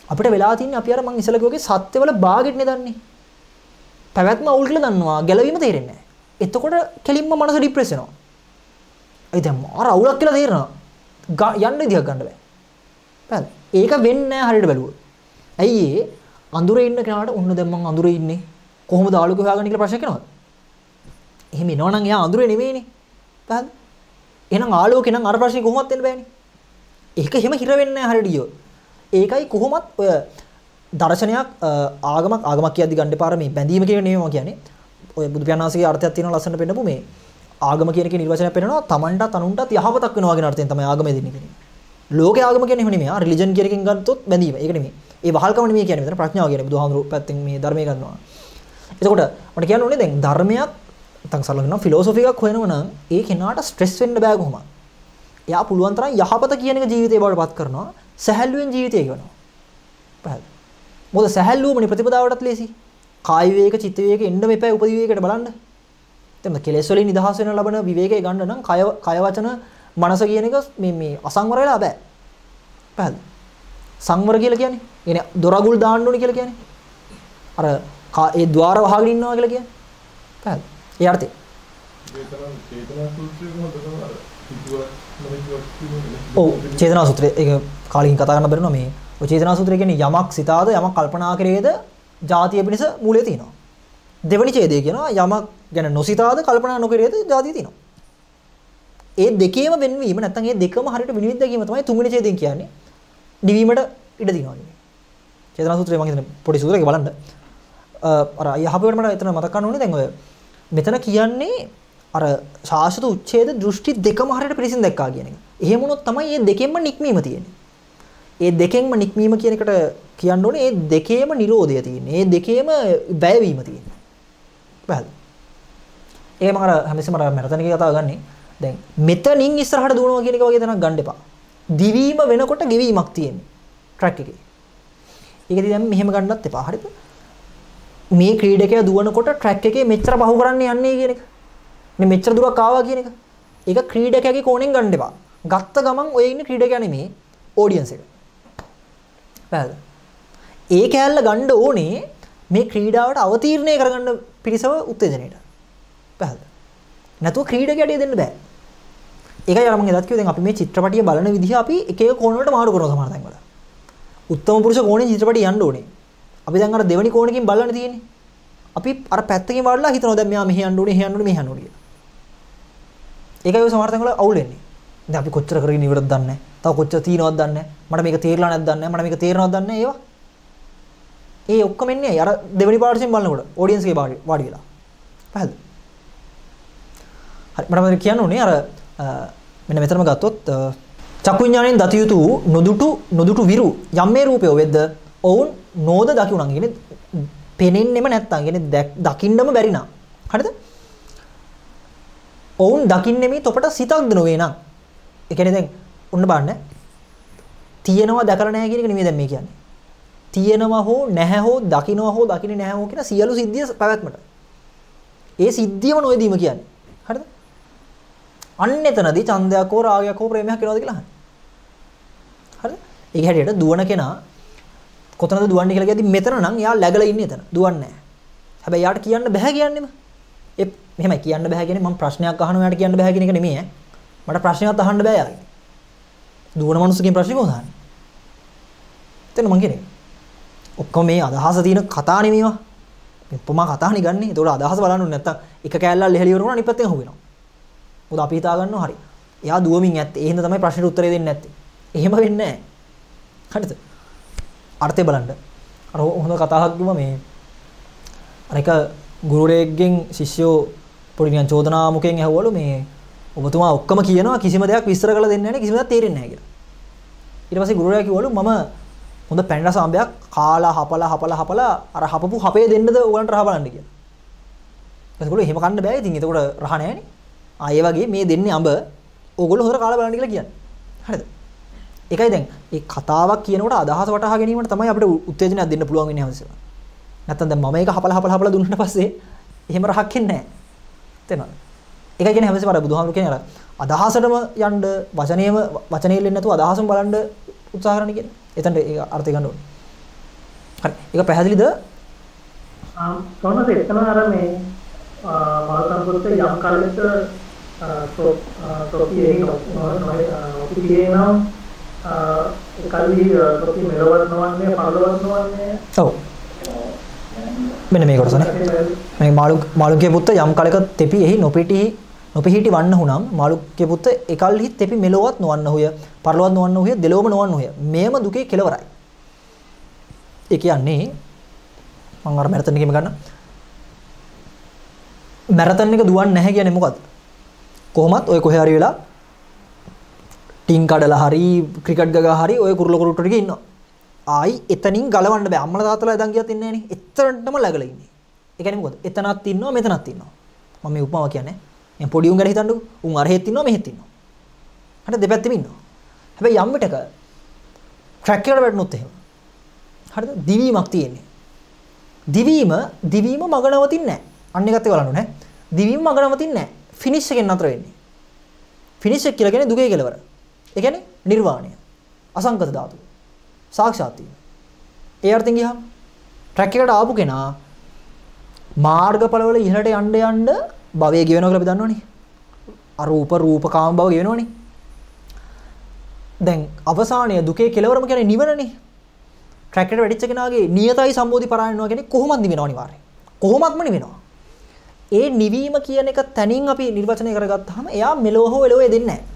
අපිට වෙලා තින්නේ අපි අර මං ඉස්සෙල්ලා කිව්වාගේ සත්‍යවල භාගෙටනේ දන්නේ. පැවැත්ම අවුල් කියලා දන්නවා ගැලවීම තේරෙන්නේ නැහැ. එතකොට කෙලින්ම මනස ડિප්‍රෙස් වෙනවා. ඒ දැන් අර අවුලක් කියලා තේරෙනවා. යන්න විදියක් ගන්න බෑ. පැහැදිලි. ඒක වෙන්නේ නැහැ හරියට බැලුවොත්. ඇයි ඒ අඳුරේ ඉන්න කෙනාට ඔන්න දැන් මං අඳුරේ ඉන්නේ කොහොමද ආලෝකය හොයාගන්නේ කියලා ප්‍රශ්නයක් එනවද? එහෙම එනවනම් එයා අඳුරේ නෙවෙයිනේ. පැහැදිලි. එහෙනම් ආලෝකේ නම් අර ප්‍රශ්නේ කොහොමවත් එන්න බෑනේ. ඒක එහෙම හිර වෙන්නේ නැහැ හරියට ගියොත්. ඒකයි කොහොමත් ඔය දර්ශනයක් ආගමක් ආගමක් කියද්දි ගන්න පාර මේ බැඳීම කියන නෙමෙයි මම කියන්නේ. ඔය බුදු පියාණන්සේගේ අර්ථයක් තියෙනවා ලස්සනට පෙන්නපු මේ ආගම කියන එකේ නිර්වචනයක් පෙන්නනවා තමන්ටත් අනුන්ටත් යහපතක් වෙනවා කියන අර්ථයෙන් තමයි ආගම දෙන්නේ කියන්නේ. ලෝකේ ආගම කියන්නේ එහෙම නෙමෙයි. ආ රිලිජන් කියන එකෙන් ගත්තොත් බැඳීම. ඒක නෙමෙයි. ඒ වහල්කම නෙමෙයි කියන්නේ. මෙතන ප්‍රඥාව කියන්නේ බුදුහාමුදුරු පැත්තෙන් මේ ධර්මයේ ගන්නවා. එතකොට මට කියන්න ඕනේ දැන් ධර්මයක් නැත්නම් සලකනවා ෆිලොසොෆි එකක් හොයනවා නම් ඒ කෙනාට ස්ට්‍රෙස් වෙන්න බෑ කොහොමද? එයා පුළුවන් තරම් යහපත කියන එක ජීවිතේ බවට පත් කරනවා. සැහැල්ලුවෙන් ජීවිතය ගෙවනවා. පැහැදිලි. මොකද සැහැල්ලුවමනේ ප්‍රතිපදාවටත් ලේසි. කාය විවේක, චිත්ත විවේක එන්න මෙපෑ උපදි විවේකයට බලන්න. දැන් කෙලෙස් වලින් නිදහස් වෙන ලබන විවේකය ගන්න නම් කය කය වචන මනස කියන එක මේ මේ අසංවර වෙලා බෑ. පැහැදිලි. සංවර කියලා කියන්නේ එනේ දොරගුල් දාන්න ඕනේ කියලා කියන්නේ. අර ඒ ద్వාර වහගෙන ඉන්නවා කියලා කියන්නේ. පැහැදිලි. ඒ අර්ථය. චේතනා චේතනා සූත්‍රය කොහොමද කරන්නේ? ඔව් චේතනා සූත්‍රය ඒක කාලෙකින් කතා කරන්න බැරිනවා මේ ඔය චේතනා සූත්‍රය කියන්නේ යමක් සිතාද යමක් කල්පනා කරේද ජාතිය පිණිස මූලයේ තියෙනවා. දෙවනි ඡේදය කියනවා යමක් ගැන නොසිතාද කල්පනා නොකරේද ජාතිය තියෙනවා. ඒ දෙකේම වෙන්වීම නැත්නම් ඒ දෙකම හරියට විනිවිද දැකීම තමයි තුන්වෙනි ඡේදයෙන් කියන්නේ. නිවීමට ඉඩ දිනවා කියන්නේ. චේතනා සූත්‍රය මම හිතන්නේ පොඩි සූත්‍රයක් බලන්න. අර යහපවට මට එතන මතක් කරන්න ඕනේ දැන් ඔය මෙතන කියන්නේ අර ශාස්ත්‍ර උච්ඡේද දෘෂ්ටි දෙකම හරියට පිළිසින් දැක්කා කියන එක. එහෙම වුණොත් තමයි මේ දෙකෙන්ම නික්මීම තියෙන්නේ. ඒ දෙකෙන්ම නික්මීම කියන එකට කියන්න ඕනේ මේ දෙකේම නිරෝධය තියෙන්නේ. මේ දෙකේම බැයවීම තියෙන්නේ. බහද. ඒක මම අර හැමතිස්සෙම අර මරතනකේ කතාව ගන්නෙ. දැන් මෙතනින් ඉස්සරහට දුවනවා කියන එක වගේ තැනක් ගන්න එපා. දිවීම වෙනකොට ගෙවීමක් තියෙන්නේ. ට්‍රැක් එකේ. ඒකදී දැන් මෙහෙම ගන්නත් එපා. හරිද? මේ ක්‍රීඩකයා දුවනකොට ට්‍රැක් එකේ මෙච්චර පහු කරන්න යන්නේ කියන එක. මේ මෙච්චර දුරක් ආවා කියන එක. ඒක ක්‍රීඩකයාගේ කෝණයෙන් ගන්න එපා. ගත්ත ගමන් ඔය ඉන්නේ ක්‍රීඩකයා නෙමෙයි ඔඩියන්ස් එක. පැහැද? ඒ කැලල ගන්න ඕනේ මේ ක්‍රීඩාවට අවතීර්ණය කරගන්න පිරිසව උත්තේජනයට. පැහැද? නැතුව ක්‍රීඩකයට දෙන්න බෑ. ඒකයි අර මම එදත් කිව්වේ දැන් අපි මේ චිත්‍රපටිය බලන විදිහ අපි එක එක කෝණ වලට මාරු කරනවා සමහර තැන්වල. උත්තම පුරුෂ කෝණේ චිත්‍රපටිය යන්න ඕනේ. අපි දැන් අර දෙවෙනි කෝණකින් බලන්න තියෙන්නේ. අපි අර පැත්තකින් වඩලා හිතනවා දැන් මෙයා මෙහෙ යන්න ඕනේ, මෙහෙ යන්න ඕනේ, මෙහෙ යන්න ඕනේ කියලා. ඒකයි ඔය සමහර තැන්වල අවුල් වෙන්නේ. දැන් අපි කොච්චර කරගෙන ඉවරද දන්නේ නැහැ. තව කොච්චර තියනවද දන්නේ නැහැ. මට මේක තේරලා නැද්ද දන්නේ නැහැ. මට මේක තේරෙනවද දන්නේ නැහැ ඒවා. ඒ ඔක්කොම එන්නේ අර දෙවෙනි පාර්ට්සින් බලනකොට ඔඩියන්ස් එකේ වාඩි වාඩි වෙලා. පැහැදිලි? හරි මට කියන්න ඕනේ අර මෙන්න මෙතනම ගත්තොත් චක්කු විඥාණයෙන් දත යුතු නොදුටු නොදුටු විරු යම් මේ රූපය වෙද්ද ඔවුන් නෝද දකිුණා කියන්නේ පෙනෙන්නෙම නැත්තම් කියන්නේ දකින්නම බැරි නා. හරිද? ඔවුන් දකින්නේ මේ තොපට සිතක්ද නොවේ නම්. ඒ කියන්නේ දැන් ඔන්න බලන්න. තියෙනවා දැකලා නැහැ කියන එක නෙමෙයි දැන් මේ කියන්නේ. තියෙනවා හෝ නැහැ හෝ දකින්නවා හෝ දකින්නේ නැහැ හෝ කියන සියලු සිද්ධිය පැවැත්මට. ඒ සිද්ධියම නොයදීම කියන්නේ. හරිද? අන්න එතනදී ඡන්දයක් හෝ රාගයක් හෝ ප්‍රේමයක් එනවද කියලා අහන්න. හරිද? ඒක හැටියට දුවන කෙනා කොතනද දුවන්නේ කියලා කියද්දි මෙතන නම් යා läගලා ඉන්නේ එතන. දුවන්නේ නැහැ. හැබැයි යාට කියන්න බෑ කියන්නේම. ඒ මෙහෙමයි කියන්න බෑ කියන්නේ මම ප්‍රශ්නයක් අහනවා යාට කියන්න බෑ කියන එක නෙමෙයි ඈ. මට ප්‍රශ්නයක් අහන්න බෑ යාගෙන්. දුවන මිනිස්සුකින් ප්‍රශ්න කොහොමද අහන්නේ? එතන මං කියන්නේ. ඔක්කොම මේ අදහස තියෙන කතා නෙමෙයිවා. මේ උපමා කතානේ ගන්නෙ. ඒතකොට අදහස බලන්න ඕනේ නැත්තම් එක කෑල්ලක් ලෙහෙලි ඉවර වුණා අනිත් පැත්තෙන් හුවෙනවා. මොකද අපි හිතා ගන්නවා හරි. එයා දුවමින් ඇත්තේ. ඒ හින්දා තමයි ප්‍රශ්නෙට උත්තරේ දෙන්නේ නැත්තේ. එහෙම වෙන්නේ නැහැ. හරිද? අර්ථය බලන්න. අර හොඳ කතාවක් කිව්වා මේ අර එක ගුරුවරයෙක්ගෙන් ශිෂ්‍යෝ පොඩි නිකන් චෝදනා මුඛයෙන් ඇහුවලු මේ ඔබතුමා ඔක්කොම කියනවා කිසිම දෙයක් විස්තර කරලා දෙන්නේ නැහැ කිසිම දෙයක් තේරෙන්නේ නැහැ කියලා. ඊට පස්සේ ගුරුවරයා කිව්වලු මම හොඳ පැණි රස අඹයක් කාලා හපලා හපලා හපලා අර හපපු හපේ දෙන්නද ඕගලන්ට රහ බලන්න කියලා. ඒකවල එහෙම කන්න බෑ ඉතින්. ඒකට රහ නැහැනේ. ආ ඒ වගේ මේ දෙන්නේ අඹ ඕගොල්ලෝ හොර කාලා බලන්න කියලා කියන්නේ. හරිද? ඒකයි දැන් මේ කතාවක් කියනකොට අදහස වටහා ගැනීමට තමයි අපිට උත්තේජනයක් දෙන්න පුළුවන් වෙන්නේ හැමතිස්සෙම. නැත්තම් දැන් මම මේක හපලා හපලා හපලා දුන්නාට පස්සේ එහෙම රහක් එන්නේ නැහැ. තේරෙනවද? ඒකයි කියන්නේ හැමතිස්සෙම අර බුදුහාමුදුරු කියන්නේ අර අදහසටම යන්න වචනේම වචනේ ඉල්ලෙන්නේ නැතුව අදහසම බලන්න උත්සාහ කරන්න කියන්නේ. එතනට ඒක අර්ථය ගන්න ඕනේ. හරි. ඒක පැහැදිලිද? ආ කොහොමද එතන අර මේ මාතෘකාවට යම් කාලෙක තොපි එහි නොපි කියනවා කල්ලි තොපි මෙලවත් නොවන්නේ පරලවත් නොවන්නේ. ඔව්. මෙන්න මේ කොටසනේ. මේ මාළු මාළුගේ පුත්ත යම් කාලයක තෙපි එහි නොපිටි නොපිහිටි වන්න හුනම් මාළුගේ පුත්ත එකල්හි තෙපි මෙලොවත් නොවන්න හුය පරලොවත් නොවන්න හුය දෙලොවම නොවන්න හුය මේම දුකේ කෙලවරයි. ඒ කියන්නේ මම අර මැරතන් එකේම ගන්න මැරතන් එක දුවන්නේ නැහැ කියන්නේ මොකද්ද? කොහොමත් ඔය කොහේ හරි වෙලා ටින් කඩලා හරි ක්‍රිකට් ගගා හරි ඔය කුරුල කුරුට්ට ටික ඉන්නවා. ආයි එතනින් ගලවන්න බෑ. අම්මලා තාත්තලා එදන් ගියත් ඉන්නේ නෑනේ. එතනටම läගලා ඉන්නේ. ඒ කියන්නේ මොකද? එතනත් ඉන්නවා මෙතනත් ඉන්නවා. මම මේ උපමාව කියන්නේ. මම පොඩි උන් ගැන හිතන්නකෝ. උන් අරහෙත් ඉන්නවා මෙහෙත් ඉන්නවා. හරිද? දෙපැත්තෙම ඉන්නවා. හැබැයි යම් විටක ට්‍රැක් එකට වැටුනොත් එහෙම. හරිද? දිවීමක් තියෙන්නේ. දිවීම දිවීම මග නවතින්නේ නෑ. අන්න එකත් බලන්න ඕනේ. දිවීම මග නවතින්නේ නෑ. ෆිනිෂ් එකෙන් නතර වෙන්නේ. ෆිනිෂ් එක කියලා කියන්නේ දුකේ කෙලවර. ඒ කියන්නේ නිර්වාණය. අසංකත ධාතුව. සාක්ෂාත් වීම. ඒ අර්ථයෙන් ගියාම ට්‍රැක් එකට ආපු කෙනා මාර්ගඵලවල ඉහළට යන්න යන්න භවය ගෙවෙනවා කියලා අපි දන්නවනේ. අරූප රූපකාම භව ගෙවෙනවනේ. දැන් අවසානයේ දුකේ කෙලවරම කියන්නේ නිවනනේ. ට්‍රැක් එකට වැඩිච්ච කෙනාගේ නියතයි සම්බෝධි පරායන වෙනවා කියන්නේ කොහොමද නිවෙනව අනිවාර්යයෙන්. කොහොමත්ම නිවෙනවා. ඒ නිවීම කියන එක තනින් අපි නිර්වචනය කරගත්තාම එයා මෙලොව හෝ එලොව දෙන්නේ නැහැ.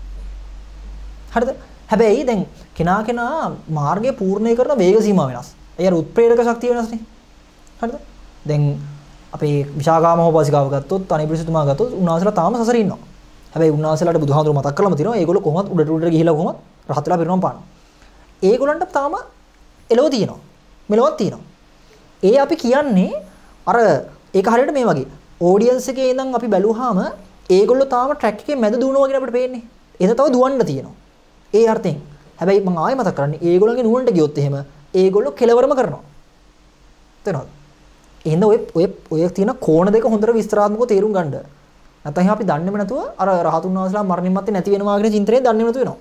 හරිද? හැබැයි දැන් කෙනා කෙනා මාර්ගය පූර්ණේ කරන වේග සීමාව වෙනස්. ඒ අර උත්ප්‍රේරක ශක්තිය වෙනස්නේ. හරිද? දැන් අපේ විශාකාමහෝපාසිකාව ගත්තොත් අනිපිරිසුතුමා ගත්තොත් උන්වහන්සේලා තාම සසරේ ඉන්නවා. හැබැයි උන්වහන්සේලාට බුදුහාඳුර මතක් කරලාම තියෙනවා ඒගොල්ලෝ කොහොමද උඩට උඩට ගිහිලා කොහොමද රහත්ලා පිරුණම් පානවා. ඒගොල්ලන්ට තාම එළව තියෙනවා. මෙලොවක් තියෙනවා. ඒ අපි කියන්නේ අර ඒක හරියට මේ වගේ ඔඩියන්ස් එකේ ඉඳන් අපි බැලුවාම ඒගොල්ලෝ තාම ට්‍රැක් එකේ මැද දුවනවා වගේ අපිට පේන්නේ. ඒක තව දුවන්න තියෙනවා. ඒ අර්ථයෙන්. හැබැයි මම ආයෙ මතක් කරන්නේ ඒගොල්ලන්ගේ නුවණට ගියොත් එහෙම ඒගොල්ලෝ කෙලවරම කරනවා. තේරෙනවද? එහෙනම් ඔය ඔය ඔය තියෙන කෝණ දෙක හොඳට විස්තරාත්මකව තේරුම් ගන්න. නැත්නම් අපි දන්නේම නැතුව අර රහතුන් වහන්සේලා මරණින් මත්තේ නැති වෙනවා කියන චින්තනය දන්නේම නැතු වෙනවා.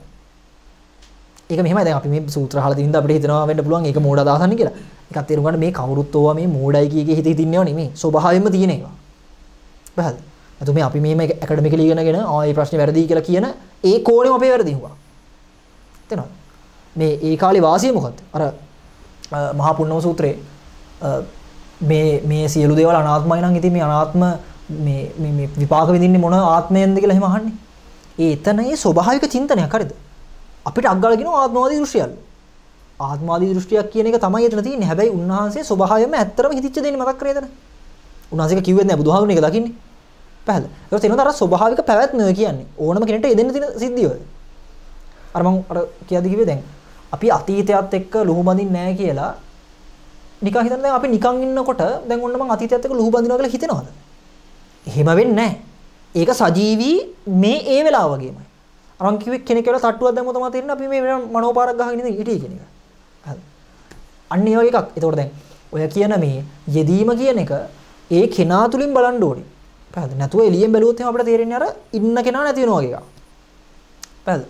ඒක මෙහෙමයි දැන් අපි මේ සූත්‍ර අහලා තින්ද අපිට හිතනවා වෙන්න පුළුවන් ඒක මෝඩ අදහසන්නේ කියලා. ඒකත් තේරුම් ගන්න මේ කවුරුත් ඕවා මේ මෝඩයි කීකේ හිත හිතින්නේව නෙමෙයි. ස්වභාවයෙන්ම තියෙන ඒවා. බහද? නැතු මේ අපි මේම ඇකඩමිකලි ඉගෙනගෙන ආ මේ ප්‍රශ්නේ වැරදි කියලා කියන ඒ කෝණෙම අපේ වැරදි වුණා. තේරෙනවද? මේ ඒ කාලේ වාසිය මොකද්ද? අර මහා පුන්නම සූත්‍රයේ මේ මේ සියලු දේවල් අනාත්මයි නම් ඉතින් මේ අනාත්ම මේ මේ මේ විපාක විඳින්නේ මොන ආත්මයෙන්ද කියලා එහෙම අහන්නේ. ඒ එතන ඒ ස්වභාවික චින්තනයක් හරිද? අපිට අග්ගල කියනවා ආත්මවාදී දෘෂ්ටියක්. ආත්මවාදී දෘෂ්ටියක් කියන එක තමයි එතන තියෙන්නේ. හැබැයි උන්වහන්සේ ස්වභාවයෙන්ම ඇත්තටම හිතිච්ච දෙන්නේ මතක් කරේ එතන. උන්වහන්සේ කිව්වෙත් නෑ බුදුහාමුදුරනේ ඒක දකින්නේ. පැහැදිලි. ඒක තියෙනවා අර ස්වභාවික පැවැත්ම කියන්නේ. ඕනම කෙනෙක්ට එදෙන්න තියෙන සිද්ධිය ඔය. අර මම අර කියද්දි කිව්වේ දැන් අපි අතීතයත් එක්ක ලුහු බඳින්නේ නැහැ කියලා නිකන් හිතන්න දැන් අපි නිකන් ඉන්නකොට දැන් ඔන්න මම අතීතයත් එක්ක ලුහු බඳිනවා කියලා හිතනවද? එහෙම වෙන්නේ නැහැ. ඒක සජීවී මේ ඒ වෙලාව වගේමයි. අර මම කිව්වේ කෙනෙක් කියලා තට්ටුවක් දැම්මම තමයි තේරෙන්නේ අපි මේ මනෝපාරක් ගහගෙන ඉඳී හිටියේ කියන එක. හරි. අන්න ඒ වගේ එකක්. ඒතකොට දැන් ඔය කියන මේ යෙදීම කියන එක ඒ කෙනා තුලින් බලන්න ඕනේ. පැහැදිලි. නැතුව එළියෙන් බැලුවොත් එහෙනම් අපිට තේරෙන්නේ අර ඉන්න කෙනා නැති වෙනවා වගේ එකක්. පැහැදිලි.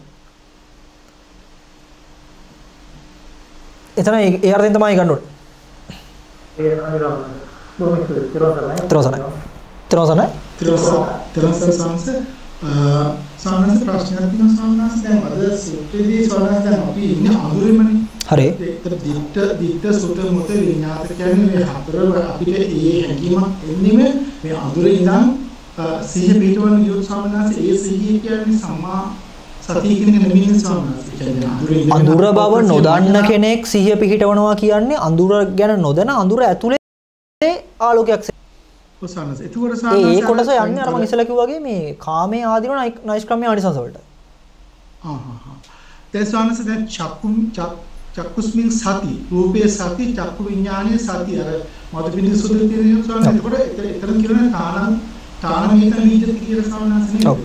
එතන ඒ අර්ථයෙන් තමයි ගන්න ඕනේ. ඒ අනිවාර්යයෙන්ම බොහොම ඉතිරෝසනයි. ඉතිරෝසනයි. ඉතිරෝසනයි. ඉතිරෝසන සංස සාමාන්‍ය ප්‍රශ්නයක් තියෙනවා සාමාන්‍යයෙන් දැන් අද සූත්‍රයේදී සාමාන්‍යයෙන් දැන් අපි ඉන්නේ අඳුරෙමනේ. හරි. ඒතර දිට්ඨ දිට්ඨ සුත මුත විඤ්ඤාත කියන්නේ මේ හතර අපිට ඒ හැඟීමක් එන්නේම මේ අඳුරේ ඉඳන් සිහිය පිටවන යොත් සාමාන්‍යයෙන් ඒ සිහිය කියන්නේ සම්මා සතිය කියන්නේ නෙමෙයි සාමාන්‍යයෙන්. අඳුර බව නොදන්න කෙනෙක් සිහිය පිහිටවනවා කියන්නේ අඳුර ගැන නොදැන අඳුර ඇතුලේ ආලෝකයක්. ඔසන්නස් ඒතකොට සාමාන්‍යයෙන් ඒ කොටස යන්නේ අර මම ඉස්සෙල්ලා කිව්වා වගේ මේ කාමයේ ආදීන නයිස්ක්‍රමයේ ආනිසංස වලට. ආ හා හා. දැන් සාමාන්‍යයෙන් දැන් චක්කුම් චක්කුස්මින් සති රූපේ සති චක්කු විඥානයේ සති අර මధుපිණ්ඩ සුදුල් කියන සාමාන්‍යයෙන් ඒකට එතන කියන තාන තානමිත නීජති කියලා සාමාන්‍යයෙන් නේද?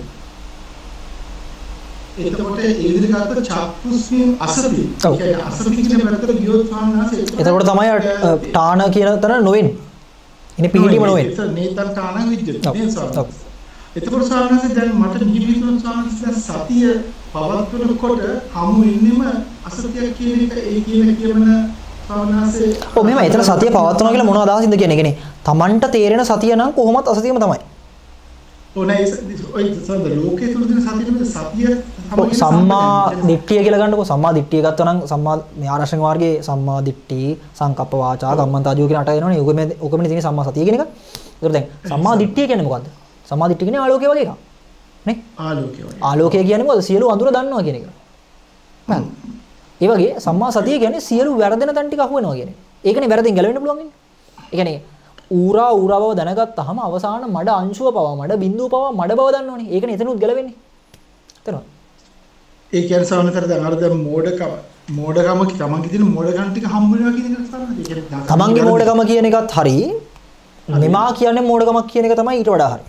එතකොට ඒ විදිහට ගත්ත චක්කුස්මින් අසති කියන්නේ අසති කියන පැත්තට ගියොත් සාමාන්‍යයෙන් එතකොට තමයි තාන කියන තැන නොවෙන්නේ. ඉන්නේ පිළිලිම නොවේ. ඒක නේතන් තාන විද්‍යුත් නේ සාමාන්‍යයෙන්. එතකොට සාමාන්‍යයෙන් දැන් මට නිහිතව සාමාන්‍යයෙන් සතිය පවත්වනකොට හමු වෙන්නෙම අසතියක් කියන එක ඒ කියන කියමන සාමාන්‍යසේ ඔව් මෙහෙම එතන සතිය පවත්වනවා කියලා මොන අදහසින්ද කියන්නේ? කියන්නේ Tamanට තේරෙන සතිය නම් කොහොමත් අසතියම තමයි. ඕනේ ඔය සඳ ලෝකයේ තුල තියෙන සතියේ සතිය සම්මා දිට්ඨිය කියලා ගන්නකො සම්මා දිට්ඨිය ගත්තා නම් සම්මා මේ ආරෂණ මාර්ගයේ සම්මා දිට්ඨි සංකප්ප වාචා කම්මන්තාජෝ කියන අට එනවනේ. ඔකම ඔකමනේ තියෙන සම්මා සතිය කියන එක. ඒකට දැන් සම්මා දිට්ඨිය කියන්නේ මොකද්ද? සම්මා දිට්ඨිය කියන්නේ ආලෝකය වගේ එකක්. නේ? ආලෝකය වගේ. ආලෝකය කියන්නේ මොකද? සියලු අඳුර දන්නවා කියන එක. හරි. ඒ වගේ සම්මා සතිය කියන්නේ සියලු වැරදෙන තැන් ටික අහු වෙනවා කියන එක. ඒකනේ වැරදෙන් ගැලවෙන්න පුළුවන් වෙන්නේ. ඒ කියන්නේ ඌරා ඌරා බව දැනගත්තාම අවසාන මඩ අංශුව පවා මඩ බිඳුව පවා මඩ බව දන්නවනේ. ඒකනේ එතනුත් ගැලවෙන්නේ. තේරෙනවද? ඒ කියන්නේ සාමාන්‍යතර දැන් අර දැන් මෝඩකම මෝඩකම තමන්ගේ තියෙන මෝඩකම් ටික හම්බ වෙනවා කියන එක සාමාන්‍යද? ඒ කියන්නේ තමන්ගේ මෝඩකම කියන එකත් හරි. මෙමා කියන්නේ මෝඩකමක් කියන එක තමයි ඊට වඩා හරි.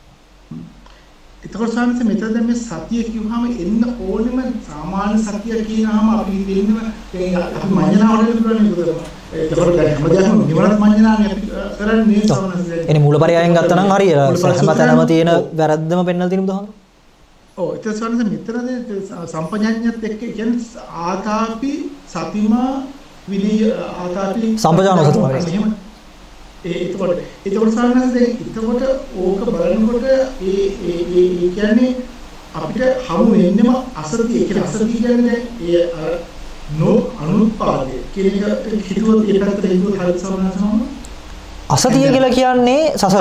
එතකොට සාමාන්‍යයෙන් මෙතන දැන් මේ සතිය කිව්වහම එන්න ඕනෙම සාමාන්‍ය සතිය කියනහම අපි දෙන්නම අපි මඤ්ඤණාවට විතරනේ නේද? එතකොට දැන් හැමදාම නිවනත් මඤ්ඤණානේ අපි කරන්නේ සාමාන්‍යයෙන්. එනේ මූලපරයයන් ගත්තා නම් හරිය. හැමතැනම තියෙන වැරද්දම පෙන්වලා තියෙන බුදුහාම. ඔව් ඒක සාමාන්‍යයෙන් මෙතනදී සම්පජාඤ්ඤයත් එක්ක කියන්නේ ආතාපි සතිමා විනය ආතාපි සම්පජානෝ සතිමා වෙන්නේ. ඒ එතකොට එතකොට සාමාන්‍යයෙන් දැන් එතකොට ඕක බලනකොට ඒ ඒ ඒ කියන්නේ අපිට හමු වෙන්නේම අසතිය කියලා අසතිය කියන්නේ ඒ අර නෝ අනුත්පාදේ කියන එක හිතුවොත් ඒ පැත්තට හිතුවොත් හරියට සමානසම අසතිය කියලා කියන්නේ සසර.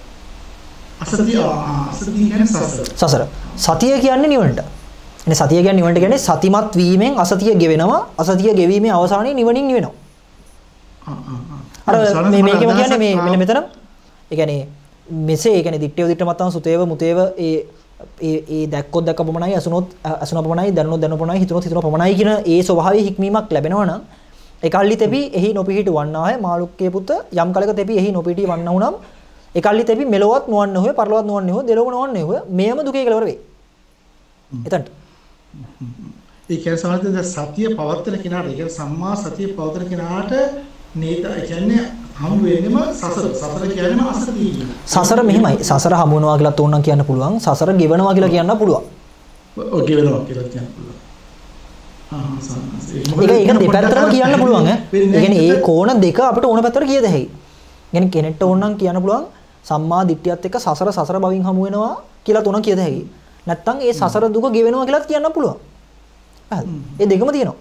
අසතිය අසතිය කියන්නේ සසර. සසර. සතිය කියන්නේ නිවනට. එනේ සතිය කියන්නේ නිවනට කියන්නේ සතිමත් වීමෙන් අසතිය ගෙවෙනවා. අසතිය ගෙවීමේ අවසානයේ නිවනින් නිවෙනවා. ආ ආ අර මේ මේකම කියන්නේ මේ මෙන්න මෙතන ඒ කියන්නේ මෙසේ ඒ කියන්නේ දිට්ඨිය දිට්ඨ මතම සුතේව මුතේව ඒ ඒ ඒ දැක්කොත් දැක්ක පමණයි අසුනොත් අසුන පමණයි දැනුනොත් දැනුන පමණයි හිතුනොත් හිතුන පමණයි කියන ඒ ස්වභාවයේ හික්මීමක් ලැබෙනවා නම් ඒ කල්ලි තෙපි එහි නොපිහිට වන්නාය මාළුක්කේ පුත යම් කලක තෙපි එහි නොපිහිටි වන්නා වුනම් ඒ කල්ලි තෙපි මෙලොවත් නොවන්නේ හොය පරලොවත් නොවන්නේ හොය දෙලොව නොවන්නේ හොය මෙයම දුකේ කෙලවර වේ. එතනට ඒ කියන්නේ සමහරවිට සතිය පවත්තන කෙනාට ඒ කියන්නේ සම්මා සතිය පවත්තන කෙනාට නේද කියන්නේ හම් වෙන්නේම සසර සසර කියන්නේම අසතිය කියන. සසර මෙහිමයි. සසර හමු වෙනවා කියලා තෝරනම් කියන්න පුළුවන්. සසර ගෙවනවා කියලා කියන්න පුළුවන්. ඔව් ගෙවනවා කියලා කියන්න පුළුවන්. ආ සසර. ඒක ඒක දෙපැත්තටම කියන්න පුළුවන් ඈ. ඒ කියන්නේ ඒ කෝණ දෙක අපිට ඕන පැත්තට කිය දෙහැයි. يعني කෙනෙක්ට ඕන නම් කියන්න පුළුවන් සම්මා දිට්ඨියත් එක්ක සසර සසර භවින් හමු වෙනවා කියලා තෝරන කිය දෙහැයි. නැත්තම් ඒ සසර දුක ගෙවෙනවා කියලාත් කියන්න පුළුවන්. හරි. ඒ දෙකම තියෙනවා.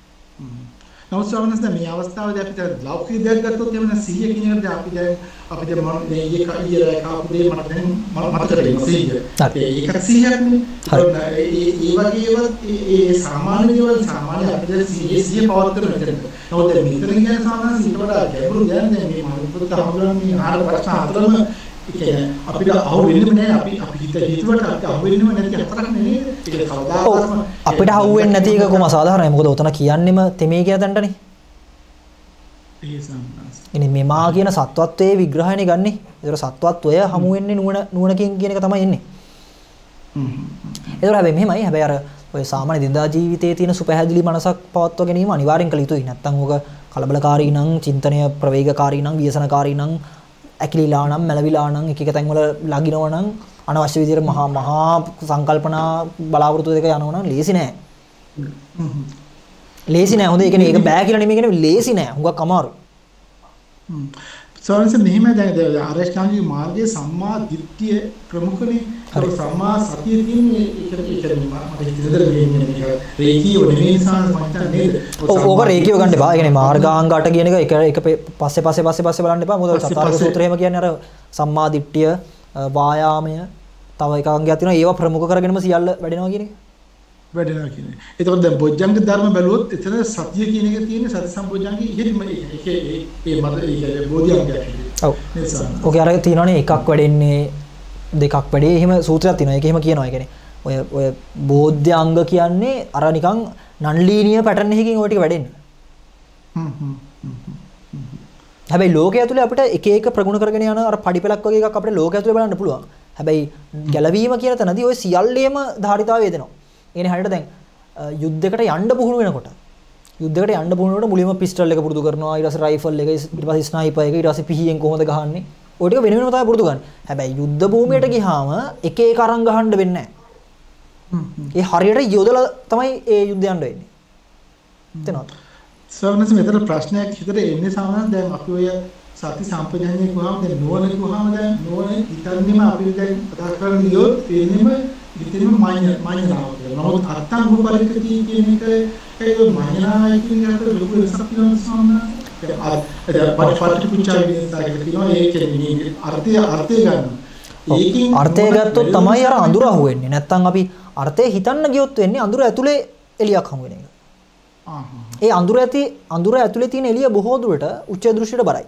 නමුත් සමහරවිට මේ අවස්ථාවේදී අපිට ලෞකික දෙයක් ගත්තොත් එහෙම නැත්නම් සිහිය කියන එකට අපි දැන් අපි දැන් මම දැන් ඊයේ ඊයේ කාපු දේ මට දැන් මතක තියෙනවා සිහිය. ඒක සිහියක්නේ. ඒ ඒ වගේ ඒවා ඒ සාමාන්‍ය දේවල් සාමාන්‍ය අපිට සිහිය සිහිය පවත්තන මෙතන. නමුත් දැන් මෙතන කියන සාමාන්‍ය සිහියට වඩා ගැඹුරු දැන් දැන් මේ මනුස්සත් හමුදුරන් මේ ආහාර ප්‍රශ්න අතරම අපිට අහු වෙන්නේ නැහැ අපි අපි හිත හිතුවට අපිට අහු වෙන්නේ නැති හතරක් නෙමෙයි ඒක කවදාකම අපිට අහු වෙන්නේ නැති එක කොහොම සාධාරණයි මොකද උතන කියන්නෙම තෙමේ කියන තැනටනේ ඒ සම්මාස ඉතින් මේ මා කියන සත්වත්වයේ විග්‍රහයනේ ගන්නෙ ඒතර සත්වත්වය හමු වෙන්නේ නුවණ නුවණකින් කියන එක තමයි එන්නේ හ්ම් ඒතර හැබැයි මෙහෙමයි හැබැයි අර ඔය සාමාන්‍ය දිනදා ජීවිතයේ තියෙන සුපැහැදිලි මනසක් පවත්වා ගැනීම අනිවාර්යෙන් කළ යුතුයි නැත්තම් ඕක කලබලකාරී නම් චින්තනය ප්‍රවේගකාරී නම් ව්‍යසනකාරී නම් ඇකිලිලා නම් මැලවිලා නම් එක එක තැන්වල ලගිනවා නම් අනවශ්‍ය විදිහට මහා මහා සංකල්පනා බලාපොරොත්තු දෙක යනවා නම් ලේසි නෑ. ලේසි නෑ. හොඳ ඒ කියන්නේ ඒක බෑ කියලා නෙමෙයි කියන්නේ ලේසි නෑ. හුඟක් අමාරුයි. හ්ම්. සෝරන්ස මෙහිම දැන් ආරෂ්ඨාංගික මාර්ගයේ සම්මා දිට්ඨිය ප්‍රමුඛනේ. හරි සම්මා සතිය තියෙන්නේ ඒක ඒක මට හිතෙදර වෙන්නේ මේක රේඛීයව නෙමෙයි නිසා මම හිතන්නේ නේද? ඕක රේඛීයව ගන්න එපා. ඒ කියන්නේ මාර්ගාංග අට කියන එක එක එක පස්සේ පස්සේ පස්සේ පස්සේ බලන්න එපා. මොකද චතුරාර්ය සූත්‍රය එහෙම කියන්නේ අර සම්මා දිට්ඨිය වායාමය තව එක අංගයක් තියෙනවා. ඒවා ප්‍රමුඛ කරගෙනම සියල්ල වැඩෙනවා කියන එක. වැඩෙනවා කියන්නේ. එතකොට දැන් බොජ්ජංග ධර්ම බැලුවොත් එතන සතිය කියන එක තියෙන්නේ සති සම්බොජ්ජංගේ ඉහෙලිම ඒක ඒ මත ඒ බෝධිඅංගයක්. ඔව්. ඔකේ අර තියෙනවනේ එකක් වැඩෙන්නේ දෙකක් වැඩේ එහෙම සූත්‍රයක් තියෙනවා. ඒක එහෙම කියනවා. ඒ කියන්නේ ඔය ඔය බෝධ්‍ය අංග කියන්නේ අර නිකන් නන් ලීනියර් පැටර්න් එකකින් ඔය ටික වැඩෙන්නේ. හ්ම් හ්ම්. හැබැයි ලෝකයේ ඇතුලේ අපිට එක එක ප්‍රගුණ කරගෙන යන අර පඩිපෙලක් වගේ එකක් අපිට ලෝකයේ ඇතුලේ බලන්න පුළුවන්. හැබැයි ගැලවීම කියන තැනදී ඔය සියල්ලේම ධාරිතාවය දෙනවා. ඒනේ හරියට දැන් යුද්ධයකට යන්න පුහුණු වෙනකොට යුද්ධයකට යන්න පුහුණු වෙනකොට මුලින්ම පිස්ටල් එක පුරුදු කරනවා ඊට පස්සේ රයිෆල් එක ඊට පස්සේ ස්නයිපර් එක ඊට පස්සේ පිහියෙන් කොහොමද ගහන්නේ ඔය ටික වෙන වෙනම තමයි පුරුදු ගන්න. හැබැයි යුද්ධ භූමියට ගියාම එක එක අරන් ගහන්න වෙන්නේ නැහැ. ඒ හරියට යොදලා තමයි ඒ යුද්ධ යන්න වෙන්නේ. තේනවද? ස්වාමීන් වහන්සේ මෙතන ප්‍රශ්නයක් හිතට එන්නේ සාමාන්‍යයෙන් දැන් අපි ඔය සති සම්පජාඤ්ඤේ ගුවාම දැන් නුවණ ගුවාම දැන් නුවණ හිතන්නේම අපි දැන් කතා කරන්න ගියොත් එන්නේම හිතෙන්නම මාඤ්ඤ මාඤ්ඤනාව කියලා. නමුත් අත්තං උපපරික්කති කියන එක ඒක මාඤ්ඤනාවයි කියන එකට ලොකු වෙනසක් තියෙනවා ස්වාමීන් වහන්සේ. අර පරිපටි පුච්චාවිදින්තාවකට කියනවා ඒ කියන්නේ අර්ථය අර්ථය ගන්න. ඒකෙන් අර්ථය ගත්තොත් තමයි අර අඳුර අහුවෙන්නේ. නැත්තම් අපි අර්ථය හිතන්න ගියොත් වෙන්නේ අඳුර ඇතුලේ එළියක් හමු වෙන එක. ආ ඒ අඳුර ඇති අඳුර ඇතුලේ තියෙන එළිය බොහෝ දුරට උච්ච දෘෂ්ටියට බරයි.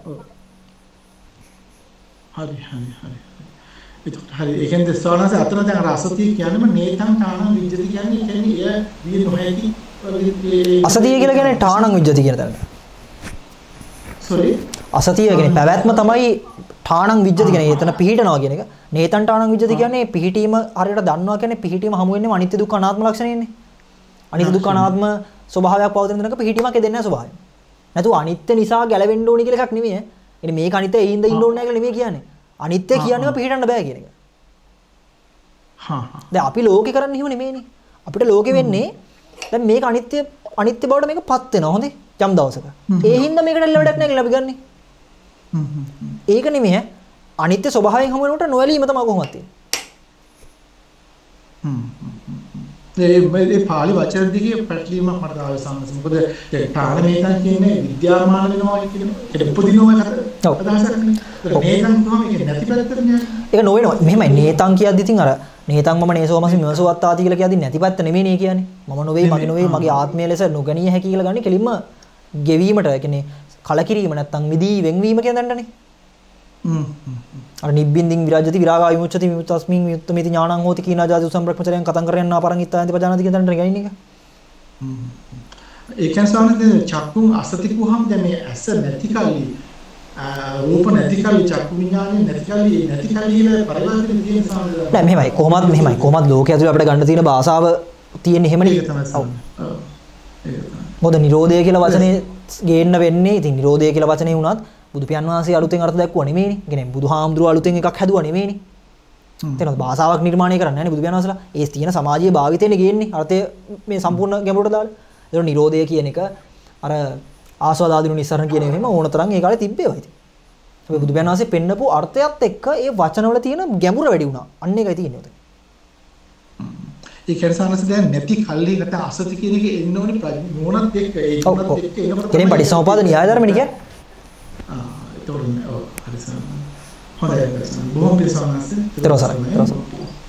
හරි හරි හරි. ඒක හරි. ඒ කියන්නේ ස්වාමීන් අතන දැන් රසතිය කියන්නේම නේතං තාණං විජ්ජති කියන්නේ කියන්නේ එය විය නොහැකි අසතිය කියලා කියන්නේ ඨාණං විජ්ජති කියන තැනට. sorry අසතිය කියන්නේ පැවැත්ම තමයි ඨාණං විජ්ජති කියන්නේ එතන පිහිටනවා කියන එක. නේතං ඨාණං විජ්ජති කියන්නේ පිහිටීම හරියට දන්නවා කියන්නේ පිහිටීම හමු වෙන්නේ අනිත්‍ය දුක්ඛ අනාත්ම ලක්ෂණයනේ. අනිත්‍ය දුක්ඛ අනාත්ම ස්වභාවයක් පවතින දෙනක පිහිටීමක් එදෙන්නේ නැහැ ස්වභාවයෙන්. නැතු අනිත්‍ය නිසා ගැලවෙන්න ඕනි කියලා එකක් නෙමෙයි. එනේ මේක අනිත්‍ය ඒින්ද ඉන්න ඕනේ නැහැ කියලා නෙමෙයි කියන්නේ. අනිත්‍ය කියන්නේම පිහිටන්න බෑ කියන එක. හා හා. දැන් අපි ලෝකේ කරන්නේ එහෙම නෙමෙයිනේ. අපිට ලෝකෙ වෙන්නේ දැන් මේක අනිත්‍ය අනිත්‍ය බවට මේකපත් වෙනවා හොඳේ. යම් දවසක. ඒ හින්දා මේකට එල්ල වැඩක් නැහැ කියලා අපි ගන්නෙ. හ්ම් හ්ම්. ඒක නෙමෙයි. අනිත්‍ය ස්වභාවයෙන් හමු වෙනකොට නොඇලීම තමයි කොහොමද තියෙන්නේ. හ්ම් හ්ම්. ඒ මේ පාලි වචන දිගේ පැටලීමක් මට ආව සම්මත. මොකද ඒ ඨාණමේතන් කියන්නේ විද්‍යාමාන වෙනවා කියන ඒක උපදිනවා අදහසක් නේ. මේතන් කොහොම ඒක නැති පැත්තට නෑ. ඒක නොවෙනවා. මෙහෙමයි නේතං කියද්දි ඉතින් අර නේතං මම නේසෝමසි මෙවසවත්තාති කියලා කියද්දි නැති පැත්ත නෙමෙයි නේ කියන්නේ. මම නොවේ මගේ නොවේ මගේ ආත්මය ලෙස නොගණීය හැකි කියලා ගන්නේ කෙලින්ම ගෙවීමට ඒ කියන්නේ කලකිරීම නැත්තම් මිදී වෙන්වීම කියන දණ්ඩනේ. හ්ම්. අර නිබ්බින්දින් විරාජති විරාගා විමුච්ඡති විමුක්තස්මින් විමුක්තමිති ඥානං හෝති කීනා ජාති සම්බ්‍රහ්මචරයන් කතං කරයන්නා පරං ඉත්තාන්ති පජානාති කියන දණ්ඩනේ ගන්නේ එක. හ්ම්. ඒ කියන්නේ සාමාන්‍යයෙන් චක්කුන් අසති කුහම දැන් මේ ඇස නැති කල්ලි රූප නැති කල්ලි චක්කු විඥානේ නැති කල්ලි නැති කල්ලි කියලා පරිවර්තන තියෙන සාමාන්‍යයෙන් නෑ මෙහෙමයි කොහොමද මෙහෙමයි කොහොමද ලෝකයේ ඇතුලේ අපිට ගන්න තියෙන භාෂාව තියෙන්නේ එහෙමනේ. ඒක තමයි. ඔව්. ඒක තමයි. මොකද නිරෝධය කියලා වචනේ ගේන්න වෙන්නේ ඉතින් නිරෝධය කියලා වචනේ වුණත් බුදු පියාණන් වහන්සේ අලුතෙන් අර්ථ දැක්වුවා නෙමෙයිනේ. ඒ කියන්නේ බුදුහාමුදුරුවෝ අලුතෙන් එකක් හැදුවා නෙමෙයිනේ. තේරෙනවද? භාෂාවක් නිර්මාණය කරන්නේ නැහැ නේ බුදු පියාණන් වහන්සේලා. ඒ තියෙන සමාජීය භාවිතේනේ ගේන්නේ. අර්ථය මේ සම්පූර්ණ ගැඹුරට දාලා. ඒක නිරෝධය කියන එක අර ආස්වාදාදීනු නිස්සරණ කියන එහෙම ඕනතරම් ඒ කාලේ තිබ්බේවා ඉතින්. හැබැයි බුදු පියාණන් වහන්සේ පෙන්නපු අර්ථයත් එක්ක ඒ වචනවල තියෙන ගැඹුර වැඩි වුණා. අන්න ඒකයි තියෙන්නේ උතේ. ඒ කියන්නේ සානස දැන් නැති කල්ලි නැත්නම් අසති කියන එක එන්න ඕනේ ප්‍රඥානත් එක්ක ඒ මොනත් එක්ක එනකොට කෙනෙක් පටිසමුපාද න්‍යාය ධර්මනේ කියන්නේ. ආ ඒක උනේ ඔව් හරි සාන. හොඳයි බොහොම පිළිසන්නස්. ඊතරසරයි ඊතරසරයි.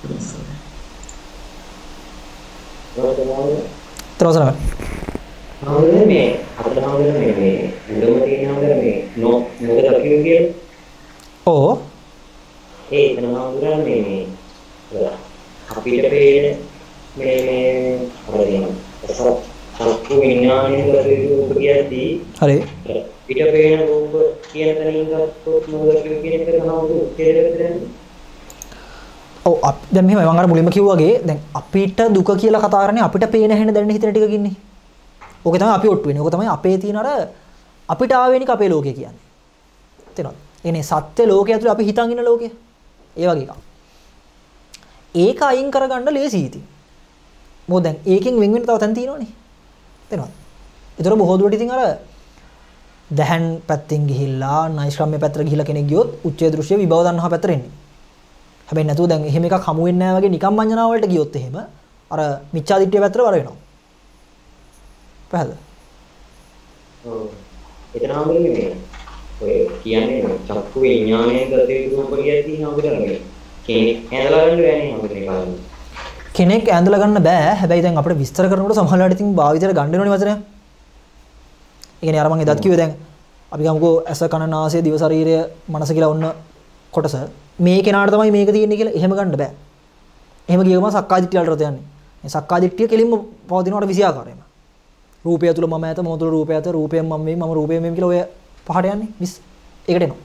ඊතරසරයි. හාමුදුරනේ මේ අපිට හාමුදුරනේ මේ මුලම තියෙන හාමුදුරනේ මේ නෝ මොකද අපි කියන්නේ? ඕ ඒ එතන හාමුදුරනේ මේ අපිට පේන මේ මේ හරියම සත්‍ය විඥානයේ රූප කියද්දී හරි පිට පේන රූප කියන තැනින් ගත්තොත් මොකද කියන එක තමයි තේරෙන්නේ. ඔව් දැන් මෙහෙමයි මම අර මුලින්ම කිව්වාගේ දැන් අපිට දුක කියලා කතා කරන්නේ අපිට පේන හැෙන දැනෙන හිතන ටික කින්නේ. ඕක තමයි අපි ඔට්ටු වෙන්නේ. ඕක තමයි අපේ තියෙන අර අපිට ආවෙනික අපේ ලෝකය කියන්නේ. තේරෙනවද? එනේ සත්‍ය ලෝකයේ ඇතුලේ අපි හිතන් ඉන්න ලෝකය. ඒ වගේ එකක්. ඒක අයින් කරගන්න ලේසියි ඉතින්. මොකද දැන් ඒකෙන් වෙන් වෙන්න තව තැන් තියෙනවනේ. තේරෙනවද? ඒතර බොහෝ දුරට ඉතින් අර දැහන් පැත්තෙන් ගිහිල්ලා නයිස්ක්‍රම්‍ය පැත්තට ගිහිල්ලා කෙනෙක් ගියොත් උච්චේ දෘශ්‍ය විභව දන්නවා පැත්තට එන්නේ. හැබැයි නැතුව දැන් එහෙම එකක් හමු වෙන්නේ නැහැ වගේ නිකම් මඤ්ඤණා වලට ගියොත් එහෙම අර මිච්ඡා දිට්ඨිය පැත්තට වර වෙනවා. පැහැද? ඔව්. එතන හම්බෙන්නේ මේ ඔය කියන්නේ චක්කු විඥානයේ ගතිය රූප කියද්දී හම්බෙන්නේ කෙනෙක් ඇඳලා ගන්න බෑනේ හම්බෙන්නේ කාලේ. කෙනෙක් ඇඳලා ගන්න බෑ. හැබැයි දැන් අපිට විස්තර කරනකොට සමහරවිට ඉතින් භාවිතයට ගන්න වෙනවනේ වචනය. ඒ කියන්නේ අර මම එදත් කිව්වේ දැන් අපි ගමුකෝ ඇස කන නාසය දිව ශරීරය මනස කියලා ඔන්න කොටස මේ කෙනාට තමයි මේක තියෙන්නේ කියලා එහෙම ගන්න බෑ. එහෙම ගියම සක්කාය දිට්ඨිය වලට යන්නේ. මේ සක්කාය දිට්ඨිය කෙලින්ම පවතිනවට විසියාකාරයම. රූපය තුල මම ඇත මම තුල රූපය ඇත රූපයෙන් මම මේ මම රූපයෙන් මේ කියලා ඔය පහට යන්නේ. මිස් ඒකට එනවා.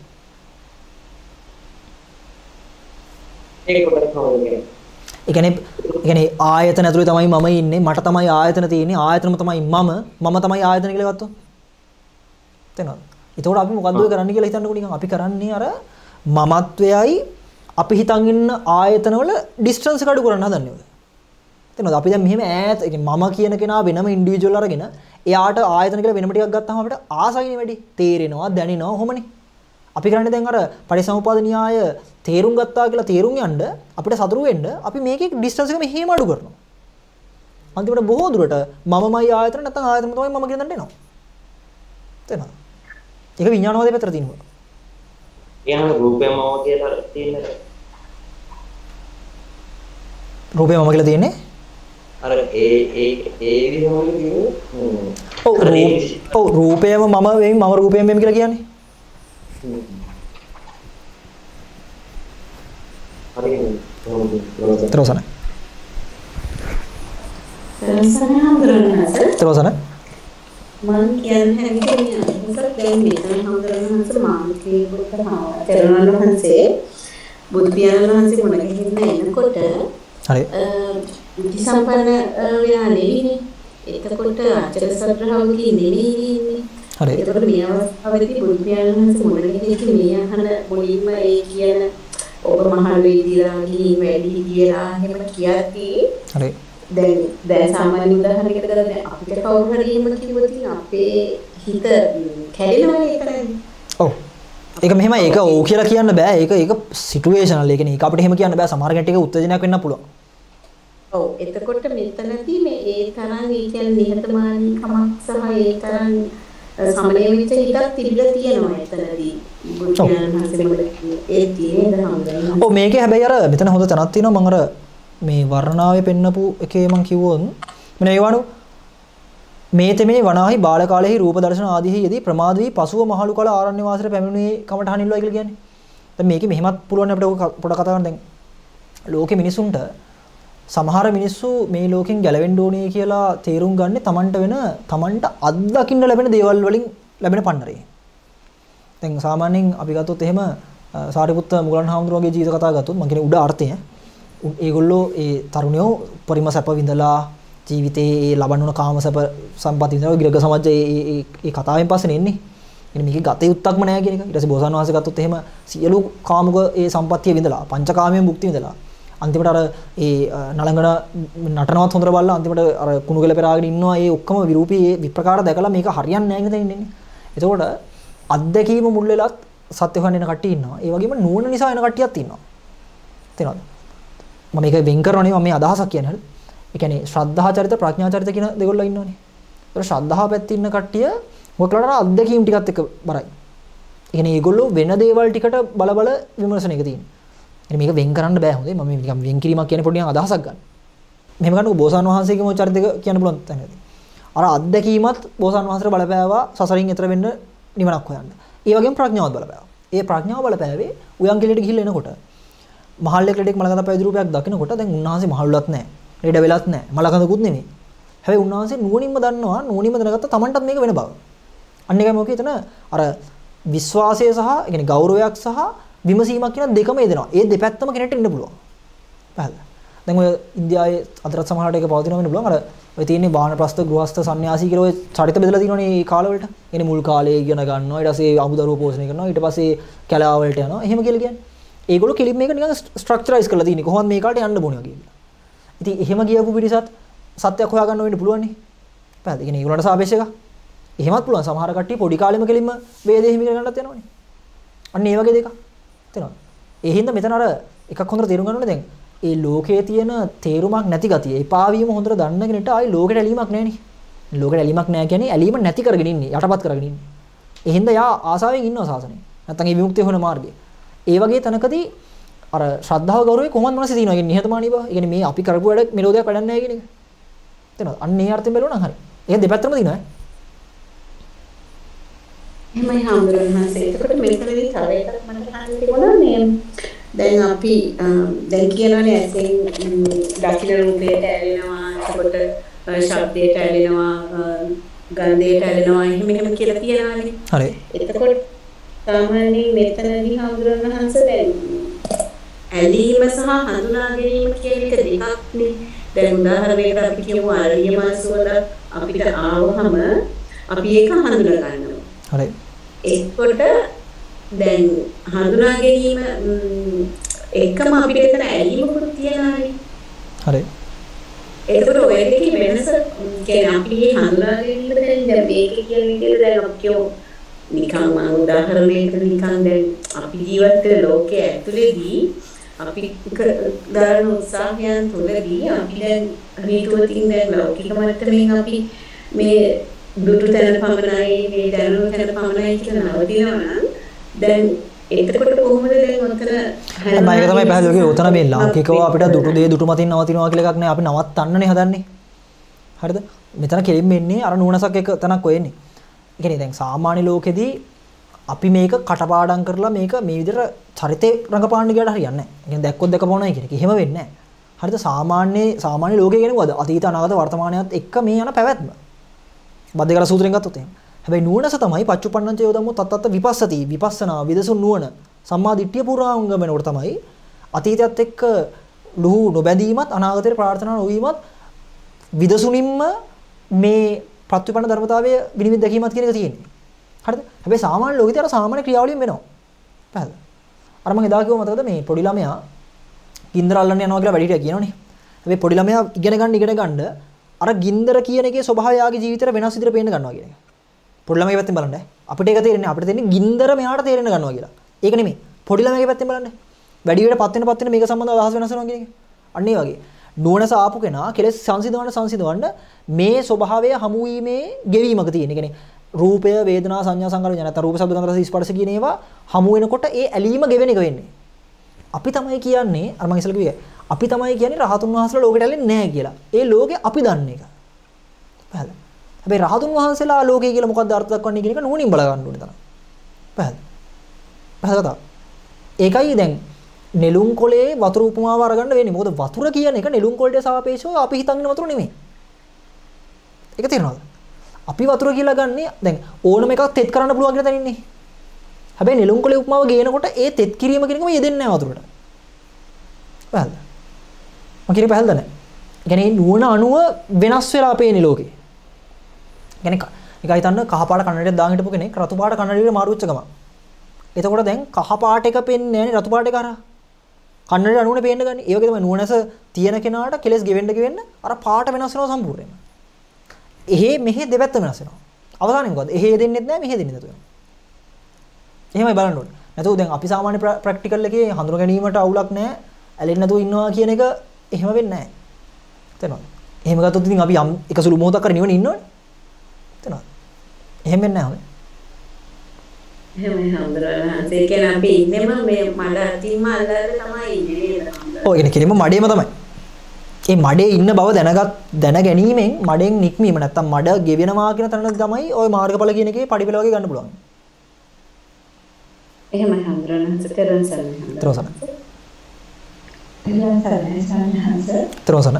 ඒක කොට තමයි. ඒ කියන්නේ ඒ කියන්නේ ආයතන ඇතුලේ තමයි මම ඉන්නේ මට තමයි ආයතන තියෙන්නේ ආයතනම තමයි මම මම තමයි ආයතන කියලා ගත්තොත් තේනවද? ඒතකොට අපි මොකද්ද කරන්නේ කියලා හිතන්නකො නිකන් අපි කරන්නේ අර මමත්වයයි අපි හිතන් ඉන්න ආයතන වල ඩිස්ටන්ස් එක අඩු කරන්න හදන්නේ ඔය. තේරෙනවද? අපි දැන් මෙහෙම ඈත මම කියන කෙනා වෙනම ඉන්ඩිවිජුවල් අරගෙන එයාට ආයතන කියලා වෙනම ටිකක් ගත්තාම අපිට ආසයිනේ වැඩි. තේරෙනවා, දැනෙනවා ඔහොමනේ. අපි කරන්නේ දැන් අර පරිසම්පාද න්‍යාය තේරුම් ගත්තා කියලා තේරුම් යන්න අපිට සතුරු වෙන්න අපි මේකේ ඩිස්ටන්ස් එක මෙහෙම අඩු කරනවා. අන්තිමට බොහෝ දුරට මමමයි ආයතන නැත්නම් ආයතන තමයි මම කියන දණ්ඩ එනවා. තේරෙනවද? ඒක විඥානවාදයේ පැත්තට තියෙනවා. එහෙනම් රූපය මම කියලා තියෙන්නේ. රූපය මම කියලා තියෙන්නේ අර ඒ ඒ ඒ විදිහම කියන්නේ. ඔව් ඔව් රූපයම මම වෙමි මම රූපයම වෙමි කියලා කියන්නේ. Terusan. Terusan හඳුරනහස. Terusan. මම කියන්නේ හැකියි මොකද දැන් මෙතන හඳුරනහස මානසික පුරුතනවා. තෙරුවන් වහන්සේ බුදු පියාණන් වහන්සේ මොන කෙනෙක් එනකොට හරි. විසම්පන්න වෙනා නෙවෙයිනේ. එතකොට අචල සත්‍රාවකී නෙවෙයි ඉන්නේ. හරි. ඒකට මේ අවස්ථාවේදී බුදු පියාණන් වහන්සේ මොන කෙනෙක් මේ අහන මුලින්ම ඒ කියන ඔබ මහල් වේදීලා ගිහින් වැඩි කියලා එහෙම කියද්දී හරි. දැන් දැන් සාමාන්‍ය උදාහරණයකට ගන්න අපිට කවුරු හරි එහෙම කිව්වොත් අපේ හිත කැඩෙනවා ඒකනේ. ඔව්. ඒක මෙහෙමයි ඒක ඕ කියලා කියන්න බෑ. ඒක ඒක සිටුේෂනල්. ඒ කියන්නේ ඒක අපිට එහෙම කියන්න බෑ. සමහර කෙනෙක් ඒක උත්තේජනයක් වෙන්න පුළුවන්. ඔව්. එතකොට මෙතනදී මේ ඒ තරම් ඒ කියන්නේ නිහතමානීකමක් සහ ඒ තරම් සමනය වෙච්ච හිතක් තිබිලා තියෙනවා එතනදී. ඒ තියෙන ඔව් මේකේ හැබැයි අර මෙතන හොඳ තැනක් තියෙනවා මම අර මේ වර්ණාවේ පෙන්නපු එකේ මම කිව්වොත් මෙන්න ඒවණු මේ තෙමේ වනාහි බාල කාලෙහි රූප දර්ශන ආදීහි යෙදී ප්‍රමාද වී පසුව මහලු කල ආරණ්‍ය වාසයට පැමිණුනේ කමටහනිල්ලයි කියලා කියන්නේ. දැන් මේකේ මෙහෙමත් පුළුවන් අපිට පොඩක් කතා කරන්න දැන් ලෝකේ මිනිසුන්ට සමහර මිනිස්සු මේ ලෝකෙන් ගැලවෙන්න ඕනේ කියලා තේරුම් ගන්න තමන්ට වෙන තමන්ට අත්දකින්න ලැබෙන දේවල් වලින් ලැබෙන පන්නරේ. දැන් සාමාන්‍යයෙන් අපි ගත්තොත් එහෙම සාරිපුත්ත මුගලන් හාමුදුරුවෝගේ ජීවිත කතාව ගත්තොත් මම කියන්නේ උඩ අර්ථය. ඒගොල්ලෝ ඒ තරුණයෝ පරිම සැප විඳලා ජීවිතේ ඒ ලබන උන කාම සැප සම්පත් විඳලා ගිරග සමාජයේ ඒ ඒ කතාවෙන් පස්සේ එන්නේ. ඉතින් මේකේ ගතේ උත්තක්ම නැහැ කියන එක. ඊට පස්සේ බෝසත් වහන්සේ ගත්තොත් එහෙම සියලු කාමක ඒ සම්පත්තිය විඳලා පංචකාමයෙන් මුක්ති විඳලා අන්තිමට අර ඒ නලංගන නටනවත් හොඳට බලලා අන්තිමට අර කුණුගල පෙරාගෙන ඉන්නවා ඒ ඔක්කොම විරූපී ඒ විප්‍රකාර දැකලා මේක හරියන්නේ නැහැ කියන ඉන්නේ. එතකොට අත්දැකීම මුල් වෙලත් සත්‍ය හොයන්න එන කට්ටිය ඉන්නවා. ඒ වගේම නුවණ නිසා එන කට්ටියක් ඉන්නවා. තේරෙනවද? මම මේක වෙන් කරනවා නේ මම මේ අදහසක් කියන්නේ හරිද? ඒ කියන්නේ ශ්‍රද්ධා චරිත ප්‍රඥා චරිත කියන දෙගොල්ලෝ ඉන්නවනේ. ඒතර ශ්‍රද්ධාව පැත්තේ ඉන්න කට්ටිය මොකක්ලට අත්දැකීම් ටිකත් එක්ක බරයි. ඒ කියන්නේ ඒගොල්ලෝ වෙන දේවල් ටිකට බල බල විමර්ශනයක තියෙනවා. එනි මේක වෙන් කරන්න බෑ හොඳේ මම නිකන් වෙන් කිරීමක් කියන්නේ පොඩි අදහසක් ගන්න. මෙහෙම ගන්නකො බෝසත් වහන්සේගේ මො චරිත දෙක කියන්න පුළුවන් තැනදී. අර අත්දැකීමත් බෝසත් වහන්සේට බලපෑවා සසරින් එතර වෙන්න නිවනක් හොයන්න. ඒ වගේම ප්‍රඥාවත් බලපෑවා. ඒ ප්‍රඥාව බලපෑවේ උයන් කෙලියට ගිහිල්ලා එනකොට මහල්ලෙක් ලෙඩෙක් මලකඳ පැවිදි රූපයක් දකිනකොට දැන් උන්වහන්සේ මහල්ලුවත් නැහැ. ලෙඩ වෙලත් නැහැ. මලකඳකුත් නෙමෙයි. හැබැයි උන්වහන්සේ නුවණින්ම දන්නවා නුවණින්ම දැනගත්ත තමන්ටත් මේක වෙන බව. අන්න එකයි මොකද එතන අර විශ්වාසය සහ ඒ කියන්නේ ගෞරවයක් සහ විමසීමක් කියන දෙකම එදෙනවා. ඒ දෙපැත්තම කෙනෙක්ට ඉන්න පුළුවන්. පැහැදිලිද? දැන් ඔය ඉන්දියාවේ අදටත් සමහරට ඒක පවතිනවා වෙන්න පුළුවන්. අර ඔය තියෙන්නේ බාහන ප්‍රස්ත ගෘහස්ත සන්‍යාසී කියලා ඔය චරිත බෙදලා තියෙනවනේ මේ කාලවලට. එනේ මුල් කාලේ ඉගෙන ගන්නවා. ඊට පස්සේ අමුදරුව පෝෂණය කරනවා. ඊට පස්සේ කැලාව වලට යනවා. එහෙම කියලා කියන්නේ. ඒගොල්ලෝ කෙලින් මේක නිකන් ස්ට්‍රක්චරයිස් කරලා තියෙන්නේ. කොහොමද මේ කාලට යන්න ඕනේ කියලා. ඉතින් එහෙම ගියපු පිරිසත් සත්‍යයක් හොයාගන්න වෙන්න පුළුවන් නේ. පැහැදිලිද? කියන්නේ ඒගොල්ලන්ට සාපේක්ෂ එක. එහෙමත් පුළුවන්. සමහර කට්ටිය පොඩි කාලෙම කෙලින්ම වේදේ හිමි කරගන්නත් යනවනේ. අන්න ඒ වගේ දෙයක්. තේරෙනවද? ඒ හින්දා මෙතන අර එකක් හොඳට තේරුම් ගන්න ඕනේ දැන් ඒ ලෝකයේ තියෙන තේරුමක් නැති ගතිය. එපා වීම හොඳට දන්න කෙනෙක්ට ආයි ලෝකෙට ඇලීමක් නැහැ නේ. ලෝකෙට ඇලීමක් නැහැ කියන්නේ ඇලීම නැති කරගෙන ඉන්නේ, යටපත් කරගෙන ඉන්නේ. ඒ හින්දා යා ආසාවෙන් ඉන්නවා සාසනේ. නැත්තම් ඒ විමුක්තිය හොන මාර්ගය. ඒ වගේ තැනකදී අර ශ්‍රද්ධාව ගෞරවය කොහොමද මනසේ තියෙනවා. ඒ කියන්නේ නිහතමානී බව. ඒ කියන්නේ මේ අපි කරපු වැඩ මෙලෝදයක් වැඩක් නැහැ කියන එක. තේරෙනවද? අන්න ඒ අර්ථයෙන් බලනවා නම් හරි. ඒක දෙපැත්තම තියෙනවා ඈ. එහෙමයි හාමුදුරන්වහන්සේ. එතකොට මෙතනදී තව එකක් මට අහන්න තිබුණා මේ දැන් අපි දැන් කියනවානේ ඇසෙන් දකින්න රූපයට ඇලෙනවා, එතකොට ශබ්දයට ඇලෙනවා, ගන්ධයට ඇලෙනවා, එහෙම එහෙම කියලා කියනවානේ. හරි. එතකොට සාමාන්‍යයෙන් මෙතනදී හාමුදුරන්වහන්සේ දැන් ඇලීම සහ හඳුනා ගැනීම කියන එක දෙකක්නේ. දැන් උදාහරණයකට අපි කියමු අරිය මාසවල අපිට ආවහම අපි ඒක හඳුනා ගන්නවා. හරි. එතකොට දැන් හඳුනා ගැනීම එකම අපිට එතන ඇලීමකුත් තියනවානේ. හරි. එතකොට ඔය දෙකේ වෙනස කියන්නේ අපි හඳුනාගෙන ඉන්න දැන් දැන් මේක කියන්නේ කියලා දැන් අපි කියමු නිකන් මම උදාහරණයකට නිකන් දැන් අපි ජීවත් වෙන ලෝකයේ ඇතුලේදී අපි දාන උත්සාහයන් තුළදී අපි දැන් හේතුවකින් දැන් ලෞකික මට්ටමින් අපි මේ දුටු තැන පමණයි මේ දැනුණු තැන පමණයි කියලා නවතිනවා නම් දැන් එතකොට කොහොමද දැන් උතන මම ඒක තමයි පැහැදිලි කරේ උතන මේ ලෞකිකව අපිට දුටු දේ දුටු මතින් නවතිනවා කියලා එකක් නෑ අපි නවත්තන්නනේ හදන්නේ හරිද මෙතන කෙලින්ම එන්නේ අර නුවණසක් එක තනක් වෙන්නේ ඒ කියන්නේ දැන් සාමාන්‍ය ලෝකෙදී අපි මේක කටපාඩම් කරලා මේක මේ විදිහට චරිතේ රඟපාන්න ගියාට හරියන්නේ නැහැ. ඒ කියන්නේ දැක්කොත් දැකපොනයි කියන එක. එහෙම වෙන්නේ නැහැ. හරිද? සාමාන්‍ය සාමාන්‍ය ලෝකයේ කියනවාද අතීත අනාගත වර්තමානයත් එක්ක මේ යන පැවැත්ම. බද්දේකල සූත්‍රයෙන් ගත්තොත් එහෙම. හැබැයි නුවණස තමයි පච්චුප්පන්නං චයෝ ධම්මෝ තත්තත් විපස්සති. විපස්සනා විදසුන් නුවණ සම්මා දිට්ඨිය පුරාංගම වෙනකොට තමයි අතීතයත් එක්ක ලුහු නොබැඳීමත් අනාගතේ ප්‍රාර්ථනා නොවීමත් විදසුනින්ම මේ ප්‍රත්‍යපන්න ධර්මතාවය විනිවිද දැකීමත් කියන එක තියෙන්නේ. හරිද? හැබැයි සාමාන්‍ය ලෝකෙදී අර සාමාන්‍ය ක්‍රියාවලියෙන් වෙනවා. පැහැදිලිද? අර මම එදා කිව්ව මතකද මේ පොඩි ළමයා ගින්දර අල්ලන්න යනවා කියලා වැඩිහිටියා කියනවනේ. හැබැයි පොඩි ළමයා ඉගෙන ගන්න ඉගෙන ගන්න අර ගින්දර කියන එකේ ස්වභාවය යාගේ ජීවිතේට වෙනස් විදිහට පේන්න ගන්නවා කියන එක. පොඩි ළමයාගේ පැත්තෙන් බලන්න. අපිට ඒක තේරෙන්නේ අපිට තේරෙන්නේ ගින්දර මෙයාට තේරෙන්න ගන්නවා කියලා. ඒක නෙමෙයි. පොඩි ළමයාගේ පැත්තෙන් බලන්න. වැඩි වෙන පත් වෙන පත් වෙන මේක සම්බන්ධව අදහස් වෙනස් වෙනවා කියන එක. අන්න ඒ වගේ. නුවණස ආපු කෙනා කෙලෙස් සංසිඳවන්න සංසිඳවන්න මේ ස්වභාවය හමු වීමේ ගෙවීමක තියෙන. ඒ කියන්නේ රූපය වේදනා සංඥා සංකාර විඥාන නැත්නම් රූප ශබ්ද ගන්ධ රස ස්පර්ශ කියන ඒවා හමු වෙනකොට ඒ ඇලීම ගෙවෙන එක වෙන්නේ. අපි තමයි කියන්නේ අර මම ඉස්සෙල්ලා කිව්වේ අපි තමයි කියන්නේ රහතුන් වහන්සේලා ලෝකෙට ඇලෙන්නේ නැහැ කියලා. ඒ ලෝකේ අපි දන්න එක. පැහැදිලි. හැබැයි රහතුන් වහන්සේලා ලෝකේ කියලා මොකක්ද අර්ථ දක්වන්නේ කියන එක නුවණින් බල ගන්න ඕනේ තමයි. පැහැදිලි. පැහැදිලිද? ඒකයි දැන් නෙළුම් කොලේ වතුර උපමාව අරගන්න වෙන්නේ. මොකද වතුර කියන එක නෙළුම් කොලට සාපේක්ෂව අපි හිතන්නේ වතුර නෙමෙයි. ඒක තේරෙනවද? අපි වතුර කියලා ගන්නේ දැන් ඕනම එකක් තෙත් කරන්න පුළුවන් කියලා දැන් ඉන්නේ. හැබැයි නෙළුම් කොලේ උපමාව ගේනකොට ඒ තෙත් කිරීම කියන එකම යෙදෙන්නේ නැහැ වතුරට. පැහැදිලිද? මම කියන්නේ පැහැදිලිද නැහැ? ඒ කියන්නේ නුවණ අණුව වෙනස් වෙලා පේන්නේ ලෝකේ. කියන්නේ එකයි තන්න කහ පාට කන්නඩියක් දාන් හිටපු කෙනෙක් රතු පාට කන්නඩියට මාරු වෙච්ච ගමන්. එතකොට දැන් කහ පාට එක පේන්නේ නැහැ නේ රතු පාට එක කරා. කන්නඩියට අණුවනේ පේන්න ගන්නේ. ඒ වගේ තමයි නුවණස තියෙන කෙනාට කෙලස් ගෙවෙන්න ගෙවෙන්න අර පාට වෙනස් වෙනවා සම්පූර්ණයෙන්ම. එහෙ මෙහෙ දෙපැත්ත වෙනස් වෙනවා. අවසානයේ මොකද? එහෙ දෙන්නෙත් නැහැ මෙහෙ දෙන්නෙත් නැතු වෙනවා. එහෙමයි බලන්න ඕනේ. නැතුව දැන් අපි සාමාන්‍ය ප්‍රැක්ටිකල් එකේ හඳුන ගැනීමට අවුලක් නැහැ. ඇලෙන්නේ නැතුව ඉන්නවා කියන එක එහෙම වෙන්නේ නැහැ. තේරෙනවද? එහෙම ගත්තොත් ඉතින් අපි යම් එක සුළු මොහොතක් කර නිවන ඉන්නවනේ. තේරෙනවද? එහෙම වෙන්නේ නැහැ. එහෙමයි හඳුනන ඒ කියන්නේ අපි ඉන්නේම මේ මඩ අතින්ම අල්ලගෙන තමයි ඉන්නේ නේද? ඔව් එන කෙලින්ම මඩේම තමයි. ඒ මඩේ ඉන්න බව දැනගත් දැන ගැනීමෙන් මඩෙන් නික්මීම නැත්තම් මඩ ගෙවෙනවා කියන තැනදී තමයි ওই මාර්ගඵල කියන එකේ පඩිපෙළ වගේ ගන්න පුළුවන්. එහෙමයි හඳුනන සතරන් සරණ. ත්‍රෝසන. එළවන් සරණයි සම්හංශ. ත්‍රෝසන.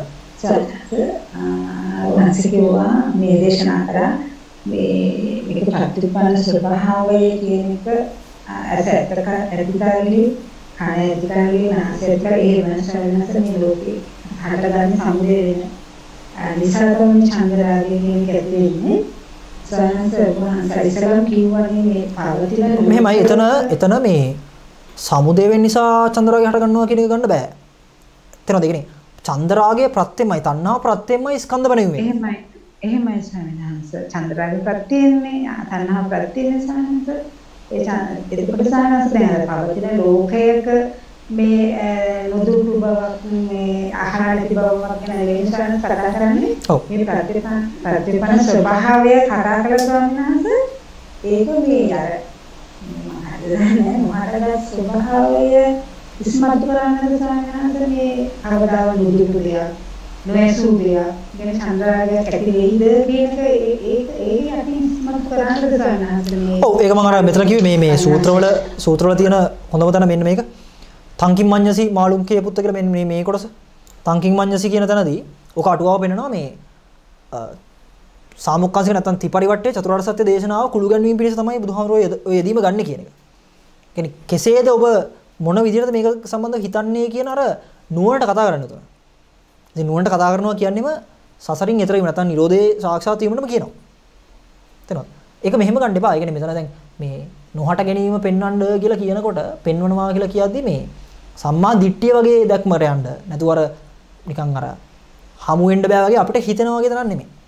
වහන්සේකවා මේ දේශනා කරා මේ මේක ප්‍රතිපන්න ස්වභාවය කියන එක අසත්තක අධිකාරී කාය අධිකාරී නාසයක ඒ වෙනස වෙනස මේ ලෝකේ හටගන්න සමුදේ වෙන නිසාරකම චන්ද්‍රාගයේ කියන කැපෙන්නේ සයන්ස් වහන්සේසලම් කියවනේ මේ පාර්වතිලා මෙහෙමයි එතන එතන මේ සමුදේ වෙන නිසා චන්ද්‍රාගය හට ගන්නවා කියන එක ගන්න බෑ. එතනද ඒ කියන්නේ චන්ද්‍රාගයේ ප්‍රත්‍යමයි තණ්හා ප්‍රත්‍යමයි ස්කන්ධ බණෙන්නේ. එහෙමයි එහෙමයි ස්වාමීන් වහන්සේ චන්ද්‍රාගයේ ප්‍රත්‍යන්නේ තණ්හා ප්‍රත්‍යන්නේ සයන්ස් ඒ එතකොට සයන්ස් දැන් පාර්වතිලා ලෝකයක මේ නොදුරු බවක් මේ ආහාර නැති බවක් ගැන ලේසන කතා කරන්නේ මේ ප්‍රතිපන්න ප්‍රතිපන්න ස්වභාවය කතා කළ ස්වාමීනාස ඒක මේ අර මහදන්නේ මහදගත් ස්වභාවය ඉස්මතු කරන්නද ස්වාමීනාස මේ අවදාව නොදුරු දෙයක් නොඇසු දෙයක් මේ චන්ද්‍රාගය කැටි වෙයිද කියන එක ඒක ඒ අපි ඉස්මතු කරන්නද ස්වාමීනාස මේ ඔව් ඒක මම අර මෙතන කිව්වේ මේ මේ සූත්‍රවල සූත්‍රවල තියෙන හොඳම තැන මෙන්න මේක තංකින් මඤ්ඤසි මාළුම්කේ පුත්ත කියලා මෙන්න මේ මේ කොටස තංකින් මඤ්ඤසි කියන තැනදී ඔක අටුවාව පෙන්නනවා මේ සාමුක්කාංශික නැත්නම් ත්‍රිපරිවට්ටේ චතුරාර්ය සත්‍ය දේශනාව කුළු ගැන්වීම පිණිස තමයි බුදුහාමුදුරුවෝ ඔය යෙදීම ගන්න කියන එක. කියන්නේ කෙසේද ඔබ මොන විදිහටද මේක සම්බන්ධව හිතන්නේ කියන අර නුවණට කතා කරන්න උතන. ඉතින් නුවණට කතා කරනවා කියන්නේම සසරින් එතර වීම නැත්නම් නිරෝධේ සාක්ෂාත් වීමම කියනවා. තේරෙනවද? ඒක මෙහෙම ගන්න එපා. ඒ කියන්නේ මෙතන දැන් මේ නොහට ගැනීම පෙන්වන්න කියලා කියනකොට පෙන්වනවා කියලා කියද්දි මේ සම්මා දිට්ඨිය වගේ දැක්මර යන්න නැතුව අර නිකන් අර හමු වෙන්න බෑ වගේ අපිට හිතෙනවා වගේ තරම් නෙමෙයි.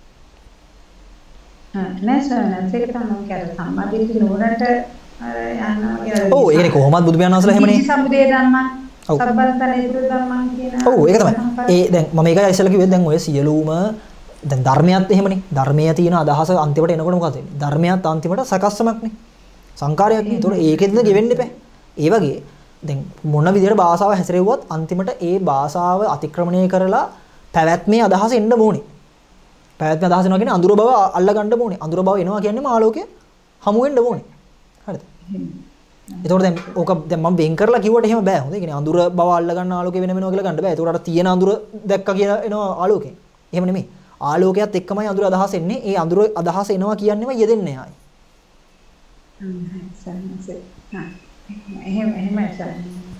නෑ සර් ඒක තමයි මම සම්මාදිට්ඨි නුවණට යනවා කියලා. ඔව් ඒකනේ කොහොමද බුදු පියාණන් වහන්සේලා එහෙමනේ. සම්බුදේ ධම්මං සබ්බන්තන ඉදිරි ධම්මං කියන. ඔව් ඒක තමයි. ඒ දැන් මම ඒකයි ඉස්සෙල්ලා කිව්වේ දැන් ඔය සියලුම දැන් ධර්මයත් එහෙමනේ. ධර්මයේ තියෙන අදහස අන්තිමට එනකොට මොකද වෙන්නේ? ධර්මයත් අන්තිමට සකස්සමක්නේ. සංකාරයක්නේ. ඒතකොට ඒකෙන්ද ගෙවෙන්න එපා. ඒ වගේ දැන් මොන විදිහට භාෂාව හැසිරෙව්වත් අන්තිමට ඒ භාෂාව අතික්‍රමණය කරලා පැවැත්මේ අදහස එන්න ඕනේ. පැවැත්මේ අදහස එනවා කියන්නේ අඳුර බව අල්ල ගන්න ඕනේ. අඳුර බව එනවා කියන්නේම ආලෝකය හමු වෙන්න ඕනේ. හරිද? ඒතකොට දැන් ඕක දැන් මම වෙන් කරලා කිව්වට එහෙම බෑ. හොඳ. ඒ කියන්නේ අඳුර බව අල්ල ගන්න ආලෝකය වෙන වෙනවා කියලා ගන්න බෑ. ඒතකොට අර තියෙන අඳුර දැක්කා කියලා එනවා ආලෝකයෙන්. එහෙම නෙමෙයි. ආලෝකයත් එක්කමයි අඳුර අදහස එන්නේ. ඒ අඳුර අදහස එනවා කියන්නේම යෙදෙන්නේ ආයි. හ්ම් සර් සර්. එහෙම එහෙමයි සර්.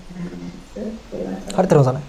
හරිද රෝසන?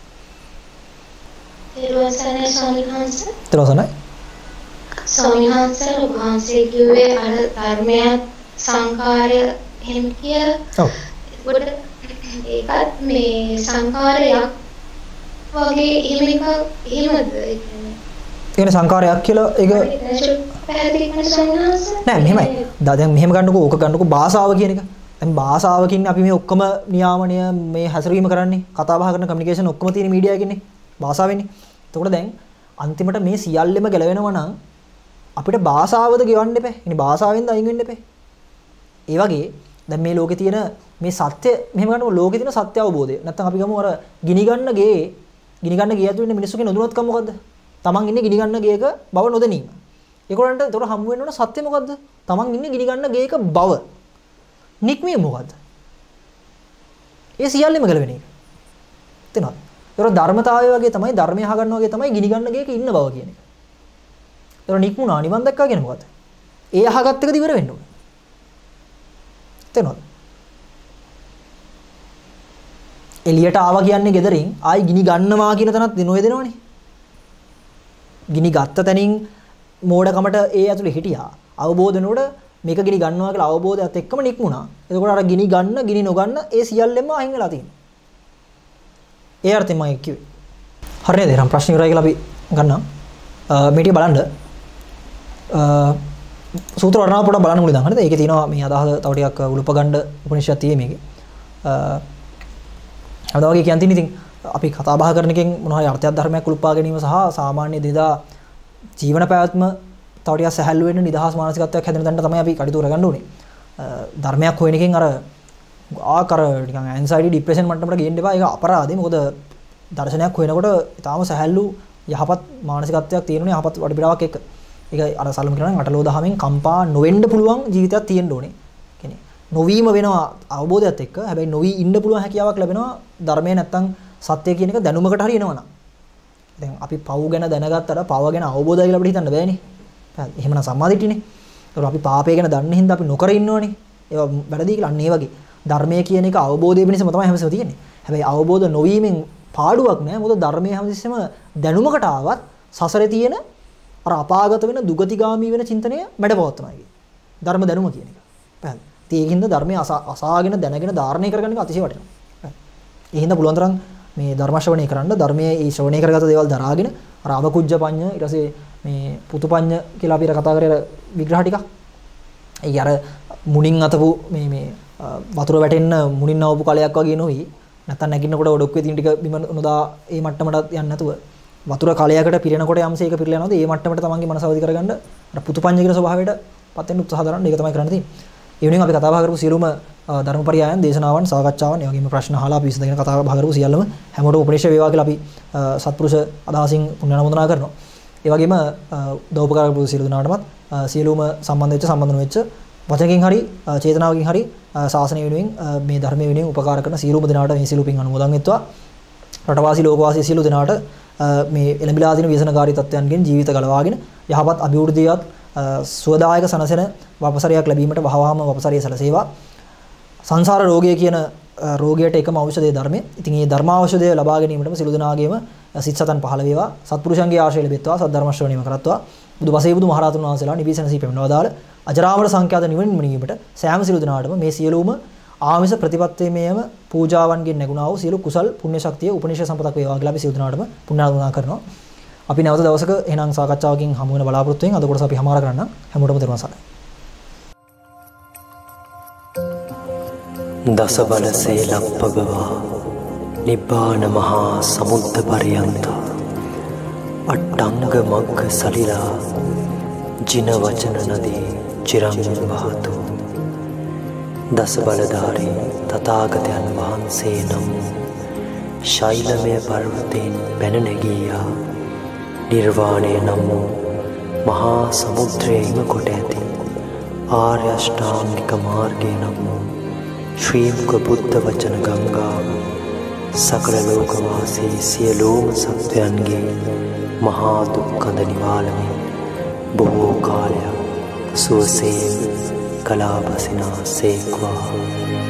තිරුවසනේ ස්වාමීන් වහන්සේ. තිරුවසනේ. ස්වාමීන් වහන්සේ ඔබ වහන්සේ කිව්වේ අර ධර්මයක් සංකාරය එහෙම කියලා. ඔව්. ඒකත් මේ සංකාරයක් වගේ එහෙම එකක් එහෙමද ඒ කියන්නේ? කියන්නේ සංකාරයක් කියලා ඒක පැහැදිලි කරන්න ස්වාමීන් වහන්සේ. නෑ මෙහෙමයි. දැන් මෙහෙම ගන්නකො ඕක ගන්නකො භාෂාව කියන එක. දැන් භාෂාවකින් අපි මේ ඔක්කොම නියාමනය මේ හැසිරීම කරන්නේ කතා බහ කරන කමියුනිකේෂන් ඔක්කොම තියෙන මීඩියා එකනේ භාෂාවෙන්නේ. එතකොට දැන් අන්තිමට මේ සියල්ලෙම ගැලවෙනවා නම් අපිට භාෂාවද ගෙවන්න එපා. ඉතින් භාෂාවෙන්ද අයින් වෙන්න එපා. ඒ වගේ දැන් මේ ලෝකේ තියෙන මේ සත්‍ය මෙහෙම ගන්නකො ලෝකේ තියෙන සත්‍ය අවබෝධය. නැත්තම් අපි ගමු අර ගිනි ගන්න ගේ ගිනි ගන්න ගේ ඇතුළේ ඉන්න මිනිස්සුගේ නොදැනුවත්කම මොකද්ද? Taman ඉන්නේ ගිනි ගන්න ගේක බව නොදැනීම. ඒගොල්ලන්ට ඒතොර හම්බ වෙන්න ඕන සත්‍ය මොකද්ද? Taman ඉන්නේ ගිනි ගන්න ගේක බව. නික්මිය මොකද්ද? ඒ සියල්ලම ගැලවෙන එක. තේනවද? ඒතොර ධර්මතාවය වගේ තමයි ධර්මය අහගන්න වගේ තමයි ගිනි ගන්න ගේක ඉන්න බව කියන එක. ඒතොර නික්මුණා නිවන් දැක්කා කියන්නේ මොකද්ද? ඒ අහගත් එකද ඉවර වෙන්න ඕනේ. තේනවද? එළියට ආවා කියන්නේ gederin ආයි ගිනි ගන්නවා කියන තැනත් නොයදෙනවනේ. ගිනි ගත්ත තැනින් මෝඩකමට ඒ ඇතුලේ හිටියා. අවබෝධ වෙනකොට මේක ගිනි ගන්නවා කියලා අවබෝධයත් එක්කම නික්මුණා. එතකොට අර ගිනි ගන්න, ගිනි නොගන්න ඒ සියල්ලෙම අයින් වෙලා තියෙනවා. ඒ අර්ථයෙන් මම කිව්වේ. හරියද? එහෙනම් ප්‍රශ්න ඉවරයි කියලා අපි ගන්නම්. මේ ටික බලන්න. සූත්‍ර වර්ණාව පොඩ්ඩක් බලන්න මුලින් දාන්න. ඒකේ තියෙනවා මේ අදහස තව ටිකක් උලුපගණ්ඩ උපනිෂද් තියෙයි මේකේ. අද වගේ කියන් තියෙන ඉතින් අපි කතා බහ කරන එකෙන් මොන හරි අර්ථයක් ධර්මයක් උලුප්පා ගැනීම සහ සාමාන්‍ය දිනදා ජීවන පැවැත්ම තව ටිකක් සැහැල්ලු වෙන්න නිදහස් මානසිකත්වයක් හැදෙන තැනට තමයි අපි කටයුතු කරගන්න ඕනේ. ධර්මයක් හොයන එකෙන් අර ආකාර නිකන් ඇන්සයිටි ડિප්‍රෙෂන් මට්ටමකට ගේන්න එපා. ඒක අපරාධයි. මොකද දර්ශනයක් හොයනකොට ඊටාම සැහැල්ලු යහපත් මානසිකත්වයක් තියෙනුනේ යහපත් වටපිටාවක් එක්ක. ඒක අර සල්ලම කියනවා නම් අටලෝ දහමෙන් කම්පා නොවෙන්න පුළුවන් ජීවිතයක් තියෙන්න ඕනේ. කියන්නේ නොවීම වෙනවා අවබෝධයත් එක්ක. හැබැයි නොවි ඉන්න පුළුවන් හැකියාවක් ලැබෙනවා ධර්මයේ නැත්තම් සත්‍ය කියන එක දැනුමකට හරි එනවනම්. දැන් අපි පව් ගැන දැනගත්තට පව ගැන අවබෝධය කියලා අපිට හිතන්න බෑනේ. එහෙමනම් සම්මාදිටිනේ. ඒතකොට අපි පාපය ගැන දන්නේ හින්දා අපි නොකර ඉන්නෝනේ. ඒවා වැරදි කියලා අන්න ඒ වගේ. ධර්මයේ කියන එක අවබෝධය වෙනසම තමයි හැමසෙම තියෙන්නේ. හැබැයි අවබෝධ නොවීමෙන් පාඩුවක් නෑ. මොකද ධර්මයේ හැමතිස්සෙම දැනුමකට ආවත් සසරේ තියෙන අර අපාගත වෙන දුගතිගාමී වෙන චින්තනය මැඩපවත්වනවා. ධර්ම දැනුම කියන එක. පැහැදිලි. ඒකින්ද ධර්මයේ අසාගෙන දැනගෙන ධාරණය කරගන්න එක අතිශය වටිනවා. ඒ හින්දා පුළුවන් තරම් මේ ධර්ම ශ්‍රවණය කරන්න ධර්මයේ ඒ ශ්‍රවණය කරගත දේවල් දරාගෙන අර අවකුජ්ජ පඤ්ඤ ඊට පස්සේ මේ පුතුපඤ්ඤ කියලා අපි කතා කරේ අර විග්‍රහ ටිකක්. ඒ අර මුණින් අතපු මේ මේ වතුර වැටෙන්න මුණින් අවපු කලයක් වගේ නොවි. නැත්තම් නැගින්නකොට ඔඩොක්කේ තියෙන ටික බිම නොදා ඒ මට්ටමට යන්නේ නැතුව වතුර කලයකට පිරෙනකොට යම්සේ ඒක පිරලා යනවාද ඒ මට්ටමට තමන්ගේ මනස අවදි කරගන්න අර පුතුපඤ්ඤ කියන ස්වභාවයට පත් වෙන්න උත්සාහ කරන්න. ඒක තමයි කරන්න තියෙන්නේ. ඒ වෙනුවෙන් අපි කතා බහ කරපු සියලුම ධර්මපරියායන් දේශනාවන් සාකච්ඡාවන් ඒ වගේම ප්‍රශ්න අහලා අපි විසඳගෙන කතා බහ කරපු සියල්ලම හැමෝටම උපනිෂද වේවා කියලා අපි සත්පුරුෂ අදහසින් පුණ්‍යානුමෝදනා කරනවා. ඒ වගේම දෝපකාර කරපු සියලු දෙනාටමත් සියලුම සම්බන්ධ වෙච්ච සම්බන්ධ නොවෙච්ච වචනකින් හරි චේතනාවකින් හරි ශාසනය වෙනුවෙන් මේ ධර්මයේ වෙනුවෙන් උපකාර කරන සියලුම දෙනාට මේ සියලු පින් අනුමෝදන් වෙත්වා. රටවාසී ලෝකවාසී සියලු දෙනාට මේ එළඹිලා තියෙන ව්‍යසනකාරී තත්ත්වයන්ගෙන් ජීවිත ගලවාගෙන යහපත් අභිවෘද්ධියත් සුවදායක සනසන වපසරියක් ලැබීමට වහවහම වපසරිය සැලසේවා. සංසාර රෝගය කියන රෝගයට එකම ඖෂධය ධර්මය. ඉතින් මේ ධර්මාෞෂධය ලබා ගැනීමටම සිළු දනාගේම සිත් සතන් පහළ වේවා. සත්පුරුෂයන්ගේ ආශ්‍රය ලැබෙත්වා. සද්ධර්ම ශ්‍රවණයම කරත්වා. බුදු බසේ බුදු මහරහතුන් වහන්සේලා නිවිසනසී පෙන්වනවාදාල අජරාමර සංඛ්‍යාත නිවන නිවීමට සෑම සිළු දනාටම මේ සියලුම ආමිෂ ප්‍රතිපත්තේමයම පූජාවන්ගෙන් නැගුණා වූ සියලු කුසල් පුණ්‍ය ශක්තිය උපනිෂ සම්පතක් වේවා කියලා අපි සියලු දනාටම පුණ්‍යානුමෝදනා කරනවා. අපි නැවත දවසක එහෙනම් සාකච්ඡාවකින් හමු වෙන බලාපොරොත්තු වෙන අද කොටස අපි හමාර කරන්න හැමෝටම තෙරුවන් සරණයි. දස බලසේ ලප්පගවා නිබ්බාන මහා සමුද්ද පරියන්ත අට්ටංග මග්ග සලිලා ජින වචන නදී චිරං වහතු. දස බලධාරී තථාගතයන් වහන්සේ නම් ශෛලමය පර්වතයෙන් පැන නැගීයා නිර්වාණය නම් වූ මහා සමුද්‍රයේම කොට ඇති ආර්ය අෂ්ටාංගික මාර්ගය නම් වූ ශ්‍රී මුක බුද්ධ වචන ගංගාව සකල ලෝකවාසී සියලුම සත්වයන්ගේ මහා දුක්ඛඳ නිවාලමින් බොහෝ කාලයක් සුවසේ කලාපසිනා සේක්වා.